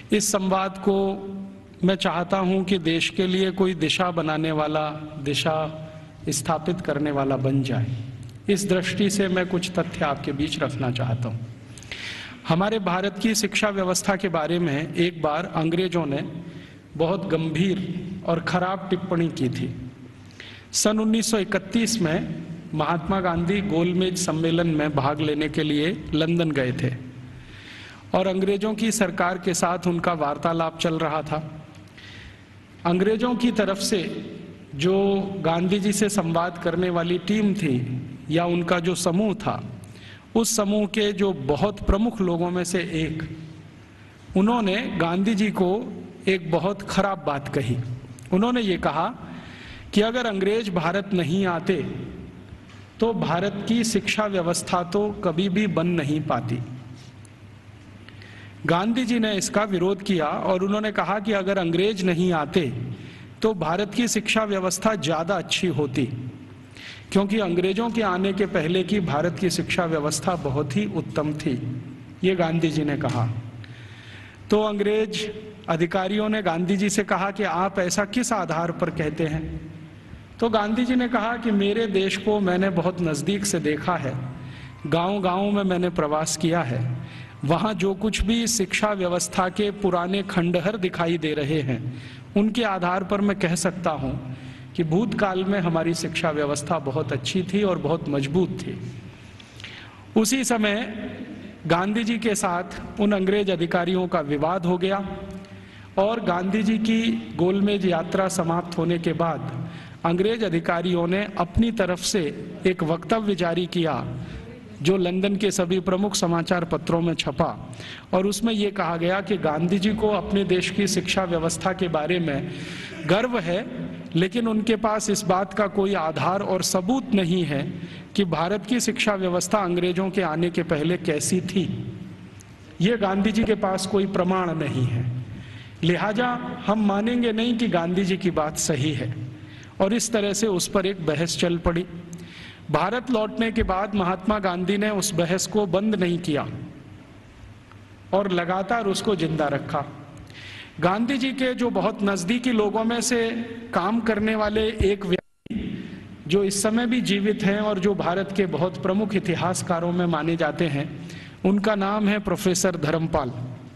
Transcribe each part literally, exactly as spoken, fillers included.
इस संवाद को मैं चाहता हूं कि देश के लिए कोई दिशा बनाने वाला, दिशा स्थापित करने वाला बन जाए। इस दृष्टि से मैं कुछ तथ्य आपके बीच रखना चाहता हूं। हमारे भारत की शिक्षा व्यवस्था के बारे में एक बार अंग्रेजों ने बहुत गंभीर और खराब टिप्पणी की थी। सन उन्नीस सौ इकतीस में महात्मा गांधी गोलमेज सम्मेलन में भाग लेने के लिए लंदन गए थे और अंग्रेजों की सरकार के साथ उनका वार्तालाप चल रहा था। अंग्रेजों की तरफ से जो गांधी जी से संवाद करने वाली टीम थी या उनका जो समूह था, उस समूह के जो बहुत प्रमुख लोगों में से एक, उन्होंने गांधी जी को एक बहुत खराब बात कही। उन्होंने ये कहा कि अगर अंग्रेज भारत नहीं आते तो भारत की शिक्षा व्यवस्था तो कभी भी बन नहीं पाती। गांधी जी ने इसका विरोध किया और उन्होंने कहा कि अगर अंग्रेज नहीं आते तो भारत की शिक्षा व्यवस्था ज़्यादा अच्छी होती, क्योंकि अंग्रेजों के आने के पहले की भारत की शिक्षा व्यवस्था बहुत ही उत्तम थी। ये गांधी जी ने कहा। तो अंग्रेज अधिकारियों ने गांधी जी से कहा कि आप ऐसा किस आधार पर कहते हैं? तो गांधी जी ने कहा कि मेरे देश को मैंने बहुत नज़दीक से देखा है, गांव-गांव में मैंने प्रवास किया है, वहाँ जो कुछ भी शिक्षा व्यवस्था के पुराने खंडहर दिखाई दे रहे हैं, उनके आधार पर मैं कह सकता हूँ कि भूतकाल में हमारी शिक्षा व्यवस्था बहुत अच्छी थी और बहुत मजबूत थी। उसी समय गांधी जी के साथ उन अंग्रेज अधिकारियों का विवाद हो गया और गांधी जी की गोलमेज यात्रा समाप्त होने के बाद अंग्रेज अधिकारियों ने अपनी तरफ से एक वक्तव्य जारी किया जो लंदन के सभी प्रमुख समाचार पत्रों में छपा और उसमें ये कहा गया कि गांधी जी को अपने देश की शिक्षा व्यवस्था के बारे में गर्व है, लेकिन उनके पास इस बात का कोई आधार और सबूत नहीं है कि भारत की शिक्षा व्यवस्था अंग्रेजों के आने के पहले कैसी थी। ये गांधी जी के पास कोई प्रमाण नहीं है, लिहाजा हम मानेंगे नहीं कि गांधी जी की बात सही है। और इस तरह से उस पर एक बहस चल पड़ी। भारत लौटने के बाद महात्मा गांधी ने उस बहस को बंद नहीं किया और लगातार उसको जिंदा रखा। गांधी जी के जो बहुत नज़दीकी लोगों में से काम करने वाले एक व्यक्ति जो इस समय भी जीवित हैं और जो भारत के बहुत प्रमुख इतिहासकारों में माने जाते हैं, उनका नाम है प्रोफेसर धर्मपाल।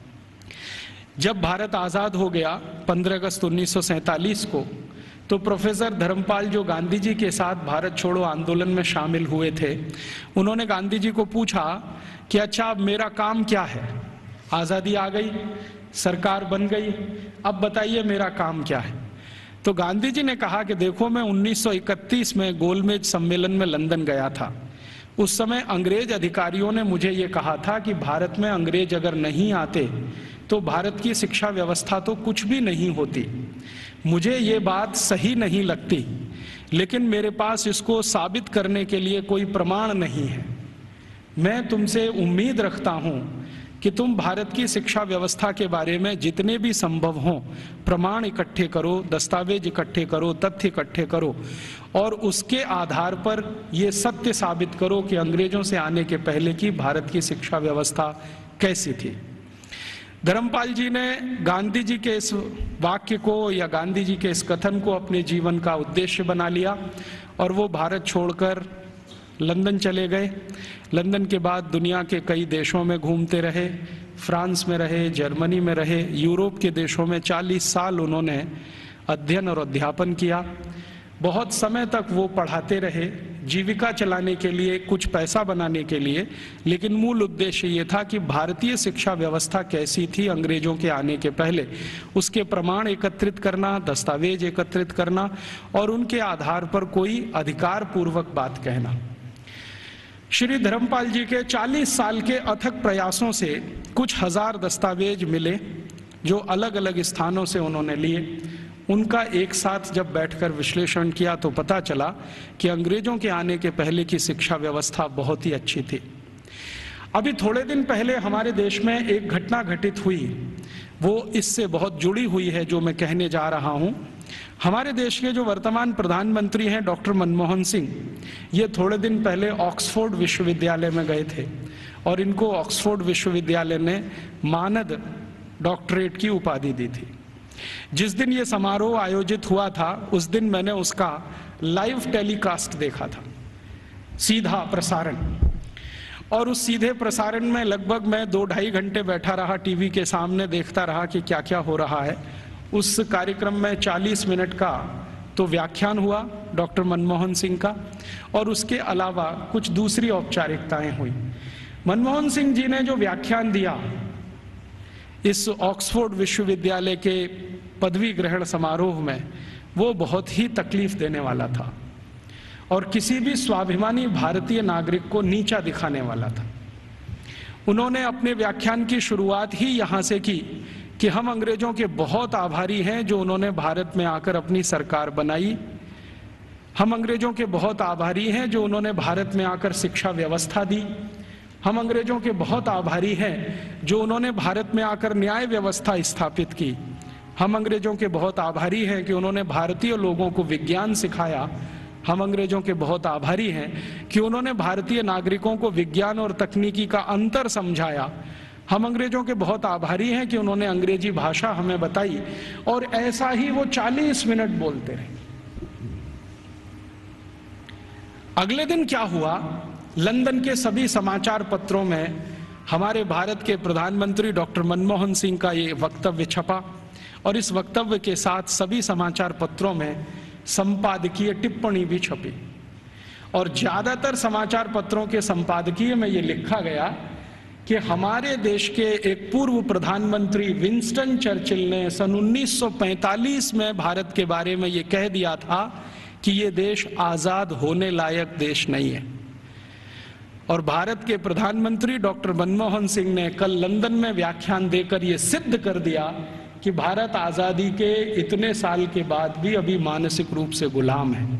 जब भारत आज़ाद हो गया पंद्रह अगस्त उन्नीस सौ सैंतालीस को, तो प्रोफेसर धर्मपाल जो गांधी जी के साथ भारत छोड़ो आंदोलन में शामिल हुए थे, उन्होंने गांधी जी को पूछा कि अच्छा अब मेरा काम क्या है? आज़ादी आ गई, सरकार बन गई, अब बताइए मेरा काम क्या है? तो गांधी जी ने कहा कि देखो, मैं उन्नीस सौ इकतीस में गोलमेज सम्मेलन में लंदन गया था। उस समय अंग्रेज अधिकारियों ने मुझे ये कहा था कि भारत में अंग्रेज अगर नहीं आते तो भारत की शिक्षा व्यवस्था तो कुछ भी नहीं होती। मुझे ये बात सही नहीं लगती, लेकिन मेरे पास इसको साबित करने के लिए कोई प्रमाण नहीं है। मैं तुमसे उम्मीद रखता हूँ कि तुम भारत की शिक्षा व्यवस्था के बारे में जितने भी संभव हों प्रमाण इकट्ठे करो, दस्तावेज इकट्ठे करो, तथ्य इकट्ठे करो और उसके आधार पर ये सत्य साबित करो कि अंग्रेजों से आने के पहले की भारत की शिक्षा व्यवस्था कैसी थी। धर्मपाल जी ने गांधी जी के इस वाक्य को या गांधी जी के इस कथन को अपने जीवन का उद्देश्य बना लिया और वो भारत छोड़कर लंदन चले गए। लंदन के बाद दुनिया के कई देशों में घूमते रहे, फ्रांस में रहे, जर्मनी में रहे, यूरोप के देशों में चालीस साल उन्होंने अध्ययन और अध्यापन किया। बहुत समय तक वो पढ़ाते रहे, जीविका चलाने के लिए, कुछ पैसा बनाने के लिए, लेकिन मूल उद्देश्य ये था कि भारतीय शिक्षा व्यवस्था कैसी थी अंग्रेजों के आने के पहले, उसके प्रमाण एकत्रित करना, दस्तावेज एकत्रित करना और उनके आधार पर कोई अधिकार पूर्वक बात कहना। श्री धर्मपाल जी के चालीस साल के अथक प्रयासों से कुछ हजार दस्तावेज मिले जो अलग अलग स्थानों से उन्होंने लिए। उनका एक साथ जब बैठकर विश्लेषण किया तो पता चला कि अंग्रेजों के आने के पहले की शिक्षा व्यवस्था बहुत ही अच्छी थी। अभी थोड़े दिन पहले हमारे देश में एक घटना घटित हुई, वो इससे बहुत जुड़ी हुई है जो मैं कहने जा रहा हूँ। हमारे देश के जो वर्तमान प्रधानमंत्री हैं डॉक्टर मनमोहन सिंह, ये थोड़े दिन पहले ऑक्सफोर्ड विश्वविद्यालय में गए थे और इनको ऑक्सफोर्ड विश्वविद्यालय ने मानद डॉक्टरेट की उपाधि दी थी। जिस दिन ये समारोह आयोजित हुआ था उस दिन मैंने उसका लाइव टेलीकास्ट देखा था, सीधा प्रसारण। और उस सीधे प्रसारण में लगभग मैं दो ढाई घंटे बैठा रहा टीवी के सामने, देखता रहा कि क्या क्या हो रहा है। उस कार्यक्रम में चालीस मिनट का तो व्याख्यान हुआ डॉक्टर मनमोहन सिंह का, और उसके अलावा कुछ दूसरी औपचारिकताएं हुई। मनमोहन सिंह जी ने जो व्याख्यान दिया इस ऑक्सफोर्ड विश्वविद्यालय के पदवी ग्रहण समारोह में, वो बहुत ही तकलीफ देने वाला था और किसी भी स्वाभिमानी भारतीय नागरिक को नीचा दिखाने वाला था। उन्होंने अपने व्याख्यान की शुरुआत ही यहाँ से की कि हम अंग्रेजों के बहुत आभारी हैं जो उन्होंने भारत में आकर अपनी सरकार बनाई। हम अंग्रेजों के बहुत आभारी हैं जो उन्होंने भारत में आकर शिक्षा व्यवस्था दी। हम अंग्रेजों के बहुत आभारी हैं जो उन्होंने भारत में आकर न्याय व्यवस्था स्थापित की। हम अंग्रेजों के बहुत आभारी हैं कि उन्होंने भारतीय लोगों को विज्ञान सिखाया। हम अंग्रेजों के बहुत आभारी हैं कि उन्होंने भारतीय नागरिकों को विज्ञान और तकनीकी का अंतर समझाया। हम अंग्रेजों के बहुत आभारी हैं कि उन्होंने अंग्रेजी भाषा हमें बताई। और ऐसा ही वो चालीस मिनट बोलते रहे। अगले दिन क्या हुआ, लंदन के सभी समाचार पत्रों में हमारे भारत के प्रधानमंत्री डॉक्टर मनमोहन सिंह का ये वक्तव्य छपा, और इस वक्तव्य के साथ सभी समाचार पत्रों में संपादकीय टिप्पणी भी छपी। और ज्यादातर समाचार पत्रों के संपादकीय में ये लिखा गया कि हमारे देश के एक पूर्व प्रधानमंत्री विंस्टन चर्चिल ने सन उन्नीस सौ पैंतालीस में भारत के बारे में ये कह दिया था कि ये देश आजाद होने लायक देश नहीं है। और भारत के प्रधानमंत्री डॉक्टर मनमोहन सिंह ने कल लंदन में व्याख्यान देकर ये सिद्ध कर दिया कि भारत आजादी के इतने साल के बाद भी अभी मानसिक रूप से गुलाम है।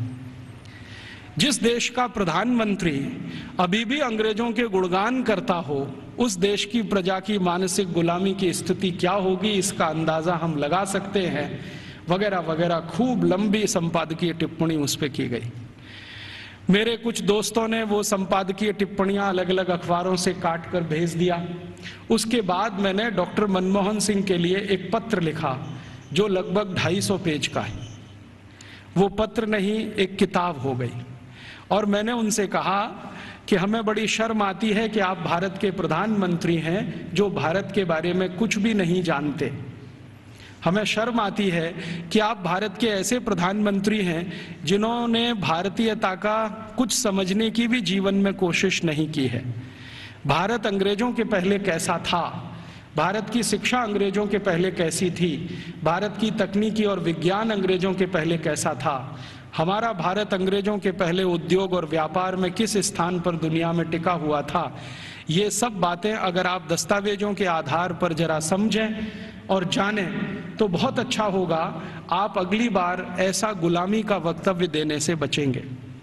जिस देश का प्रधानमंत्री अभी भी अंग्रेजों के गुणगान करता हो, उस देश की प्रजा की मानसिक गुलामी की स्थिति क्या होगी इसका अंदाजा हम लगा सकते हैं, वगैरह वगैरह खूब लंबी संपादकीय टिप्पणी उस पर की गई। मेरे कुछ दोस्तों ने वो संपादकीय टिप्पणियां अलग अलग अखबारों से काट कर भेज दिया। उसके बाद मैंने डॉक्टर मनमोहन सिंह के लिए एक पत्र लिखा जो लगभग ढाई सौ पेज का है। वो पत्र नहीं, एक किताब हो गई। और मैंने उनसे कहा कि हमें बड़ी शर्म आती है कि आप भारत के प्रधानमंत्री हैं जो भारत के बारे में कुछ भी नहीं जानते। हमें शर्म आती है कि आप भारत के ऐसे प्रधानमंत्री हैं जिन्होंने भारतीयता का कुछ समझने की भी जीवन में कोशिश नहीं की है। भारत अंग्रेजों के पहले कैसा था, भारत की शिक्षा अंग्रेजों के पहले कैसी थी, भारत की तकनीकी और विज्ञान अंग्रेजों के पहले कैसा था, हमारा भारत अंग्रेजों के पहले उद्योग और व्यापार में किस स्थान पर दुनिया में टिका हुआ था, ये सब बातें अगर आप दस्तावेजों के आधार पर जरा समझें और जानें तो बहुत अच्छा होगा। आप अगली बार ऐसा गुलामी का वक्तव्य देने से बचेंगे।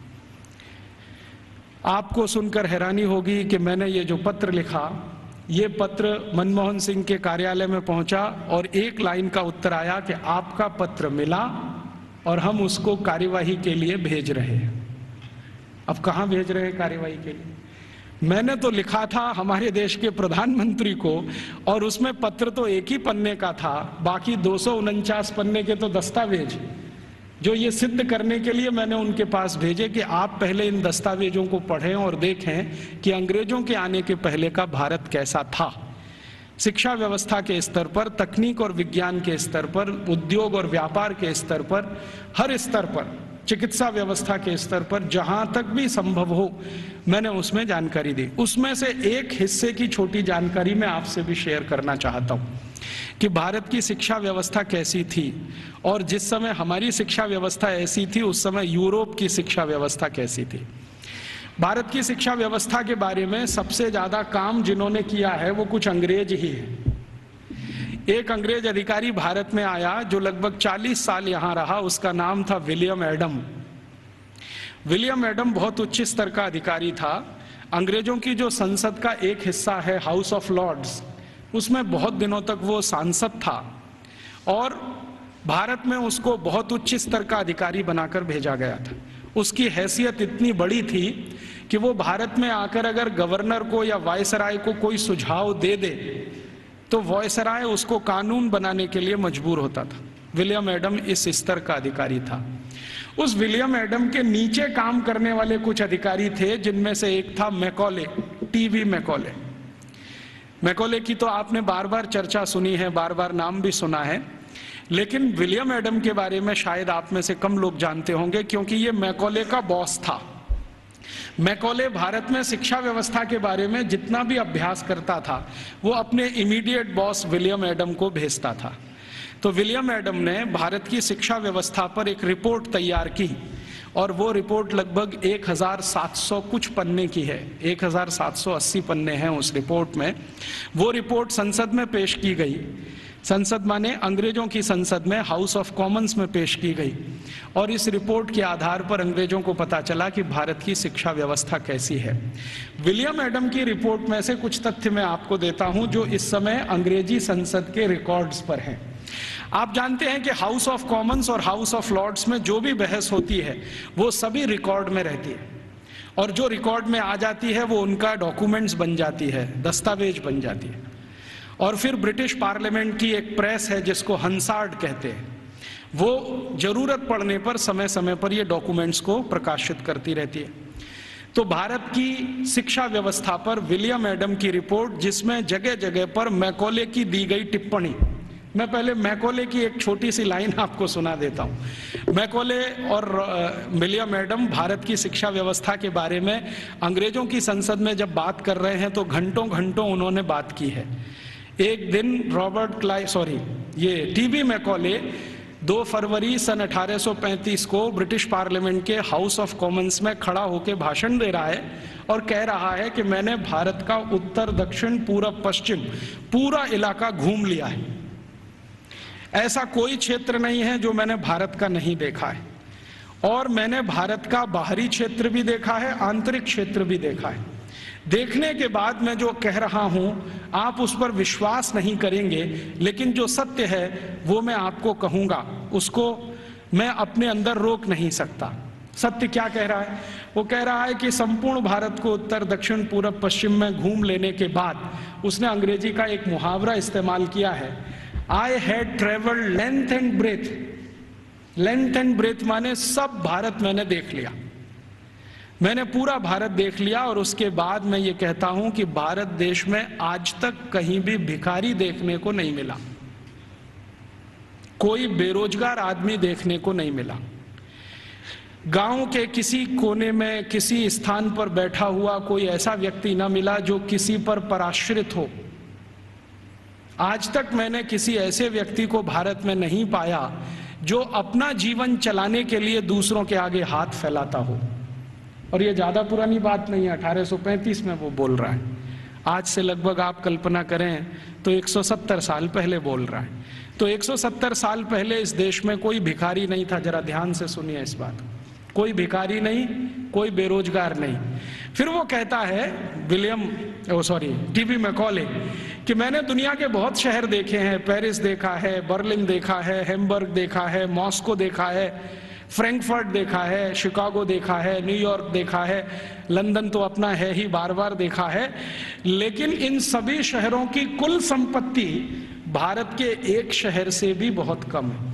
आपको सुनकर हैरानी होगी कि मैंने ये जो पत्र लिखा, ये पत्र मनमोहन सिंह के कार्यालय में पहुंचा और एक लाइन का उत्तर आया कि आपका पत्र मिला और हम उसको कार्यवाही के लिए भेज रहे हैं। अब कहाँ भेज रहे हैं कार्यवाही के लिए? मैंने तो लिखा था हमारे देश के प्रधानमंत्री को, और उसमें पत्र तो एक ही पन्ने का था, बाकी दो सौ उनचास पन्ने के तो दस्तावेज जो ये सिद्ध करने के लिए मैंने उनके पास भेजे कि आप पहले इन दस्तावेजों को पढ़ें और देखें कि अंग्रेजों के आने के पहले का भारत कैसा था। शिक्षा व्यवस्था के स्तर पर, तकनीक और विज्ञान के स्तर पर, उद्योग और व्यापार के स्तर पर, हर स्तर पर, चिकित्सा व्यवस्था के स्तर पर, जहां तक भी संभव हो मैंने उसमें जानकारी दी। उसमें से एक हिस्से की छोटी जानकारी मैं आपसे भी शेयर करना चाहता हूं कि भारत की शिक्षा व्यवस्था कैसी थी, और जिस समय हमारी शिक्षा व्यवस्था ऐसी थी उस समय यूरोप की शिक्षा व्यवस्था कैसी थी। भारत की शिक्षा व्यवस्था के बारे में सबसे ज्यादा काम जिन्होंने किया है वो कुछ अंग्रेज ही है। एक अंग्रेज अधिकारी भारत में आया जो लगभग चालीस साल यहां रहा, उसका नाम था विलियम एडम। विलियम एडम बहुत उच्च स्तर का अधिकारी था। अंग्रेजों की जो संसद का एक हिस्सा है हाउस ऑफ लॉर्ड्स, उसमें बहुत दिनों तक वो सांसद था, और भारत में उसको बहुत उच्च स्तर का अधिकारी बनाकर भेजा गया था। उसकी हैसियत इतनी बड़ी थी कि वो भारत में आकर अगर गवर्नर को या वायसराय को कोई सुझाव दे दे तो वॉयसराय उसको कानून बनाने के लिए मजबूर होता था। विलियम एडम इस स्तर का अधिकारी था। उस विलियम एडम के नीचे काम करने वाले कुछ अधिकारी थे, जिनमें से एक था मैकॉले, टीवी मैकॉले। मैकॉले की तो आपने बार बार चर्चा सुनी है, बार बार नाम भी सुना है, लेकिन विलियम एडम के बारे में शायद आप में से कम लोग जानते होंगे, क्योंकि ये मैकॉले का बॉस था। मैकॉले भारत में शिक्षा व्यवस्था के बारे में जितना भी अभ्यास करता था, वो अपने इमीडिएट बॉस विलियम एडम को भेजता था। तो विलियम एडम ने भारत की शिक्षा व्यवस्था पर एक रिपोर्ट तैयार की, और वो रिपोर्ट लगभग एक हज़ार सात सौ कुछ पन्ने की है, एक हज़ार सात सौ अस्सी पन्ने हैं उस रिपोर्ट में। वो रिपोर्ट संसद में पेश की गई, संसद माने अंग्रेजों की संसद में, हाउस ऑफ कॉमन्स में पेश की गई, और इस रिपोर्ट के आधार पर अंग्रेजों को पता चला कि भारत की शिक्षा व्यवस्था कैसी है। विलियम एडम की रिपोर्ट में से कुछ तथ्य मैं आपको देता हूं जो इस समय अंग्रेजी संसद के रिकॉर्ड्स पर हैं। आप जानते हैं कि हाउस ऑफ कॉमन्स और हाउस ऑफ लॉर्ड्स में जो भी बहस होती है वो सभी रिकॉर्ड में रहती है, और जो रिकॉर्ड में आ जाती है वो उनका डॉक्यूमेंट्स बन जाती है, दस्तावेज बन जाती है। और फिर ब्रिटिश पार्लियामेंट की एक प्रेस है जिसको हंसार्ड कहते हैं, वो जरूरत पड़ने पर समय समय पर ये डॉक्यूमेंट्स को प्रकाशित करती रहती है। तो भारत की शिक्षा व्यवस्था पर विलियम एडम की रिपोर्ट, जिसमें जगह जगह पर मैकॉले की दी गई टिप्पणी, मैं पहले मैकॉले की एक छोटी सी लाइन आपको सुना देता हूँ। मैकॉले और विलियम एडम भारत की शिक्षा व्यवस्था के बारे में अंग्रेजों की संसद में जब बात कर रहे हैं तो घंटों घंटों उन्होंने बात की है। एक दिन रॉबर्ट क्लाइव सॉरी ये टीवी मैकॉले दो फरवरी सन अठारह सौ पैंतीस को ब्रिटिश पार्लियामेंट के हाउस ऑफ कॉमन्स में खड़ा होकर भाषण दे रहा है और कह रहा है कि मैंने भारत का उत्तर दक्षिण पूरब पश्चिम पूरा इलाका घूम लिया है। ऐसा कोई क्षेत्र नहीं है जो मैंने भारत का नहीं देखा है, और मैंने भारत का बाहरी क्षेत्र भी देखा है, आंतरिक क्षेत्र भी देखा है। देखने के बाद मैं जो कह रहा हूं आप उस पर विश्वास नहीं करेंगे, लेकिन जो सत्य है वो मैं आपको कहूंगा, उसको मैं अपने अंदर रोक नहीं सकता। सत्य क्या कह रहा है? वो कह रहा है कि संपूर्ण भारत को उत्तर दक्षिण पूरब पश्चिम में घूम लेने के बाद उसने अंग्रेजी का एक मुहावरा इस्तेमाल किया है, I had travelled length and breadth. Length and breadth माने सब भारत मैंने देख लिया, मैंने पूरा भारत देख लिया। और उसके बाद मैं ये कहता हूं कि भारत देश में आज तक कहीं भी भिखारी देखने को नहीं मिला, कोई बेरोजगार आदमी देखने को नहीं मिला, गांव के किसी कोने में किसी स्थान पर बैठा हुआ कोई ऐसा व्यक्ति ना मिला जो किसी पर पराश्रित हो। आज तक मैंने किसी ऐसे व्यक्ति को भारत में नहीं पाया जो अपना जीवन चलाने के लिए दूसरों के आगे हाथ फैलाता हो। और ये ज्यादा पुरानी बात नहीं है, अठारह सौ पैंतीस में वो बोल रहा है। आज से लगभग आप कल्पना करें तो एक सौ सत्तर साल पहले बोल रहा है। तो एक सौ सत्तर साल पहले इस देश में कोई भिखारी नहीं था। जरा ध्यान से सुनिए इस बात, कोई भिखारी नहीं, कोई बेरोजगार नहीं। फिर वो कहता है William oh sorry T B Macaulay कि मैंने दुनिया के बहुत शहर देखे हैं, पेरिस देखा है, बर्लिन देखा है, हैम्बर्ग देखा है, मॉस्को देखा है, फ्रैंकफर्ट देखा है, शिकागो देखा है, न्यूयॉर्क देखा है, लंदन तो अपना है ही, बार बार देखा है, लेकिन इन सभी शहरों की कुल संपत्ति भारत के एक शहर से भी बहुत कम है।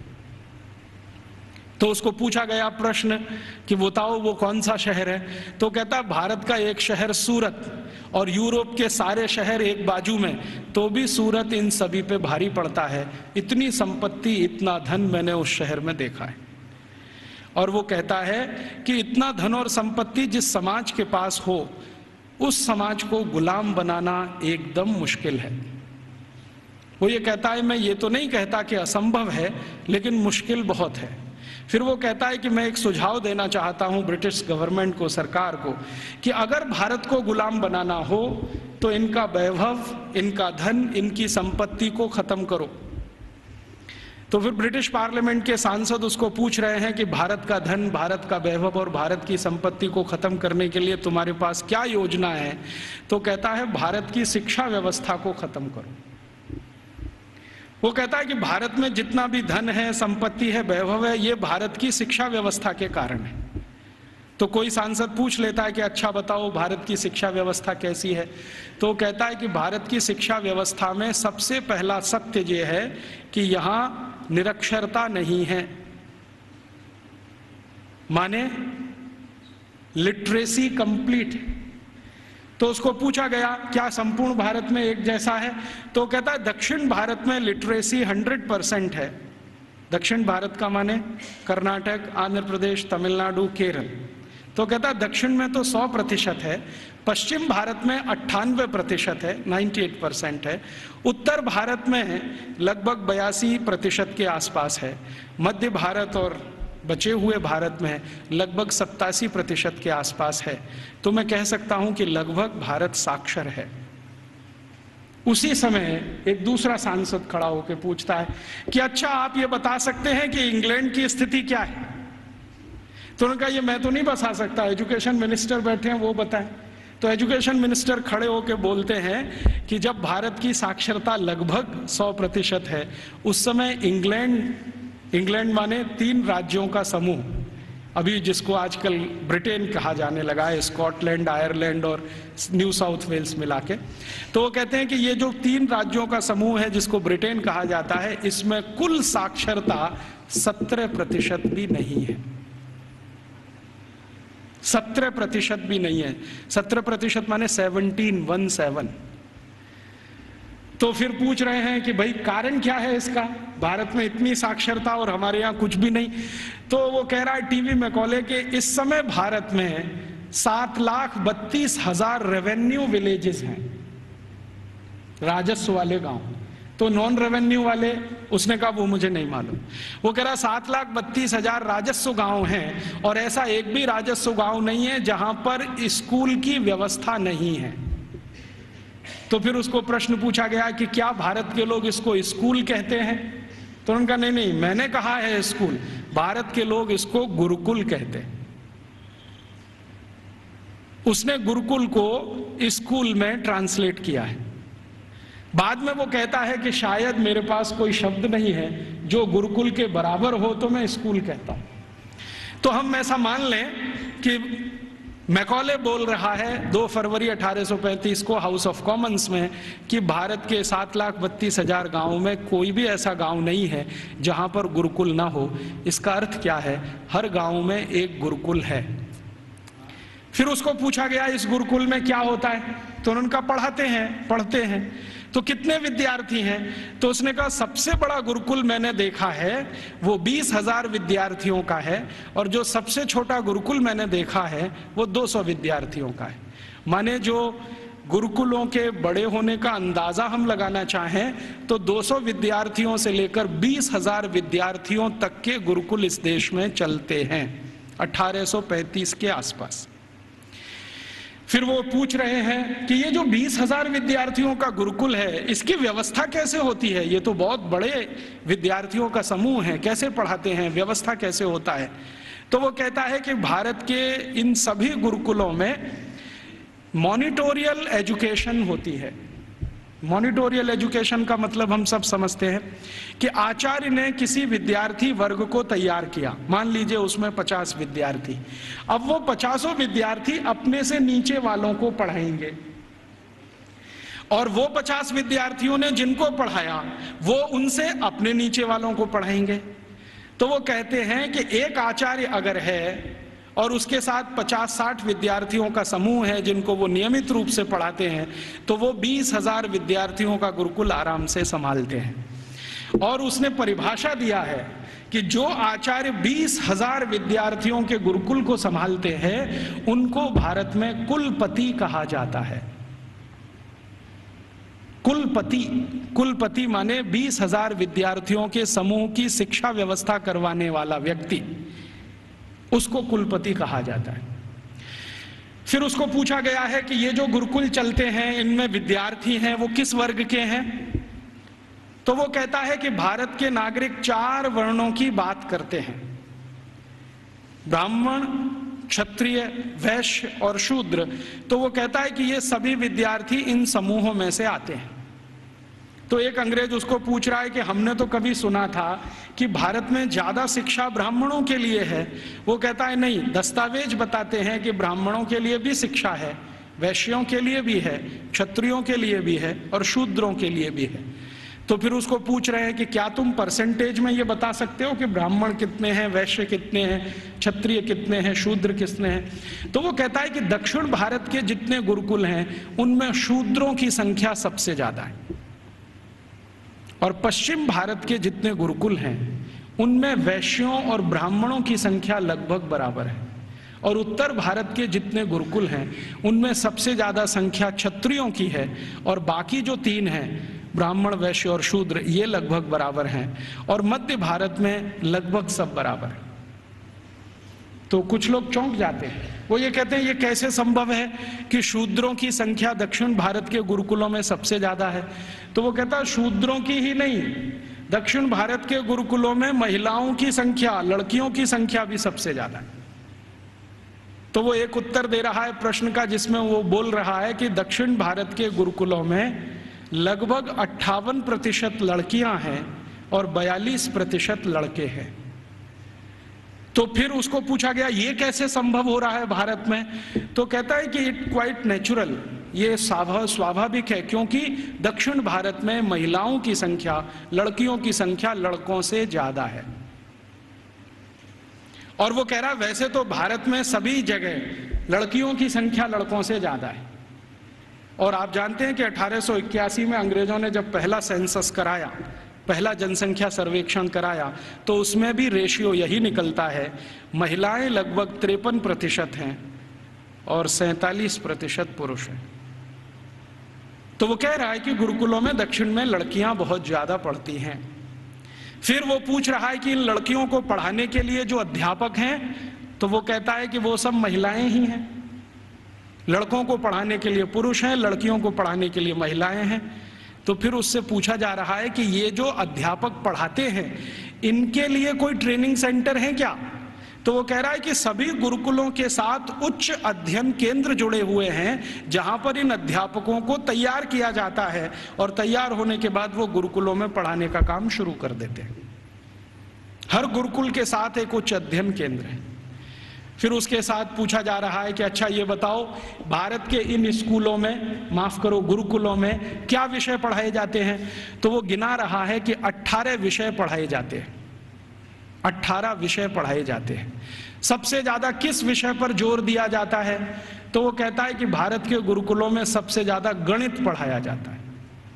तो उसको पूछा गया प्रश्न कि बताओ वो कौन सा शहर है? तो कहता भारत का एक शहर सूरत, और यूरोप के सारे शहर एक बाजू में, तो भी सूरत इन सभी पे भारी पड़ता है। इतनी संपत्ति, इतना धन मैंने उस शहर में देखा है। और वो कहता है कि इतना धन और संपत्ति जिस समाज के पास हो, उस समाज को गुलाम बनाना एकदम मुश्किल है। वो ये कहता है मैं ये तो नहीं कहता कि असंभव है, लेकिन मुश्किल बहुत है। फिर वो कहता है कि मैं एक सुझाव देना चाहता हूं ब्रिटिश गवर्नमेंट को, सरकार को, कि अगर भारत को गुलाम बनाना हो तो इनका वैभव, इनका धन, इनकी संपत्ति को खत्म करो। तो फिर ब्रिटिश पार्लियामेंट के सांसद उसको पूछ रहे हैं कि भारत का धन, भारत का वैभव और भारत की संपत्ति को खत्म करने के लिए तुम्हारे पास क्या योजना है? तो कहता है भारत की शिक्षा व्यवस्था को खत्म करो। वो कहता है कि भारत में जितना भी धन है, संपत्ति है, वैभव है, ये भारत की शिक्षा व्यवस्था के कारण है। तो कोई सांसद पूछ लेता है कि अच्छा बताओ भारत की शिक्षा व्यवस्था कैसी है, तो कहता है कि भारत की शिक्षा व्यवस्था में सबसे पहला सत्य ये है कि यहाँ निरक्षरता नहीं है, माने लिटरेसी कंप्लीट। तो उसको पूछा गया क्या संपूर्ण भारत में एक जैसा है, तो कहता है दक्षिण भारत में लिटरेसी हंड्रेड परसेंट है। दक्षिण भारत का माने कर्नाटक, आंध्र प्रदेश, तमिलनाडु, केरल। तो कहता है दक्षिण में तो सौ प्रतिशत है, पश्चिम भारत में अट्ठानवे प्रतिशत है, अट्ठानवे परसेंट है, उत्तर भारत में लगभग बयासी प्रतिशत के आसपास है, मध्य भारत और बचे हुए भारत में लगभग सत्तासी प्रतिशत के आसपास है। तो मैं कह सकता हूं कि लगभग भारत साक्षर है। उसी समय एक दूसरा सांसद खड़ा होकर पूछता है कि अच्छा आप ये बता सकते हैं कि इंग्लैंड की स्थिति क्या है। तो उन्होंने कहा ये मैं तो नहीं बता सकता, एजुकेशन मिनिस्टर बैठे हैं वो बताएं। तो एजुकेशन मिनिस्टर खड़े होकर बोलते हैं कि जब भारत की साक्षरता लगभग सौ प्रतिशत है, उस समय इंग्लैंड इंग्लैंड माने तीन राज्यों का समूह, अभी जिसको आजकल ब्रिटेन कहा जाने लगा है, स्कॉटलैंड, आयरलैंड और न्यू साउथ वेल्स मिला के। तो वो कहते हैं कि ये जो तीन राज्यों का समूह है जिसको ब्रिटेन कहा जाता है, इसमें कुल साक्षरता सत्रह प्रतिशत भी नहीं है। सत्रह प्रतिशत भी नहीं है। सत्रह प्रतिशत माने सेवनटीन वन सेवन। तो फिर पूछ रहे हैं कि भाई कारण क्या है इसका, भारत में इतनी साक्षरता और हमारे यहाँ कुछ भी नहीं। तो वो कह रहा है टीवी मैकॉले के इस समय भारत में सात लाख बत्तीस हजार रेवेन्यू विलेजेस हैं, राजस्व वाले गांव। तो नॉन रेवेन्यू वाले, उसने कहा वो मुझे नहीं मालूम। वो कह रहा सात लाख बत्तीस हजार राजस्व गांव हैं और ऐसा एक भी राजस्व गांव नहीं है जहां पर स्कूल की व्यवस्था नहीं है। तो फिर उसको प्रश्न पूछा गया कि क्या भारत के लोग इसको स्कूल कहते हैं, तो उन्होंने कहा नहीं नहीं मैंने कहा है स्कूल, भारत के लोग इसको गुरुकुल कहते हैं। उसने गुरुकुल को स्कूल में ट्रांसलेट किया है। बाद में वो कहता है कि शायद मेरे पास कोई शब्द नहीं है जो गुरुकुल के बराबर हो तो मैं स्कूल कहता हूं। तो हम ऐसा मान लें कि मैकॉले बोल रहा है दो फरवरी अठारह सौ पैंतीस को हाउस ऑफ कॉमन्स में कि भारत के सात लाख बत्तीस हजार गाँव में कोई भी ऐसा गांव नहीं है जहां पर गुरुकुल ना हो। इसका अर्थ क्या है, हर गांव में एक गुरुकुल है। फिर उसको पूछा गया इस गुरुकुल में क्या होता है, तो उन्होंने कहा पढ़ाते हैं पढ़ते हैं। तो कितने विद्यार्थी हैं, तो उसने कहा सबसे बड़ा गुरुकुल मैंने देखा है वो बीस हजार विद्यार्थियों का है और जो सबसे छोटा गुरुकुल मैंने देखा है वो दो सौ विद्यार्थियों का है। माने जो गुरुकुलों के बड़े होने का अंदाजा हम लगाना चाहें तो दो सौ विद्यार्थियों से लेकर बीस हजार विद्यार्थियों तक के गुरुकुल इस देश में चलते हैं अठारह सौ पैंतीस के आसपास। फिर वो पूछ रहे हैं कि ये जो बीस हजार विद्यार्थियों का गुरुकुल है इसकी व्यवस्था कैसे होती है, ये तो बहुत बड़े विद्यार्थियों का समूह है, कैसे पढ़ाते हैं, व्यवस्था कैसे होता है। तो वो कहता है कि भारत के इन सभी गुरुकुलों में मॉनिटोरियल एजुकेशन होती है। मॉनिटोरियल एजुकेशन का मतलब हम सब समझते हैं कि आचार्य ने किसी विद्यार्थी वर्ग को तैयार किया, मान लीजिए उसमें पचास विद्यार्थी, अब वो पचासों विद्यार्थी अपने से नीचे वालों को पढ़ाएंगे और वो पचास विद्यार्थियों ने जिनको पढ़ाया वो उनसे अपने नीचे वालों को पढ़ाएंगे। तो वो कहते हैं कि एक आचार्य अगर है और उसके साथ पचास साठ विद्यार्थियों का समूह है जिनको वो नियमित रूप से पढ़ाते हैं तो वो बीस हजार विद्यार्थियों का गुरुकुल आराम से संभालते हैं। और उसने परिभाषा दिया है कि जो आचार्य बीस हजार विद्यार्थियों के गुरुकुल को संभालते हैं उनको भारत में कुलपति कहा जाता है। कुलपति, कुलपति माने बीस हजार विद्यार्थियों के समूह की शिक्षा व्यवस्था करवाने वाला व्यक्ति, उसको कुलपति कहा जाता है। फिर उसको पूछा गया है कि ये जो गुरुकुल चलते हैं इनमें विद्यार्थी हैं वो किस वर्ग के हैं, तो वो कहता है कि भारत के नागरिक चार वर्णों की बात करते हैं, ब्राह्मण, क्षत्रिय, वैश्य और शूद्र। तो वो कहता है कि ये सभी विद्यार्थी इन समूहों में से आते हैं। तो एक अंग्रेज उसको पूछ रहा है कि हमने तो कभी सुना था कि भारत में ज्यादा शिक्षा ब्राह्मणों के लिए है। वो कहता है नहीं, दस्तावेज बताते हैं कि ब्राह्मणों के लिए भी शिक्षा है, वैश्यों के लिए भी है, क्षत्रियों के लिए भी है और शूद्रों के लिए भी है। तो फिर उसको पूछ रहे हैं कि क्या तुम परसेंटेज में ये बता सकते हो कि ब्राह्मण कितने हैं, वैश्य कितने हैं, क्षत्रिय कितने हैं, शूद्र कितने हैं। तो वो कहता है कि दक्षिण भारत के जितने गुरुकुल हैं उनमें शूद्रों की संख्या सबसे ज्यादा है, और पश्चिम भारत के जितने गुरुकुल हैं उनमें वैश्यों और ब्राह्मणों की संख्या लगभग बराबर है, और उत्तर भारत के जितने गुरुकुल हैं उनमें सबसे ज्यादा संख्या क्षत्रियों की है, और बाकी जो तीन हैं ब्राह्मण, वैश्य और शूद्र, ये लगभग बराबर हैं, और मध्य भारत में लगभग सब बराबर है। तो कुछ लोग चौंक जाते हैं, वो ये कहते हैं ये कैसे संभव है कि शूद्रों की संख्या दक्षिण भारत के गुरुकुलों में सबसे ज्यादा है। तो वो कहता है शूद्रों की ही नहीं, दक्षिण भारत के गुरुकुलों में महिलाओं की संख्या, लड़कियों की संख्या भी सबसे ज्यादा है। तो वो एक उत्तर दे रहा है प्रश्न का जिसमें वो बोल रहा है कि दक्षिण भारत के गुरुकुलों में लगभग अट्ठावन प्रतिशत लड़कियां हैं और बयालीस प्रतिशत लड़के हैं। तो फिर उसको पूछा गया ये कैसे संभव हो रहा है भारत में। तो कहता है कि इट क्वाइट नेचुरल, ये स्वाभाविक है, क्योंकि दक्षिण भारत में महिलाओं की संख्या, लड़कियों की संख्या लड़कों से ज्यादा है। और वो कह रहा है वैसे तो भारत में सभी जगह लड़कियों की संख्या लड़कों से ज्यादा है, और आप जानते हैं कि अठारह सौ इक्यासी में अंग्रेजों ने जब पहला सेंसस कराया, पहला जनसंख्या सर्वेक्षण कराया, तो उसमें भी रेशियो यही निकलता है, महिलाएं लगभग तिरपन प्रतिशत हैं और सैंतालीस प्रतिशत पुरुष हैं। तो वो कह रहा है कि गुरुकुलों में दक्षिण में लड़कियां बहुत ज्यादा पढ़ती हैं। फिर वो पूछ रहा है कि इन लड़कियों को पढ़ाने के लिए जो अध्यापक हैं, तो वो कहता है कि वो सब महिलाएं ही हैं। लड़कों को पढ़ाने के लिए पुरुष हैं, लड़कियों को पढ़ाने के लिए महिलाएं हैं। तो फिर उससे पूछा जा रहा है कि ये जो अध्यापक पढ़ाते हैं इनके लिए कोई ट्रेनिंग सेंटर है क्या। तो वो कह रहा है कि सभी गुरुकुलों के साथ उच्च अध्ययन केंद्र जुड़े हुए हैं जहां पर इन अध्यापकों को तैयार किया जाता है, और तैयार होने के बाद वो गुरुकुलों में पढ़ाने का काम शुरू कर देते हैं। हर गुरुकुल के साथ एक उच्च अध्ययन केंद्र है। फिर उसके साथ पूछा जा रहा है कि अच्छा ये बताओ भारत के इन स्कूलों में, माफ करो गुरुकुलों में क्या विषय पढ़ाए जाते हैं। तो वो गिना रहा है कि अठारह विषय पढ़ाए जाते हैं, अठारह विषय पढ़ाए जाते हैं। सबसे ज्यादा किस विषय पर जोर दिया जाता है। तो वो कहता है कि भारत के गुरुकुलों में सबसे ज्यादा गणित पढ़ाया जाता है।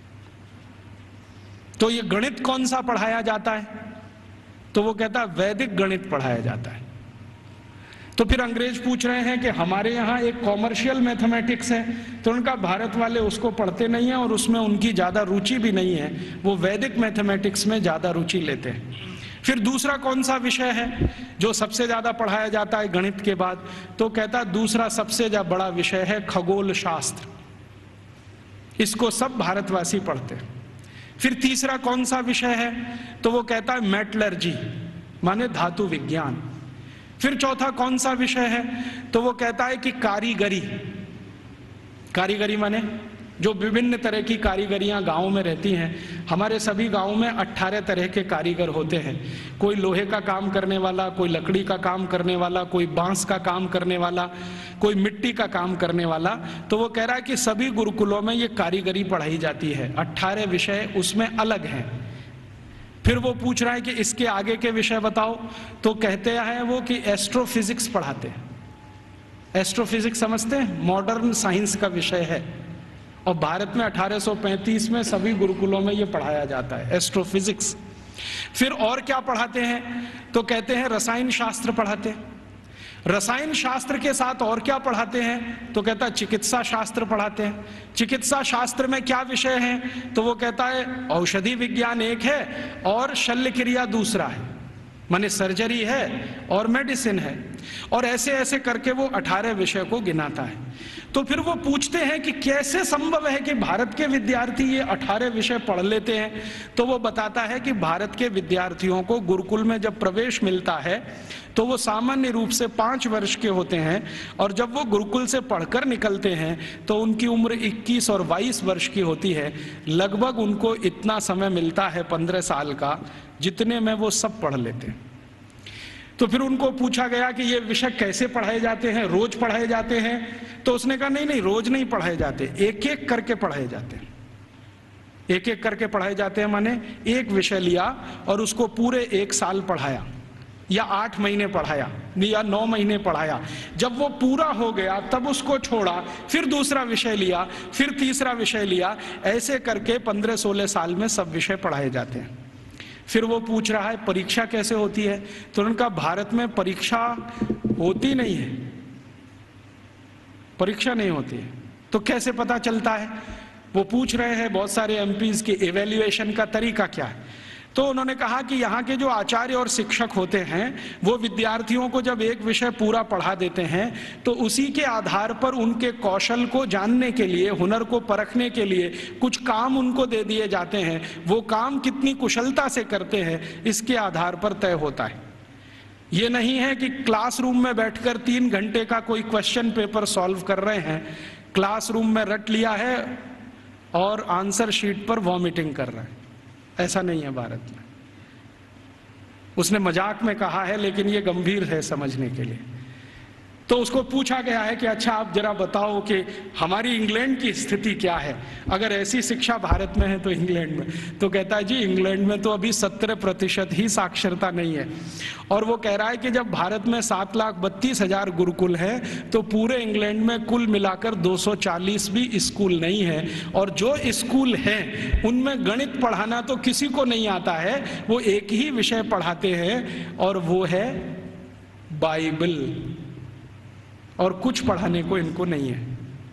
तो ये गणित कौन सा पढ़ाया जाता है। तो वो कहता है वैदिक गणित पढ़ाया जाता है। तो फिर अंग्रेज पूछ रहे हैं कि हमारे यहाँ एक कॉमर्शियल मैथमेटिक्स है, तो उनका भारत वाले उसको पढ़ते नहीं हैं और उसमें उनकी ज़्यादा रुचि भी नहीं है, वो वैदिक मैथमेटिक्स में ज़्यादा रुचि लेते हैं। फिर दूसरा कौन सा विषय है जो सबसे ज़्यादा पढ़ाया जाता है गणित के बाद। तो कहता है दूसरा सबसे ज़्यादा बड़ा विषय है खगोल शास्त्र, इसको सब भारतवासी पढ़ते हैं। फिर तीसरा कौन सा विषय है। तो वो कहता है मेटलर्जी, माने धातु विज्ञान। फिर चौथा कौन सा विषय है। तो वो कहता है कि कारीगरी, कारीगरी माने जो विभिन्न तरह की कारीगरियां गांवों में रहती हैं। हमारे सभी गांवों में अट्ठारह तरह के कारीगर होते हैं। कोई लोहे का काम करने वाला, कोई लकड़ी का काम करने वाला, कोई बांस का काम करने वाला, कोई मिट्टी का काम करने वाला। तो वो कह रहा है कि सभी गुरुकुलों में ये कारीगरी पढ़ाई जाती है, अट्ठारह विषय उसमें अलग हैं। फिर वो पूछ रहा है कि इसके आगे के विषय बताओ। तो कहते हैं वो कि एस्ट्रोफिजिक्स पढ़ाते हैं। एस्ट्रोफिजिक्स समझते हैं, मॉडर्न साइंस का विषय है, और भारत में अठारह सौ पैंतीस में सभी गुरुकुलों में ये पढ़ाया जाता है एस्ट्रोफिजिक्स। फिर और क्या पढ़ाते हैं। तो कहते हैं रसायन शास्त्र पढ़ाते हैं। रसायन शास्त्र के साथ और क्या पढ़ाते हैं। तो कहता है चिकित्सा शास्त्र पढ़ाते हैं। चिकित्सा शास्त्र में क्या विषय हैं। तो वो कहता है औषधि विज्ञान एक है और शल्य क्रिया दूसरा है, माने सर्जरी है और मेडिसिन है। और ऐसे ऐसे करके वो अठारह विषय को गिनाता है। तो फिर वो पूछते हैं कि कैसे संभव है कि भारत के विद्यार्थी ये अठारह विषय पढ़ लेते हैं। तो वो बताता है कि भारत के विद्यार्थियों को गुरुकुल में जब प्रवेश मिलता है तो वो सामान्य रूप से पाँच वर्ष के होते हैं, और जब वो गुरुकुल से पढ़कर निकलते हैं तो उनकी उम्र इक्कीस और बाईस वर्ष की होती है। लगभग उनको इतना समय मिलता है पंद्रह साल का, जितने में वो सब पढ़ लेते हैं। तो फिर उनको पूछा गया कि ये विषय कैसे पढ़ाए जाते हैं, रोज पढ़ाए जाते हैं? तो उसने कहा नहीं नहीं, रोज नहीं पढ़ाए जाते, एक एक करके पढ़ाए जाते हैं। एक एक करके पढ़ाए जाते हैं माने एक विषय लिया और उसको पूरे एक साल पढ़ाया, या आठ महीने पढ़ाया, या नौ महीने पढ़ाया। जब वो पूरा हो गया तब उसको छोड़ा, फिर दूसरा विषय लिया, फिर तीसरा विषय लिया। ऐसे करके पंद्रह सोलह साल में सब विषय पढ़ाए जाते हैं। फिर वो पूछ रहा है परीक्षा कैसे होती है? तो उनका भारत में परीक्षा होती नहीं है, परीक्षा नहीं होती है। तो कैसे पता चलता है? वो पूछ रहे हैं बहुत सारे एमपीज के इवैल्यूएशन का तरीका क्या है। तो उन्होंने कहा कि यहाँ के जो आचार्य और शिक्षक होते हैं वो विद्यार्थियों को जब एक विषय पूरा पढ़ा देते हैं तो उसी के आधार पर उनके कौशल को जानने के लिए, हुनर को परखने के लिए कुछ काम उनको दे दिए जाते हैं। वो काम कितनी कुशलता से करते हैं इसके आधार पर तय होता है। ये नहीं है कि क्लासरूम में बैठकर तीन घंटे का कोई क्वेश्चन पेपर सॉल्व कर रहे हैं, क्लासरूम में रट लिया है और आंसर शीट पर वॉमिटिंग कर रहे हैं। ऐसा नहीं है भारत में। उसने मजाक में कहा है लेकिन ये गंभीर है समझने के लिए। तो उसको पूछा गया है कि अच्छा आप जरा बताओ कि हमारी इंग्लैंड की स्थिति क्या है, अगर ऐसी शिक्षा भारत में है तो इंग्लैंड में। तो कहता है जी इंग्लैंड में तो अभी सत्रह प्रतिशत ही साक्षरता नहीं है। और वो कह रहा है कि जब भारत में सात लाख बत्तीस हजार गुरुकुल है तो पूरे इंग्लैंड में कुल मिलाकर दो सौ चालीस भी स्कूल नहीं है, और जो स्कूल हैं उनमें गणित पढ़ाना तो किसी को नहीं आता है। वो एक ही विषय पढ़ाते हैं और वो है बाइबल, और कुछ पढ़ाने को इनको नहीं है।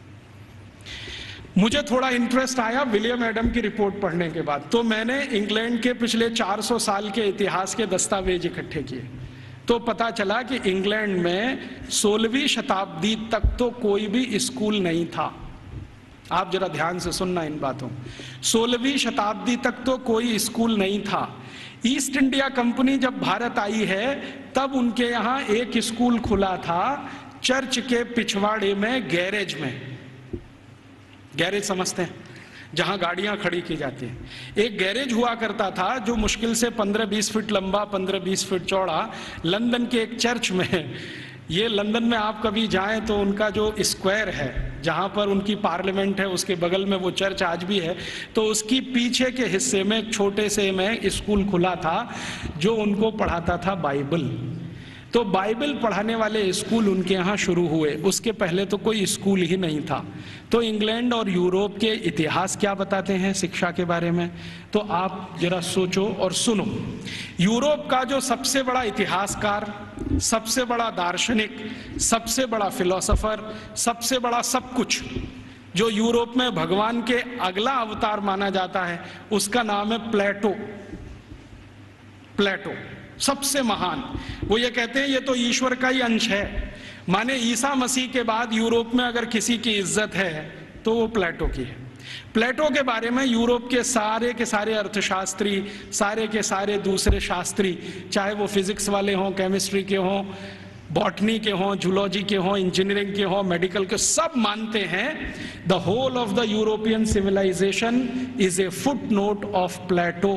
मुझे थोड़ा इंटरेस्ट आया विलियम एडम की रिपोर्ट पढ़ने के बाद, तो मैंने इंग्लैंड के पिछले चार सौ साल के इतिहास के दस्तावेज इकट्ठे किए। तो पता चला कि इंग्लैंड में सोलहवीं शताब्दी तक तो कोई भी स्कूल नहीं था। आप जरा ध्यान से सुनना इन बातों। सोलहवीं शताब्दी तक तो कोई स्कूल नहीं था। ईस्ट इंडिया कंपनी जब भारत आई है तब उनके यहाँ एक स्कूल खुला था, चर्च के पिछवाड़े में, गैरेज में। गैरेज समझते हैं, जहां गाड़ियां खड़ी की जाती हैं। एक गैरेज हुआ करता था जो मुश्किल से पंद्रह बीस फीट लंबा, पंद्रह बीस फीट चौड़ा, लंदन के एक चर्च में। ये लंदन में आप कभी जाएं तो उनका जो स्क्वायर है जहां पर उनकी पार्लियामेंट है उसके बगल में वो चर्च आज भी है। तो उसकी पीछे के हिस्से में एक छोटे से में स्कूल खुला था जो उनको पढ़ाता था बाइबल। तो बाइबल पढ़ाने वाले स्कूल उनके यहाँ शुरू हुए, उसके पहले तो कोई स्कूल ही नहीं था। तो इंग्लैंड और यूरोप के इतिहास क्या बताते हैं शिक्षा के बारे में, तो आप जरा सोचो और सुनो। यूरोप का जो सबसे बड़ा इतिहासकार, सबसे बड़ा दार्शनिक, सबसे बड़ा फिलोसोफर, सबसे बड़ा सब कुछ, जो यूरोप में भगवान के अगला अवतार माना जाता है, उसका नाम है प्लेटो। प्लेटो सबसे महान। वो ये कहते हैं ये तो ईश्वर का ही अंश है। माने ईसा मसीह के बाद यूरोप में अगर किसी की इज्जत है तो वो प्लेटो की है। प्लेटो के बारे में यूरोप के सारे के सारे अर्थशास्त्री, सारे के सारे दूसरे शास्त्री, चाहे वो फिजिक्स वाले हों, केमिस्ट्री के हों, बॉटनी के हों, जूलॉजी के हों, इंजीनियरिंग के हों, मेडिकल के, सब मानते हैं the whole of the European civilisation is a foot note of Plato.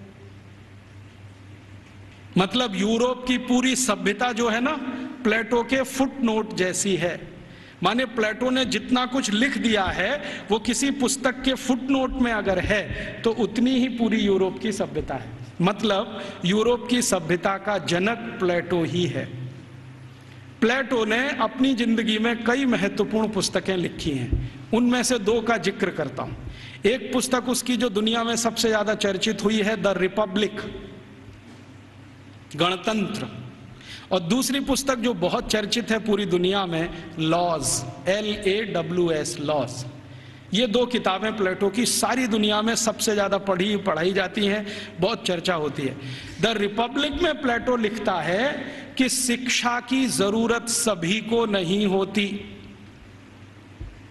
मतलब यूरोप की पूरी सभ्यता जो है ना प्लेटो के फुट नोट जैसी है। माने प्लेटो ने जितना कुछ लिख दिया है वो किसी पुस्तक के फुट नोट में अगर है तो उतनी ही पूरी यूरोप की सभ्यता है। मतलब यूरोप की सभ्यता का जनक प्लेटो ही है। प्लेटो ने अपनी जिंदगी में कई महत्वपूर्ण पुस्तकें लिखी हैं, उनमें से दो का जिक्र करता हूं। एक पुस्तक उसकी जो दुनिया में सबसे ज्यादा चर्चित हुई है, द रिपब्लिक, गणतंत्र, और दूसरी पुस्तक जो बहुत चर्चित है पूरी दुनिया में, laws, L A W S, laws. ये दो किताबें प्लेटो की सारी दुनिया में सबसे ज्यादा पढ़ी पढ़ाई जाती हैं, बहुत चर्चा होती है। द रिपब्लिक में प्लेटो लिखता है कि शिक्षा की जरूरत सभी को नहीं होती।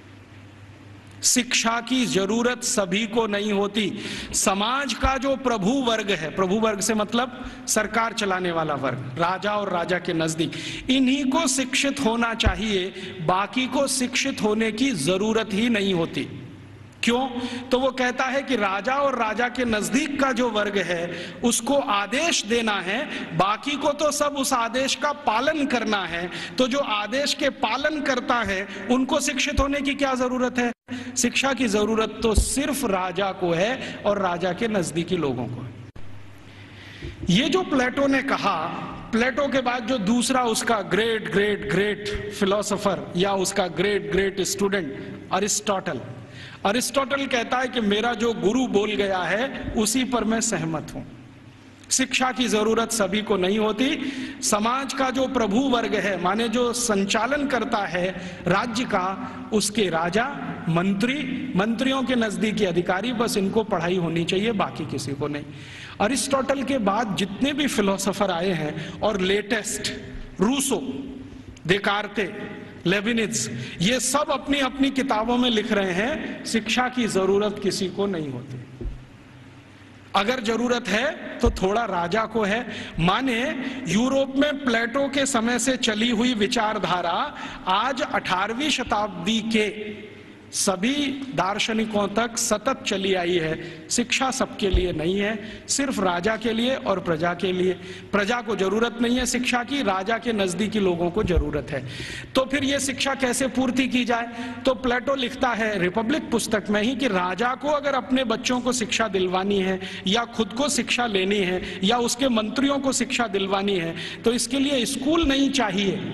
शिक्षा की जरूरत सभी को नहीं होती। समाज का जो प्रभु वर्ग है, प्रभु वर्ग से मतलब सरकार चलाने वाला वर्ग, राजा और राजा के नजदीक, इन्हीं को शिक्षित होना चाहिए, बाकी को शिक्षित होने की जरूरत ही नहीं होती। क्यों? तो वो कहता है कि राजा और राजा के नजदीक का जो वर्ग है उसको आदेश देना है, बाकी को तो सब उस आदेश का पालन करना है। तो जो आदेश के पालन करता है उनको शिक्षित होने की क्या जरूरत है? शिक्षा की जरूरत तो सिर्फ राजा को है और राजा के नजदीकी लोगों को है। ये जो प्लेटो ने कहा, प्लेटो के बाद जो दूसरा उसका ग्रेट ग्रेट ग्रेट फिलोसोफर या उसका great great student Aristotle, Aristotle कहता है कि मेरा जो गुरु बोल गया है उसी पर मैं सहमत हूं। शिक्षा की जरूरत सभी को नहीं होती। समाज का जो प्रभु वर्ग है, माने जो संचालन करता है राज्य का, उसके राजा, मंत्री, मंत्रियों के नजदीकी अधिकारी, बस इनको पढ़ाई होनी चाहिए, बाकी किसी को नहीं। अरिस्टोटल के बाद जितने भी फिलोसोफर आए हैं और लेटेस्ट रूसो, देकार्ते, लेविनिज, ये सब अपनी अपनी किताबों में लिख रहे हैं शिक्षा की जरूरत किसी को नहीं होती। अगर जरूरत है तो थोड़ा राजा को है। माने यूरोप में प्लेटो के समय से चली हुई विचारधारा आज अठारहवीं शताब्दी के सभी दार्शनिकों तक सतत चली आई है। शिक्षा सबके लिए नहीं है, सिर्फ राजा के लिए और प्रजा के लिए। प्रजा को जरूरत नहीं है शिक्षा की, राजा के नजदीकी लोगों को जरूरत है। तो फिर यह शिक्षा कैसे पूर्ति की जाए? तो प्लेटो लिखता है रिपब्लिक पुस्तक में ही कि राजा को अगर अपने बच्चों को शिक्षा दिलवानी है या खुद को शिक्षा लेनी है या उसके मंत्रियों को शिक्षा दिलवानी है तो इसके लिए स्कूल नहीं चाहिए।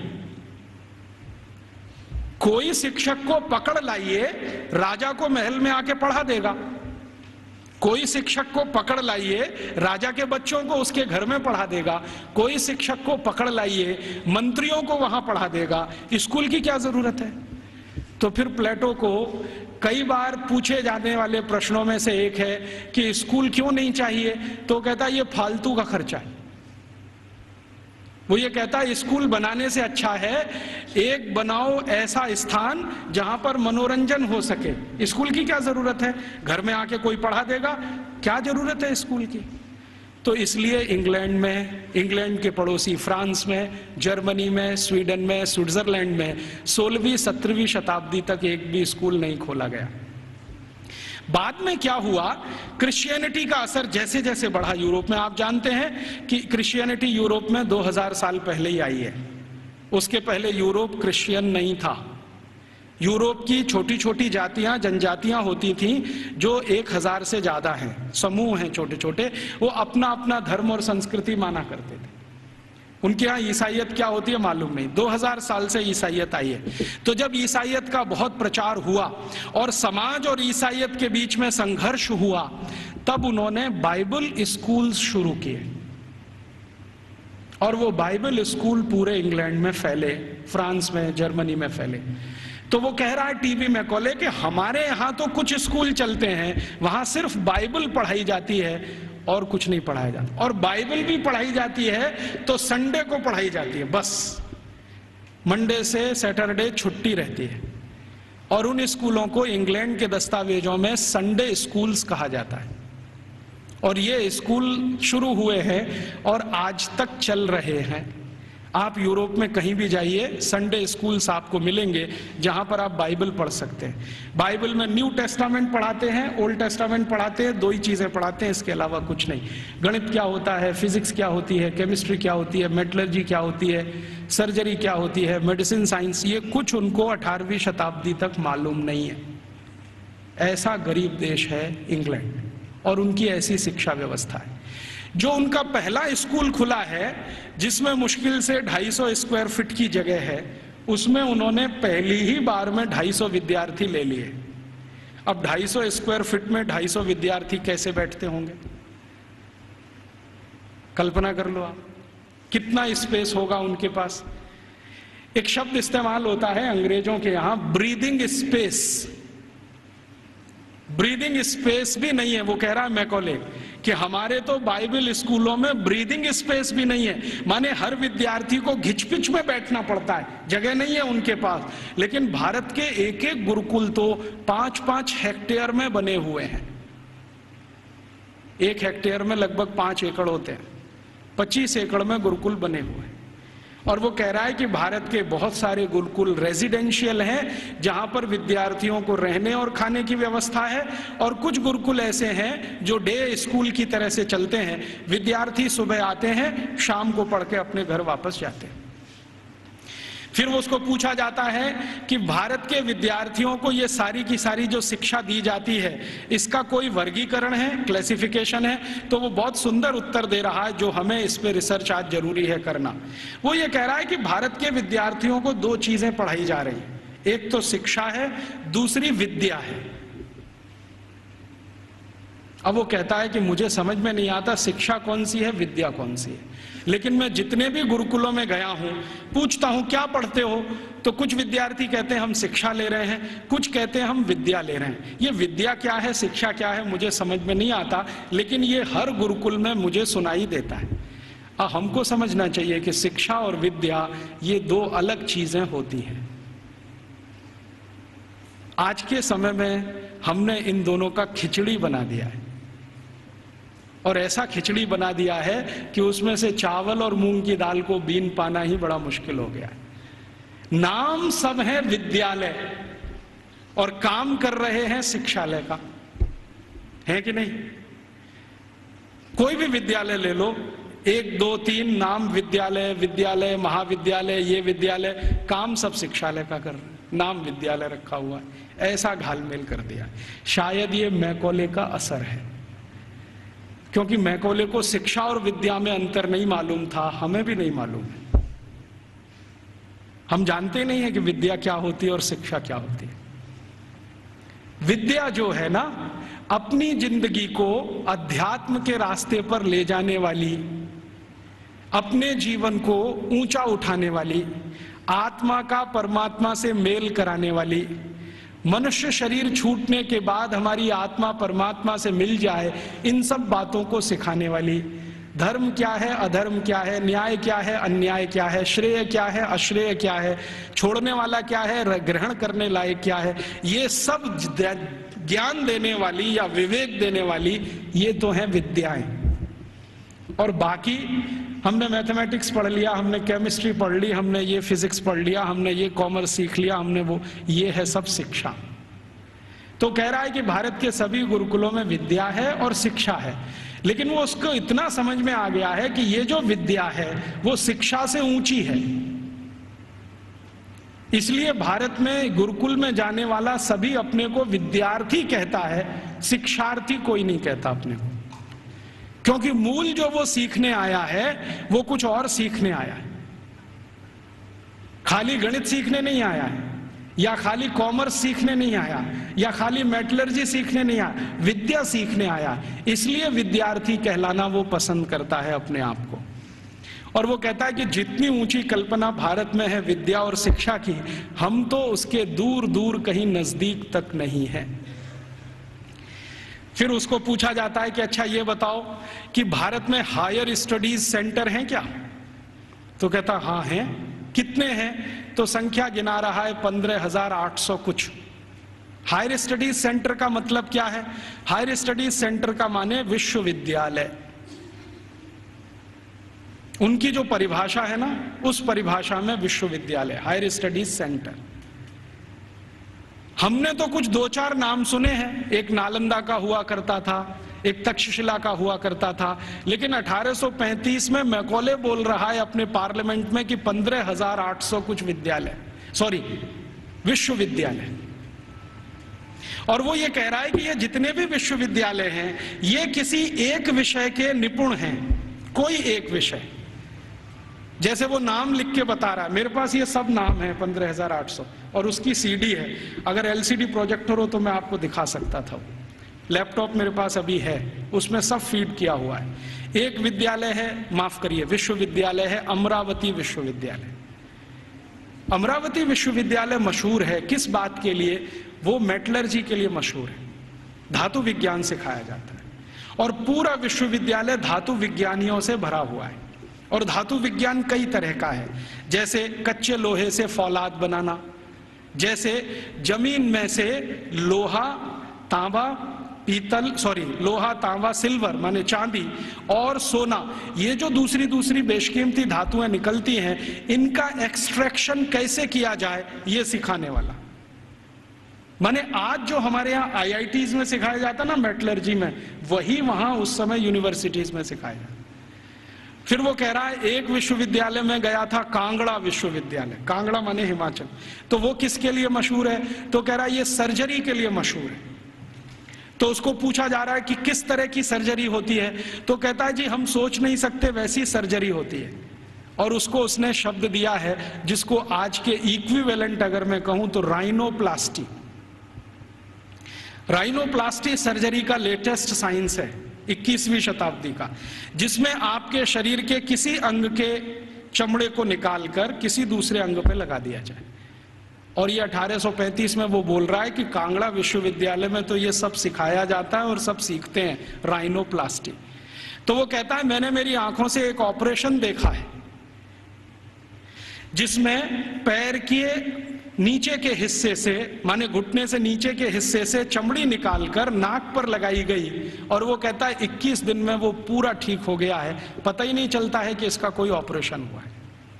कोई शिक्षक को पकड़ लाइए, राजा को महल में आके पढ़ा देगा। कोई शिक्षक को पकड़ लाइए, राजा के बच्चों को उसके घर में पढ़ा देगा। कोई शिक्षक को पकड़ लाइए, मंत्रियों को वहां पढ़ा देगा। स्कूल की क्या जरूरत है? तो फिर प्लेटो को कई बार पूछे जाने वाले प्रश्नों में से एक है कि स्कूल क्यों नहीं चाहिए? तो कहता है ये फालतू का खर्चा है। वो ये कहता है स्कूल बनाने से अच्छा है एक बनाओ ऐसा स्थान जहां पर मनोरंजन हो सके। स्कूल की क्या जरूरत है? घर में आके कोई पढ़ा देगा, क्या जरूरत है स्कूल की? तो इसलिए इंग्लैंड में, इंग्लैंड के पड़ोसी फ्रांस में, जर्मनी में, स्वीडन में, स्विट्जरलैंड में सोलहवीं सत्रहवीं शताब्दी तक एक भी स्कूल नहीं खोला गया। बाद में क्या हुआ, क्रिश्चियनिटी का असर जैसे जैसे बढ़ा यूरोप में, आप जानते हैं कि क्रिश्चियनिटी यूरोप में दो हज़ार साल पहले ही आई है। उसके पहले यूरोप क्रिश्चियन नहीं था। यूरोप की छोटी छोटी जातियां, जनजातियां होती थीं जो एक हजार से ज्यादा हैं, समूह हैं छोटे छोटे, वो अपना अपना धर्म और संस्कृति माना करते थे। उनके यहाँ ईसाइयत क्या होती है मालूम नहीं। दो हज़ार साल से ईसाइयत आई है। तो जब ईसाइयत का बहुत प्रचार हुआ और समाज और ईसाइयत के बीच में संघर्ष हुआ, तब उन्होंने बाइबल स्कूल शुरू किए और वो बाइबल स्कूल पूरे इंग्लैंड में फैले, फ्रांस में, जर्मनी में फैले। तो वो कह रहा है टीवी में कोले कि हमारे यहाँ तो कुछ स्कूल चलते हैं, वहां सिर्फ बाइबल पढ़ाई जाती है और कुछ नहीं पढ़ाया जाता, और बाइबल भी पढ़ाई जाती है तो संडे को पढ़ाई जाती है, बस मंडे से सैटरडे छुट्टी रहती है। और उन स्कूलों को इंग्लैंड के दस्तावेजों में संडे स्कूल्स कहा जाता है। और ये स्कूल शुरू हुए हैं और आज तक चल रहे हैं। आप यूरोप में कहीं भी जाइए, संडे स्कूल्स आपको मिलेंगे जहां पर आप बाइबल पढ़ सकते हैं। बाइबल में न्यू टेस्टामेंट पढ़ाते हैं, ओल्ड टेस्टामेंट पढ़ाते हैं, दो ही चीजें पढ़ाते हैं, इसके अलावा कुछ नहीं। गणित क्या होता है, फिजिक्स क्या होती है, केमिस्ट्री क्या होती है, मेटलर्जी क्या होती है, सर्जरी क्या होती है, मेडिसिन साइंस, ये कुछ उनको अठारहवीं शताब्दी तक मालूम नहीं है। ऐसा गरीब देश है इंग्लैंड और उनकी ऐसी शिक्षा व्यवस्था है। जो उनका पहला स्कूल खुला है जिसमें मुश्किल से ढाई सौ स्क्वायर फीट की जगह है, उसमें उन्होंने पहली ही बार में ढाई सौ विद्यार्थी ले लिए। अब ढाई सौ स्क्वायर फीट में ढाई सौ विद्यार्थी कैसे बैठते होंगे, कल्पना कर लो आप, कितना स्पेस होगा उनके पास। एक शब्द इस्तेमाल होता है अंग्रेजों के यहां, ब्रीदिंग स्पेस। ब्रीदिंग स्पेस भी नहीं है। वो कह रहा है मैकॉले कि हमारे तो बाइबल स्कूलों में ब्रीदिंग स्पेस भी नहीं है, माने हर विद्यार्थी को घिचपिच में बैठना पड़ता है, जगह नहीं है उनके पास। लेकिन भारत के एक एक गुरुकुल तो पांच पांच हेक्टेयर में बने हुए हैं। एक हेक्टेयर में लगभग पांच एकड़ होते हैं, पच्चीस एकड़ में गुरुकुल बने हुए हैं। और वो कह रहा है कि भारत के बहुत सारे गुरुकुल रेजिडेंशियल हैं, जहां पर विद्यार्थियों को रहने और खाने की व्यवस्था है, और कुछ गुरुकुल ऐसे हैं जो डे स्कूल की तरह से चलते हैं। विद्यार्थी सुबह आते हैं, शाम को पढ़ के अपने घर वापस जाते हैं। फिर वो उसको पूछा जाता है कि भारत के विद्यार्थियों को ये सारी की सारी जो शिक्षा दी जाती है, इसका कोई वर्गीकरण है, क्लासिफिकेशन है? तो वो बहुत सुंदर उत्तर दे रहा है, जो हमें इस पे रिसर्च आज जरूरी है करना। वो ये कह रहा है कि भारत के विद्यार्थियों को दो चीजें पढ़ाई जा रही है, एक तो शिक्षा है, दूसरी विद्या है। अब वो कहता है कि मुझे समझ में नहीं आता शिक्षा कौन सी है, विद्या कौन सी है। लेकिन मैं जितने भी गुरुकुलों में गया हूं, पूछता हूं क्या पढ़ते हो, तो कुछ विद्यार्थी कहते हैं हम शिक्षा ले रहे हैं, कुछ कहते हैं हम विद्या ले रहे हैं। ये विद्या क्या है, शिक्षा क्या है, मुझे समझ में नहीं आता, लेकिन ये हर गुरुकुल में मुझे सुनाई देता है। आ, हमको समझना चाहिए कि शिक्षा और विद्या ये दो अलग चीजें होती हैं। आज के समय में हमने इन दोनों का खिचड़ी बना दिया है, और ऐसा खिचड़ी बना दिया है कि उसमें से चावल और मूंग की दाल को बीन पाना ही बड़ा मुश्किल हो गया है। नाम सब है विद्यालय और काम कर रहे हैं शिक्षालय का, है कि नहीं? कोई भी विद्यालय ले लो, एक दो तीन नाम विद्यालय, विद्यालय, महाविद्यालय, ये विद्यालय, काम सब शिक्षालय का कर रहे हैं, नाम विद्यालय रखा हुआ है। ऐसा घालमेल कर दिया। शायद ये मैकॉले का असर है, क्योंकि मैकॉले को शिक्षा और विद्या में अंतर नहीं मालूम था, हमें भी नहीं मालूम है। हम जानते नहीं है कि विद्या क्या होती है और शिक्षा क्या होती है। विद्या जो है ना, अपनी जिंदगी को अध्यात्म के रास्ते पर ले जाने वाली, अपने जीवन को ऊंचा उठाने वाली, आत्मा का परमात्मा से मेल कराने वाली, मनुष्य शरीर छूटने के बाद हमारी आत्मा परमात्मा से मिल जाए, इन सब बातों को सिखाने वाली, धर्म क्या है, अधर्म क्या है, न्याय क्या है, अन्याय क्या है, श्रेय क्या है, अश्रेय क्या है, छोड़ने वाला क्या है, ग्रहण करने लायक क्या है, ये सब ज्ञान देने वाली या विवेक देने वाली ये तो है विद्याएं। और बाकी हमने मैथमेटिक्स पढ़ लिया, हमने केमिस्ट्री पढ़ ली, हमने ये फिजिक्स पढ़ लिया, हमने ये कॉमर्स सीख लिया, हमने वो, ये है सब शिक्षा। तो कह रहा है कि भारत के सभी गुरुकुलों में विद्या है और शिक्षा है, लेकिन वो उसको इतना समझ में आ गया है कि ये जो विद्या है वो शिक्षा से ऊंची है। इसलिए भारत में गुरुकुल में जाने वाला सभी अपने को विद्यार्थी कहता है, शिक्षार्थी कोई नहीं कहता अपने को, क्योंकि मूल जो वो सीखने आया है वो कुछ और सीखने आया है। खाली गणित सीखने नहीं आया है, या खाली कॉमर्स सीखने नहीं आया, या खाली मेटलर्जी सीखने नहीं आया, विद्या सीखने आया। इसलिए विद्यार्थी कहलाना वो पसंद करता है अपने आप को। और वो कहता है कि जितनी ऊंची कल्पना भारत में है विद्या और शिक्षा की, हम तो उसके दूर दूर कहीं नजदीक तक नहीं है। फिर उसको पूछा जाता है कि अच्छा ये बताओ कि भारत में हायर स्टडीज सेंटर हैं क्या? तो कहता हाँ हैं। कितने हैं? तो संख्या गिना रहा है पंद्रह हजार आठ सौ कुछ। हायर स्टडीज सेंटर का मतलब क्या है? हायर स्टडीज सेंटर का माने विश्वविद्यालय। उनकी जो परिभाषा है ना, उस परिभाषा में विश्वविद्यालय, हायर स्टडीज सेंटर। हमने तो कुछ दो चार नाम सुने हैं, एक नालंदा का हुआ करता था, एक तक्षशिला का हुआ करता था, लेकिन अठारह सौ पैंतीस में मैकॉले बोल रहा है अपने पार्लियामेंट में कि पंद्रह हजार आठ सौ कुछ विद्यालय, सॉरी विश्वविद्यालय। और वो ये कह रहा है कि ये जितने भी विश्वविद्यालय हैं ये किसी एक विषय के निपुण हैं, कोई एक विषय। जैसे वो नाम लिख के बता रहा है, मेरे पास ये सब नाम है पंद्रह हजार आठ सौ, और उसकी सीडी है। अगर एलसीडी प्रोजेक्टर हो तो मैं आपको दिखा सकता था। लैपटॉप मेरे पास अभी है, उसमें सब फीड किया हुआ है। एक विद्यालय है, माफ करिए विश्वविद्यालय है, अमरावती विश्वविद्यालय। अमरावती विश्वविद्यालय मशहूर है किस बात के लिए? वो मेटलर्जी के लिए मशहूर है, धातु विज्ञान सिखाया जाता है। और पूरा विश्वविद्यालय धातु विज्ञानियों से भरा हुआ है। और धातु विज्ञान कई तरह का है, जैसे कच्चे लोहे से फौलाद बनाना, जैसे जमीन में से लोहा, तांबा, पीतल, सॉरी लोहा, तांबा, सिल्वर माने चांदी और सोना, ये जो दूसरी दूसरी बेशकीमती धातुएं निकलती हैं, इनका एक्सट्रैक्शन कैसे किया जाए, ये सिखाने वाला। माने आज जो हमारे यहाँ आई आई टीज़ में सिखाया जाता ना मेटलर्जी में, वही वहां उस समय यूनिवर्सिटीज में सिखाया जाता। फिर वो कह रहा है एक विश्वविद्यालय में गया था, कांगड़ा विश्वविद्यालय, कांगड़ा माने हिमाचल, तो वो किसके लिए मशहूर है, तो कह रहा है ये सर्जरी के लिए मशहूर है। तो उसको पूछा जा रहा है कि किस तरह की सर्जरी होती है, तो कहता है जी हम सोच नहीं सकते वैसी सर्जरी होती है। और उसको उसने शब्द दिया है जिसको आज के इक्विवेलेंट अगर मैं कहूं तो राइनोप्लास्टी। राइनोप्लास्टी सर्जरी का लेटेस्ट साइंस है इक्कीसवीं शताब्दी का, जिसमें आपके शरीर के किसी अंग के चमड़े को निकालकर किसी दूसरे अंग पे लगा दिया जाए। और ये अठारह सौ पैंतीस में वो बोल रहा है कि कांगड़ा विश्वविद्यालय में तो ये सब सिखाया जाता है और सब सीखते हैं राइनोप्लास्टी। तो वो कहता है मैंने मेरी आंखों से एक ऑपरेशन देखा है जिसमें पैर के नीचे के हिस्से से, माने घुटने से नीचे के हिस्से से चमड़ी निकालकर नाक पर लगाई गई, और वो कहता है इक्कीस दिन में वो पूरा ठीक हो गया है, पता ही नहीं चलता है कि इसका कोई ऑपरेशन हुआ है।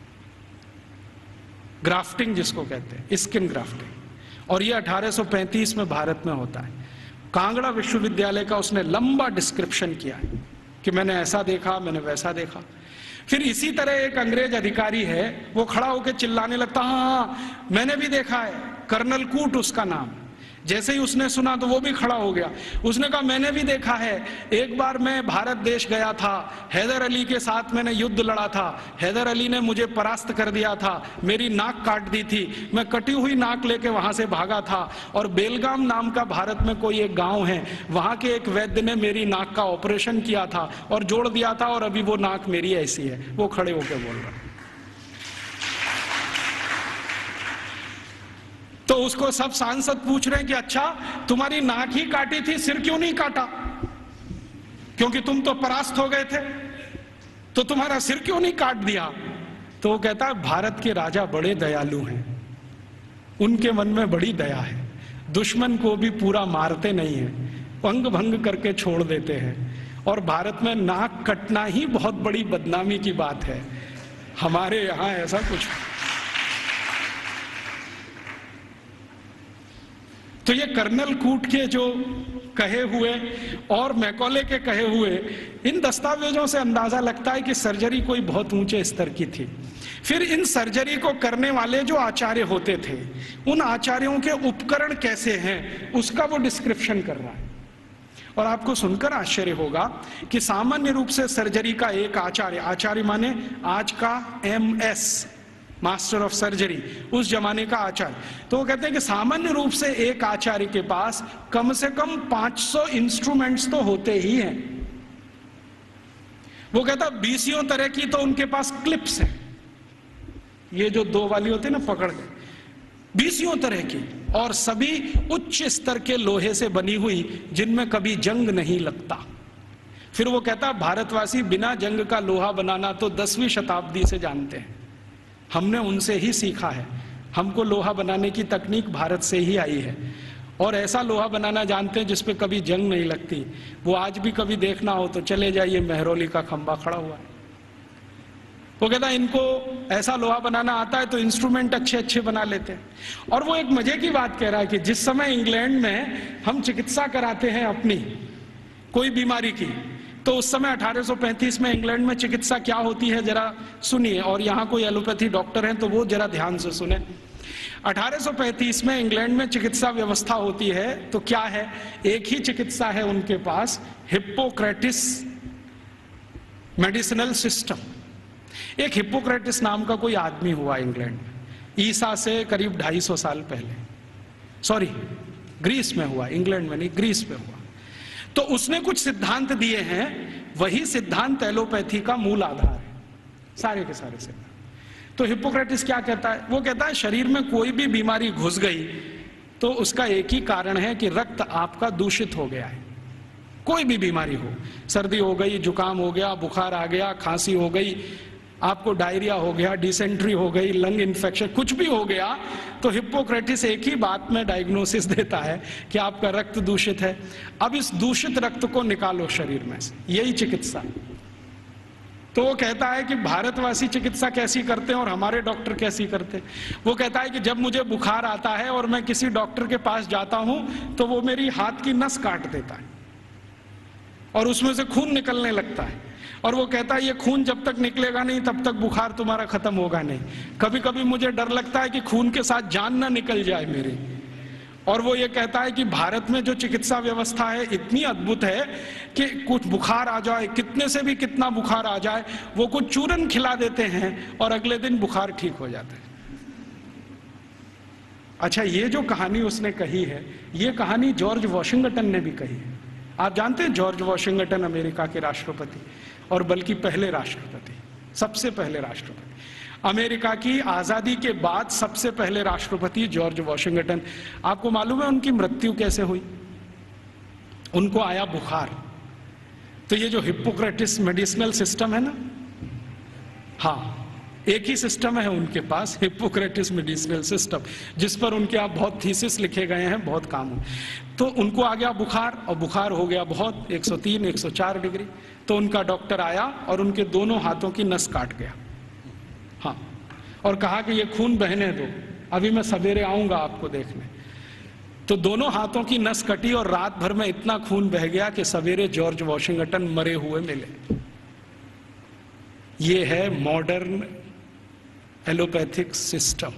ग्राफ्टिंग जिसको कहते हैं, स्किन ग्राफ्टिंग। और ये अठारह सौ पैंतीस में भारत में होता है। कांगड़ा विश्वविद्यालय का उसने लंबा डिस्क्रिप्शन किया है कि मैंने ऐसा देखा, मैंने वैसा देखा। फिर इसी तरह एक अंग्रेज अधिकारी है, वो खड़ा होकर चिल्लाने लगता, हाँ हाँ मैंने भी देखा है, कर्नल कूट उसका नाम। जैसे ही उसने सुना तो वो भी खड़ा हो गया, उसने कहा मैंने भी देखा है, एक बार मैं भारत देश गया था, हैदर अली के साथ मैंने युद्ध लड़ा था, हैदर अली ने मुझे परास्त कर दिया था, मेरी नाक काट दी थी, मैं कटी हुई नाक लेके वहां से भागा था, और बेलगाम नाम का भारत में कोई एक गांव है, वहां के एक वैद्य ने मेरी नाक का ऑपरेशन किया था और जोड़ दिया था, और अभी वो नाक मेरी ऐसी है। वो खड़े होकर बोल रहा। तो उसको सब सांसद पूछ रहे हैं कि अच्छा तुम्हारी नाक ही काटी थी, सिर क्यों नहीं काटा, क्योंकि तुम तो परास्त हो गए थे, तो तुम्हारा सिर क्यों नहीं काट दिया। तो वो कहता है भारत के राजा बड़े दयालु हैं, उनके मन में बड़ी दया है, दुश्मन को भी पूरा मारते नहीं है, अंग भंग करके छोड़ देते हैं, और भारत में नाक कटना ही बहुत बड़ी बदनामी की बात है, हमारे यहां ऐसा कुछ। तो ये कर्नल कूट के जो कहे हुए और मैकॉले के कहे हुए इन दस्तावेजों से अंदाजा लगता है कि सर्जरी कोई बहुत ऊंचे स्तर की थी। फिर इन सर्जरी को करने वाले जो आचार्य होते थे, उन आचार्यों के उपकरण कैसे हैं उसका वो डिस्क्रिप्शन कर रहा है। और आपको सुनकर आश्चर्य होगा कि सामान्य रूप से सर्जरी का एक आचार्य, आचार्य माने आज का M S master of surgery, उस जमाने का आचार्य, तो वो कहते हैं कि सामान्य रूप से एक आचार्य के पास कम से कम पांच सौ इंस्ट्रूमेंट्स तो होते ही हैं। वो कहता बीसियों तरह की तो उनके पास क्लिप्स हैं, ये जो दो वाली होती है ना पकड़ के, बीसियों तरह की, और सभी उच्च स्तर के लोहे से बनी हुई, जिनमें कभी जंग नहीं लगता। फिर वो कहता भारतवासी बिना जंग का लोहा बनाना तो दसवीं शताब्दी से जानते हैं, हमने उनसे ही सीखा है, हमको लोहा बनाने की तकनीक भारत से ही आई है, और ऐसा लोहा बनाना जानते हैं जिसपे कभी जंग नहीं लगती। वो आज भी कभी देखना हो तो चले जाइए, मेहरौली का खंबा खड़ा हुआ है। वो कहता इनको ऐसा लोहा बनाना आता है तो इंस्ट्रूमेंट अच्छे अच्छे बना लेते हैं। और वो एक मजे की बात कह रहा है कि जिस समय इंग्लैंड में हम चिकित्सा कराते हैं अपनी कोई बीमारी की, तो उस समय अठारह सौ पैंतीस में इंग्लैंड में चिकित्सा क्या होती है जरा सुनिए, और यहाँ कोई एलोपैथी डॉक्टर हैं तो वो जरा ध्यान से सुने। अठारह सौ पैंतीस में इंग्लैंड में चिकित्सा व्यवस्था होती है तो क्या है, एक ही चिकित्सा है उनके पास, हिप्पोक्रेटिस मेडिसिनल सिस्टम। एक हिप्पोक्रेटिस नाम का कोई आदमी हुआ इंग्लैंड में, ईसा से करीब ढाई सौ साल पहले, सॉरी ग्रीस में हुआ, इंग्लैंड में नहीं, ग्रीस में हुआ। तो उसने कुछ सिद्धांत दिए हैं, वही सिद्धांत एलोपैथी का मूल आधार है, सारे के सारे सिद्धांत। तो हिप्पोक्रेटिस क्या कहता है, वो कहता है शरीर में कोई भी बीमारी घुस गई तो उसका एक ही कारण है कि रक्त आपका दूषित हो गया है, कोई भी बीमारी हो, सर्दी हो गई, जुकाम हो गया, बुखार आ गया, खांसी हो गई, आपको डायरिया हो गया, डिसेंट्री हो गई, लंग इन्फेक्शन, कुछ भी हो गया, तो हिप्पोक्रेटिस एक ही बात में डायग्नोसिस देता है कि आपका रक्त दूषित है। अब इस दूषित रक्त को निकालो शरीर में से, यही चिकित्सा। तो वो कहता है कि भारतवासी चिकित्सा कैसी करते हैं और हमारे डॉक्टर कैसी करते हैं। वो कहता है कि जब मुझे बुखार आता है और मैं किसी डॉक्टर के पास जाता हूं तो वो मेरी हाथ की नस काट देता है और उसमें से खून निकलने लगता है, और वो कहता है ये खून जब तक निकलेगा नहीं तब तक बुखार तुम्हारा खत्म होगा नहीं। कभी कभी मुझे डर लगता है कि खून के साथ जान ना निकल जाए मेरी। और वो ये कहता है कि भारत में जो चिकित्सा व्यवस्था है इतनी अद्भुत है कि कुछ बुखार आ जाए, कितने से भी कितना बुखार आ जाए, वो कुछ चूरन खिला देते हैं और अगले दिन बुखार ठीक हो जाता है। अच्छा, ये जो कहानी उसने कही है, ये कहानी जॉर्ज वॉशिंगटन ने भी कही है। आप जानते हैं जॉर्ज वॉशिंगटन अमेरिका के राष्ट्रपति, और बल्कि पहले राष्ट्रपति, सबसे पहले राष्ट्रपति, अमेरिका की आजादी के बाद सबसे पहले राष्ट्रपति जॉर्ज वॉशिंगटन। आपको मालूम है उनकी मृत्यु कैसे हुई? उनको आया बुखार। तो ये जो हिप्पोक्रेटिस मेडिसिनल सिस्टम है ना, हाँ, एक ही सिस्टम है उनके पास, हिप्पोक्रेटिस मेडिसिनल सिस्टम, जिस पर उनके आप बहुत थीसिस लिखे गए हैं, बहुत काम हो। तो उनको आ गया बुखार, और बुखार हो गया बहुत, एक सौ तीन एक सौ चार डिग्री। तो उनका डॉक्टर आया और उनके दोनों हाथों की नस काट गया, हाँ, और कहा कि ये खून बहने दो, अभी मैं सवेरे आऊंगा आपको देखने। तो दोनों हाथों की नस कटी और रात भर में इतना खून बह गया कि सवेरे जॉर्ज वॉशिंगटन मरे हुए मिले। ये है मॉडर्न एलोपैथिक सिस्टम।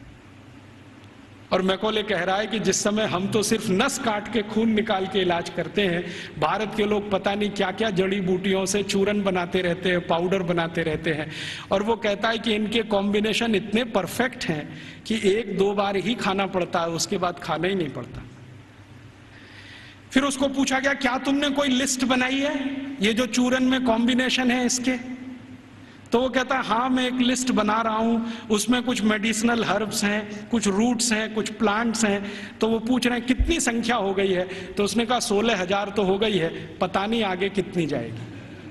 और मैकॉले कह रहा है कि जिस समय हम तो सिर्फ नस काट के खून निकाल के इलाज करते हैं, भारत के लोग पता नहीं क्या क्या जड़ी बूटियों से चूरन बनाते रहते हैं, पाउडर बनाते रहते हैं। और वो कहता है कि इनके कॉम्बिनेशन इतने परफेक्ट हैं कि एक दो बार ही खाना पड़ता है, उसके बाद खाना ही नहीं पड़ता। फिर उसको पूछा गया, क्या तुमने कोई लिस्ट बनाई है ये जो चूरन में कॉम्बिनेशन है इसके? तो वो कहता है हाँ, मैं एक लिस्ट बना रहा हूं, उसमें कुछ मेडिसिनल हर्ब्स हैं, कुछ रूट्स हैं, कुछ प्लांट्स हैं। तो वो पूछ रहे हैं कितनी संख्या हो गई है? तो उसने कहा सोलह हजार तो हो गई है, पता नहीं आगे कितनी जाएगी।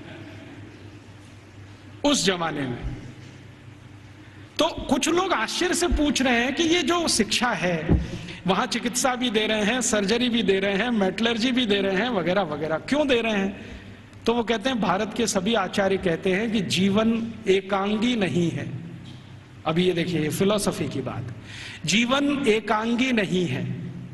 उस जमाने में तो कुछ लोग आश्चर्य से पूछ रहे हैं कि ये जो शिक्षा है, वहां चिकित्सा भी दे रहे हैं, सर्जरी भी दे रहे हैं, मेटलर्जी भी दे रहे हैं, वगैरह वगैरह, क्यों दे रहे हैं? तो वो कहते हैं, भारत के सभी आचार्य कहते हैं कि जीवन एकांगी नहीं है। अभी ये देखिए, फिलॉसफी की बात, जीवन एकांगी नहीं है,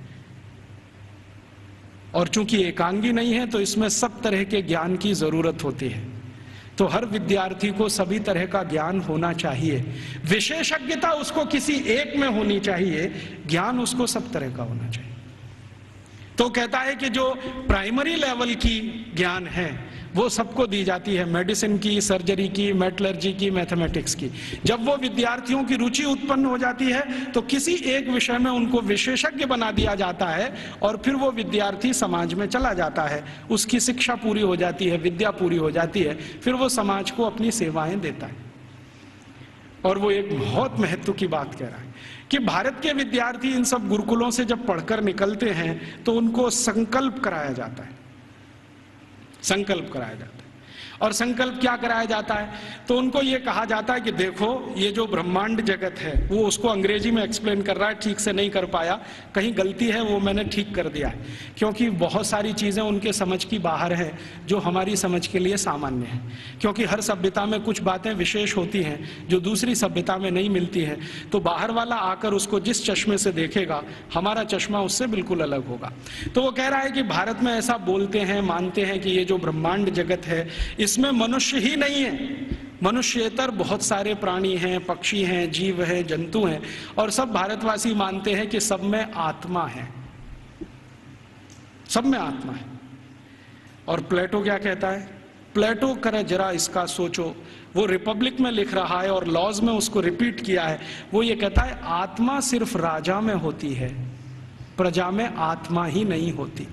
और चूंकि एकांगी नहीं है तो इसमें सब तरह के ज्ञान की जरूरत होती है। तो हर विद्यार्थी को सभी तरह का ज्ञान होना चाहिए, विशेषज्ञता उसको किसी एक में होनी चाहिए, ज्ञान उसको सब तरह का होना चाहिए। तो कहता है कि जो प्राइमरी लेवल की ज्ञान है वो सबको दी जाती है, मेडिसिन की, सर्जरी की, मेटलर्जी की, मैथमेटिक्स की। जब वो विद्यार्थियों की रुचि उत्पन्न हो जाती है तो किसी एक विषय में उनको विशेषज्ञ बना दिया जाता है, और फिर वो विद्यार्थी समाज में चला जाता है, उसकी शिक्षा पूरी हो जाती है, विद्या पूरी हो जाती है, फिर वो समाज को अपनी सेवाएं देता है। और वो एक बहुत महत्व की बात कह रहा है कि भारत के विद्यार्थी इन सब गुरुकुलों से जब पढ़कर निकलते हैं तो उनको संकल्प कराया जाता है, संकल्प कराया जाता है। और संकल्प क्या कराया जाता है? तो उनको ये कहा जाता है कि देखो, ये जो ब्रह्मांड जगत है, वो उसको अंग्रेजी में एक्सप्लेन कर रहा है, ठीक से नहीं कर पाया, कहीं गलती है वो मैंने ठीक कर दिया है, क्योंकि बहुत सारी चीजें उनके समझ की बाहर है जो हमारी समझ के लिए सामान्य है। क्योंकि हर सभ्यता में कुछ बातें विशेष होती हैं जो दूसरी सभ्यता में नहीं मिलती है, तो बाहर वाला आकर उसको जिस चश्मे से देखेगा, हमारा चश्मा उससे बिल्कुल अलग होगा। तो वो कह रहा है कि भारत में ऐसा बोलते हैं, मानते हैं कि ये जो ब्रह्मांड जगत है इसमें मनुष्य ही नहीं है, मनुष्येतर बहुत सारे प्राणी हैं, पक्षी हैं, जीव हैं, जंतु हैं, और सब भारतवासी मानते हैं कि सब में आत्मा है, सब में आत्मा है। और प्लेटो क्या कहता है? प्लेटो करे जरा इसका सोचो, वो रिपब्लिक में लिख रहा है और लॉज में उसको रिपीट किया है। वो ये कहता है आत्मा सिर्फ राजा में होती है, प्रजा में आत्मा ही नहीं होती।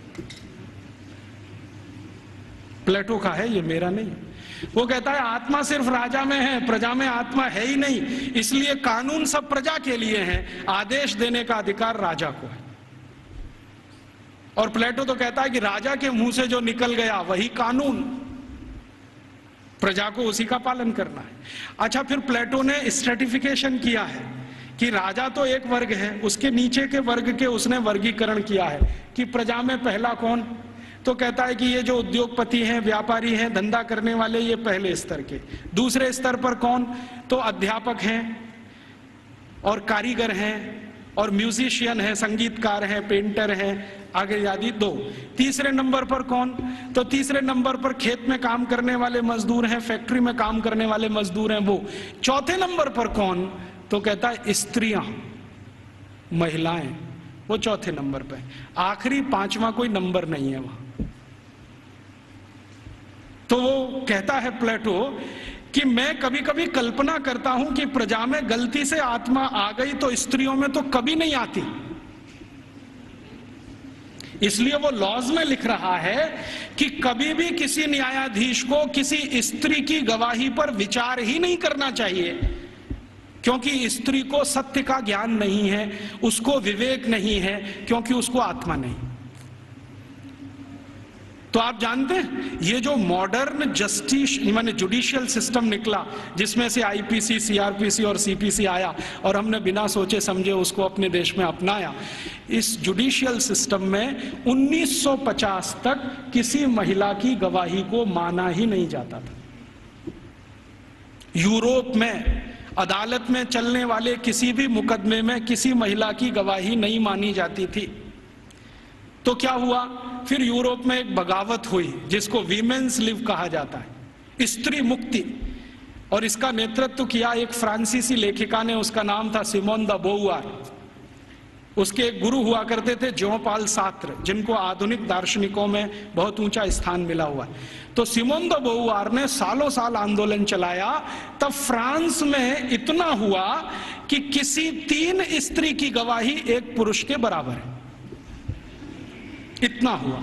प्लेटो का है, ये मेरा नहीं। वो कहता है आत्मा सिर्फ राजा में है, प्रजा में आत्मा है ही नहीं, इसलिए कानून सब प्रजा के लिए हैं, आदेश देने का अधिकार राजा को है। और प्लेटो तो कहता है कि राजा के मुंह से जो निकल गया वही कानून, प्रजा को उसी का पालन करना है। अच्छा, फिर प्लेटो ने स्ट्रेटिफिकेशन किया है कि राजा तो एक वर्ग है, उसके नीचे के वर्ग के उसने वर्गीकरण किया है कि प्रजा में पहला कौन, तो कहता है कि ये जो उद्योगपति हैं, व्यापारी हैं, धंधा करने वाले, ये पहले स्तर के। दूसरे स्तर पर कौन, तो अध्यापक हैं और कारीगर हैं और म्यूजिशियन हैं, संगीतकार हैं, पेंटर हैं, आगे आदि दो। तीसरे नंबर पर कौन, तो तीसरे नंबर पर खेत में काम करने वाले मजदूर हैं, फैक्ट्री में काम करने वाले मजदूर हैं वो। चौथे नंबर पर कौन, तो कहता है स्त्रियां, महिलाएं, वो चौथे नंबर पे। आखिरी पांचवा कोई नंबर नहीं है वहां। तो वो कहता है प्लेटो कि मैं कभी कभी कल्पना करता हूं कि प्रजा में गलती से आत्मा आ गई तो स्त्रियों में तो कभी नहीं आती। इसलिए वो लॉज में लिख रहा है कि कभी भी किसी न्यायाधीश को किसी स्त्री की गवाही पर विचार ही नहीं करना चाहिए, क्योंकि स्त्री को सत्य का ज्ञान नहीं है, उसको विवेक नहीं है, क्योंकि उसको आत्मा नहीं। तो आप जानते हैं ये जो मॉडर्न जस्टिस माने जुडिशियल सिस्टम निकला, जिसमें से आईपीसी, सीआरपीसी और सीपीसी आया और हमने बिना सोचे समझे उसको अपने देश में अपनाया, इस जुडिशियल सिस्टम में उन्नीस सौ पचास तक किसी महिला की गवाही को माना ही नहीं जाता था। यूरोप में अदालत में चलने वाले किसी भी मुकदमे में किसी महिला की गवाही नहीं मानी जाती थी। तो क्या हुआ, फिर यूरोप में एक बगावत हुई जिसको वीमेंस लिव कहा जाता है, स्त्री मुक्ति, और इसका नेतृत्व किया एक फ्रांसीसी लेखिका ने, उसका नाम था सिमोन द बोउआर। उसके एक गुरु हुआ करते थे ज्यों पाल सार्त्र, जिनको आधुनिक दार्शनिकों में बहुत ऊंचा स्थान मिला हुआ है। तो सिमोन द बोउआर ने सालों साल आंदोलन चलाया, तब फ्रांस में इतना हुआ कि किसी तीन स्त्री की गवाही एक पुरुष के बराबर है। इतना हुआ,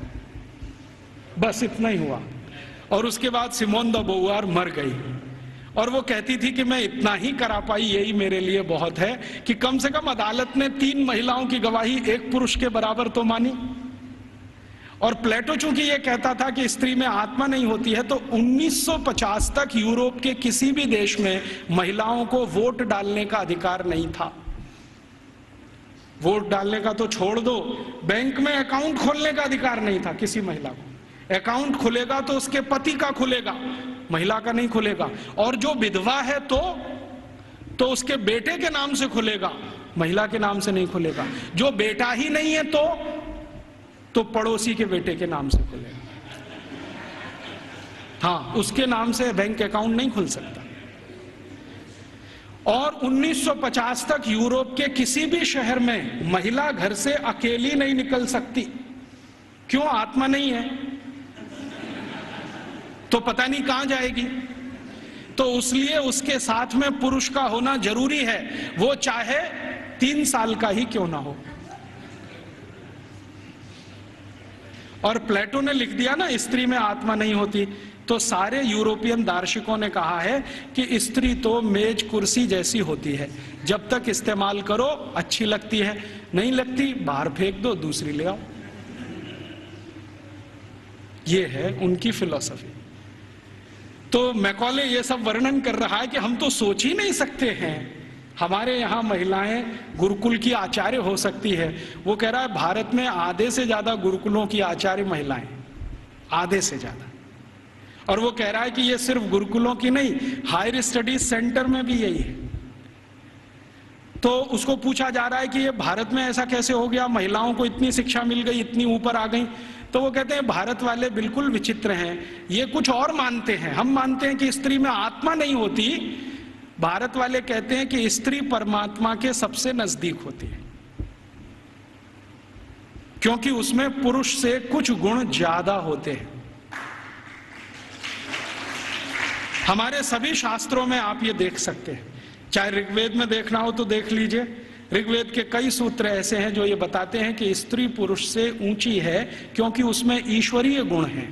बस इतना ही हुआ। और उसके बाद सिमोन द बोउआर मर गई और वो कहती थी कि मैं इतना ही करा पाई, यही मेरे लिए बहुत है कि कम से कम अदालत ने तीन महिलाओं की गवाही एक पुरुष के बराबर तो मानी। और प्लेटो चूंकि ये कहता था कि स्त्री में आत्मा नहीं होती है, तो उन्नीस सौ पचास तक यूरोप के किसी भी देश में महिलाओं को वोट डालने का अधिकार नहीं था। वोट डालने का तो छोड़ दो, बैंक में अकाउंट खोलने का अधिकार नहीं था किसी महिला को। अकाउंट खुलेगा तो उसके पति का खुलेगा, महिला का नहीं खुलेगा। और जो विधवा है तो तो उसके बेटे के नाम से खुलेगा, महिला के नाम से नहीं खुलेगा। जो बेटा ही नहीं है तो तो पड़ोसी के बेटे के नाम से खुलेगा। हाँ, उसके नाम से बैंक अकाउंट नहीं खुल सकता। और उन्नीस सौ पचास तक यूरोप के किसी भी शहर में महिला घर से अकेली नहीं निकल सकती। क्यों? आत्मा नहीं है तो पता नहीं कहां जाएगी। तो इसलिए उसके साथ में पुरुष का होना जरूरी है, वो चाहे तीन साल का ही क्यों ना हो। और प्लेटो ने लिख दिया ना स्त्री में आत्मा नहीं होती, तो सारे यूरोपियन दार्शनिकों ने कहा है कि स्त्री तो मेज कुर्सी जैसी होती है, जब तक इस्तेमाल करो अच्छी लगती है, नहीं लगती बाहर फेंक दो, दूसरी ले आओ। ये है उनकी फिलॉसफी। तो मैकॉले ये सब वर्णन कर रहा है कि हम तो सोच ही नहीं सकते हैं हमारे यहाँ महिलाएं गुरुकुल की आचार्य हो सकती है। वो कह रहा है भारत में आधे से ज्यादा गुरुकुलों की आचार्य महिलाएं, आधे से ज्यादा। और वो कह रहा है कि ये सिर्फ गुरुकुलों की नहीं, हायर स्टडीज सेंटर में भी यही है। तो उसको पूछा जा रहा है कि ये भारत में ऐसा कैसे हो गया, महिलाओं को इतनी शिक्षा मिल गई, इतनी ऊपर आ गई। तो वो कहते हैं भारत वाले बिल्कुल विचित्र हैं, ये कुछ और मानते हैं। हम मानते हैं कि स्त्री में आत्मा नहीं होती, भारत वाले कहते हैं कि स्त्री परमात्मा के सबसे नजदीक होती है, क्योंकि उसमें पुरुष से कुछ गुण ज्यादा होते हैं। हमारे सभी शास्त्रों में आप ये देख सकते हैं, चाहे ऋग्वेद में देखना हो तो देख लीजिए। ऋग्वेद के कई सूत्र ऐसे हैं जो ये बताते हैं कि स्त्री पुरुष से ऊंची है, क्योंकि उसमें ईश्वरीय गुण हैं।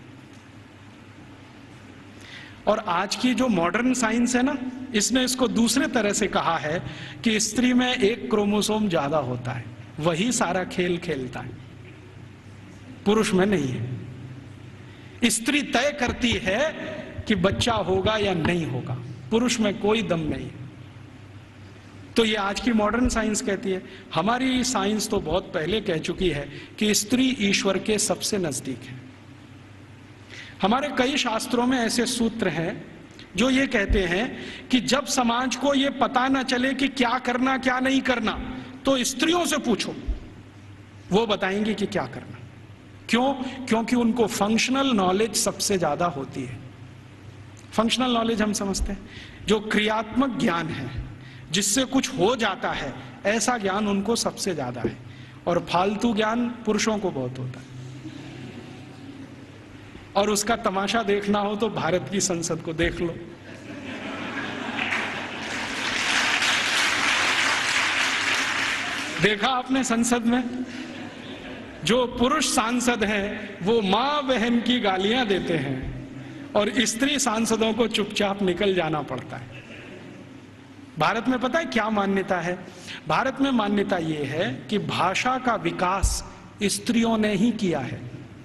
और आज की जो मॉडर्न साइंस है ना, इसने इसको दूसरे तरह से कहा है कि स्त्री में एक क्रोमोसोम ज्यादा होता है, वही सारा खेल खेलता है। पुरुष में नहीं है। स्त्री तय करती है कि बच्चा होगा या नहीं होगा, पुरुष में कोई दम नहीं है। तो ये आज की मॉडर्न साइंस कहती है। हमारी साइंस तो बहुत पहले कह चुकी है कि स्त्री ईश्वर के सबसे नजदीक है। हमारे कई शास्त्रों में ऐसे सूत्र हैं जो ये कहते हैं कि जब समाज को ये पता ना चले कि क्या करना क्या नहीं करना, तो स्त्रियों से पूछो, वो बताएंगी कि क्या करना। क्यों? क्योंकि उनको फंक्शनल नॉलेज सबसे ज्यादा होती है। फंक्शनल नॉलेज हम समझते हैं, जो क्रियात्मक ज्ञान है, जिससे कुछ हो जाता है, ऐसा ज्ञान उनको सबसे ज्यादा है। और फालतू ज्ञान पुरुषों को बहुत होता है। और उसका तमाशा देखना हो तो भारत की संसद को देख लो। देखा आपने संसद में जो पुरुष सांसद हैं वो मां बहन की गालियां देते हैं और स्त्री सांसदों को चुपचाप निकल जाना पड़ता है। भारत में पता है क्या मान्यता है? भारत में मान्यता यह है कि भाषा का विकास स्त्रियों ने ही किया है।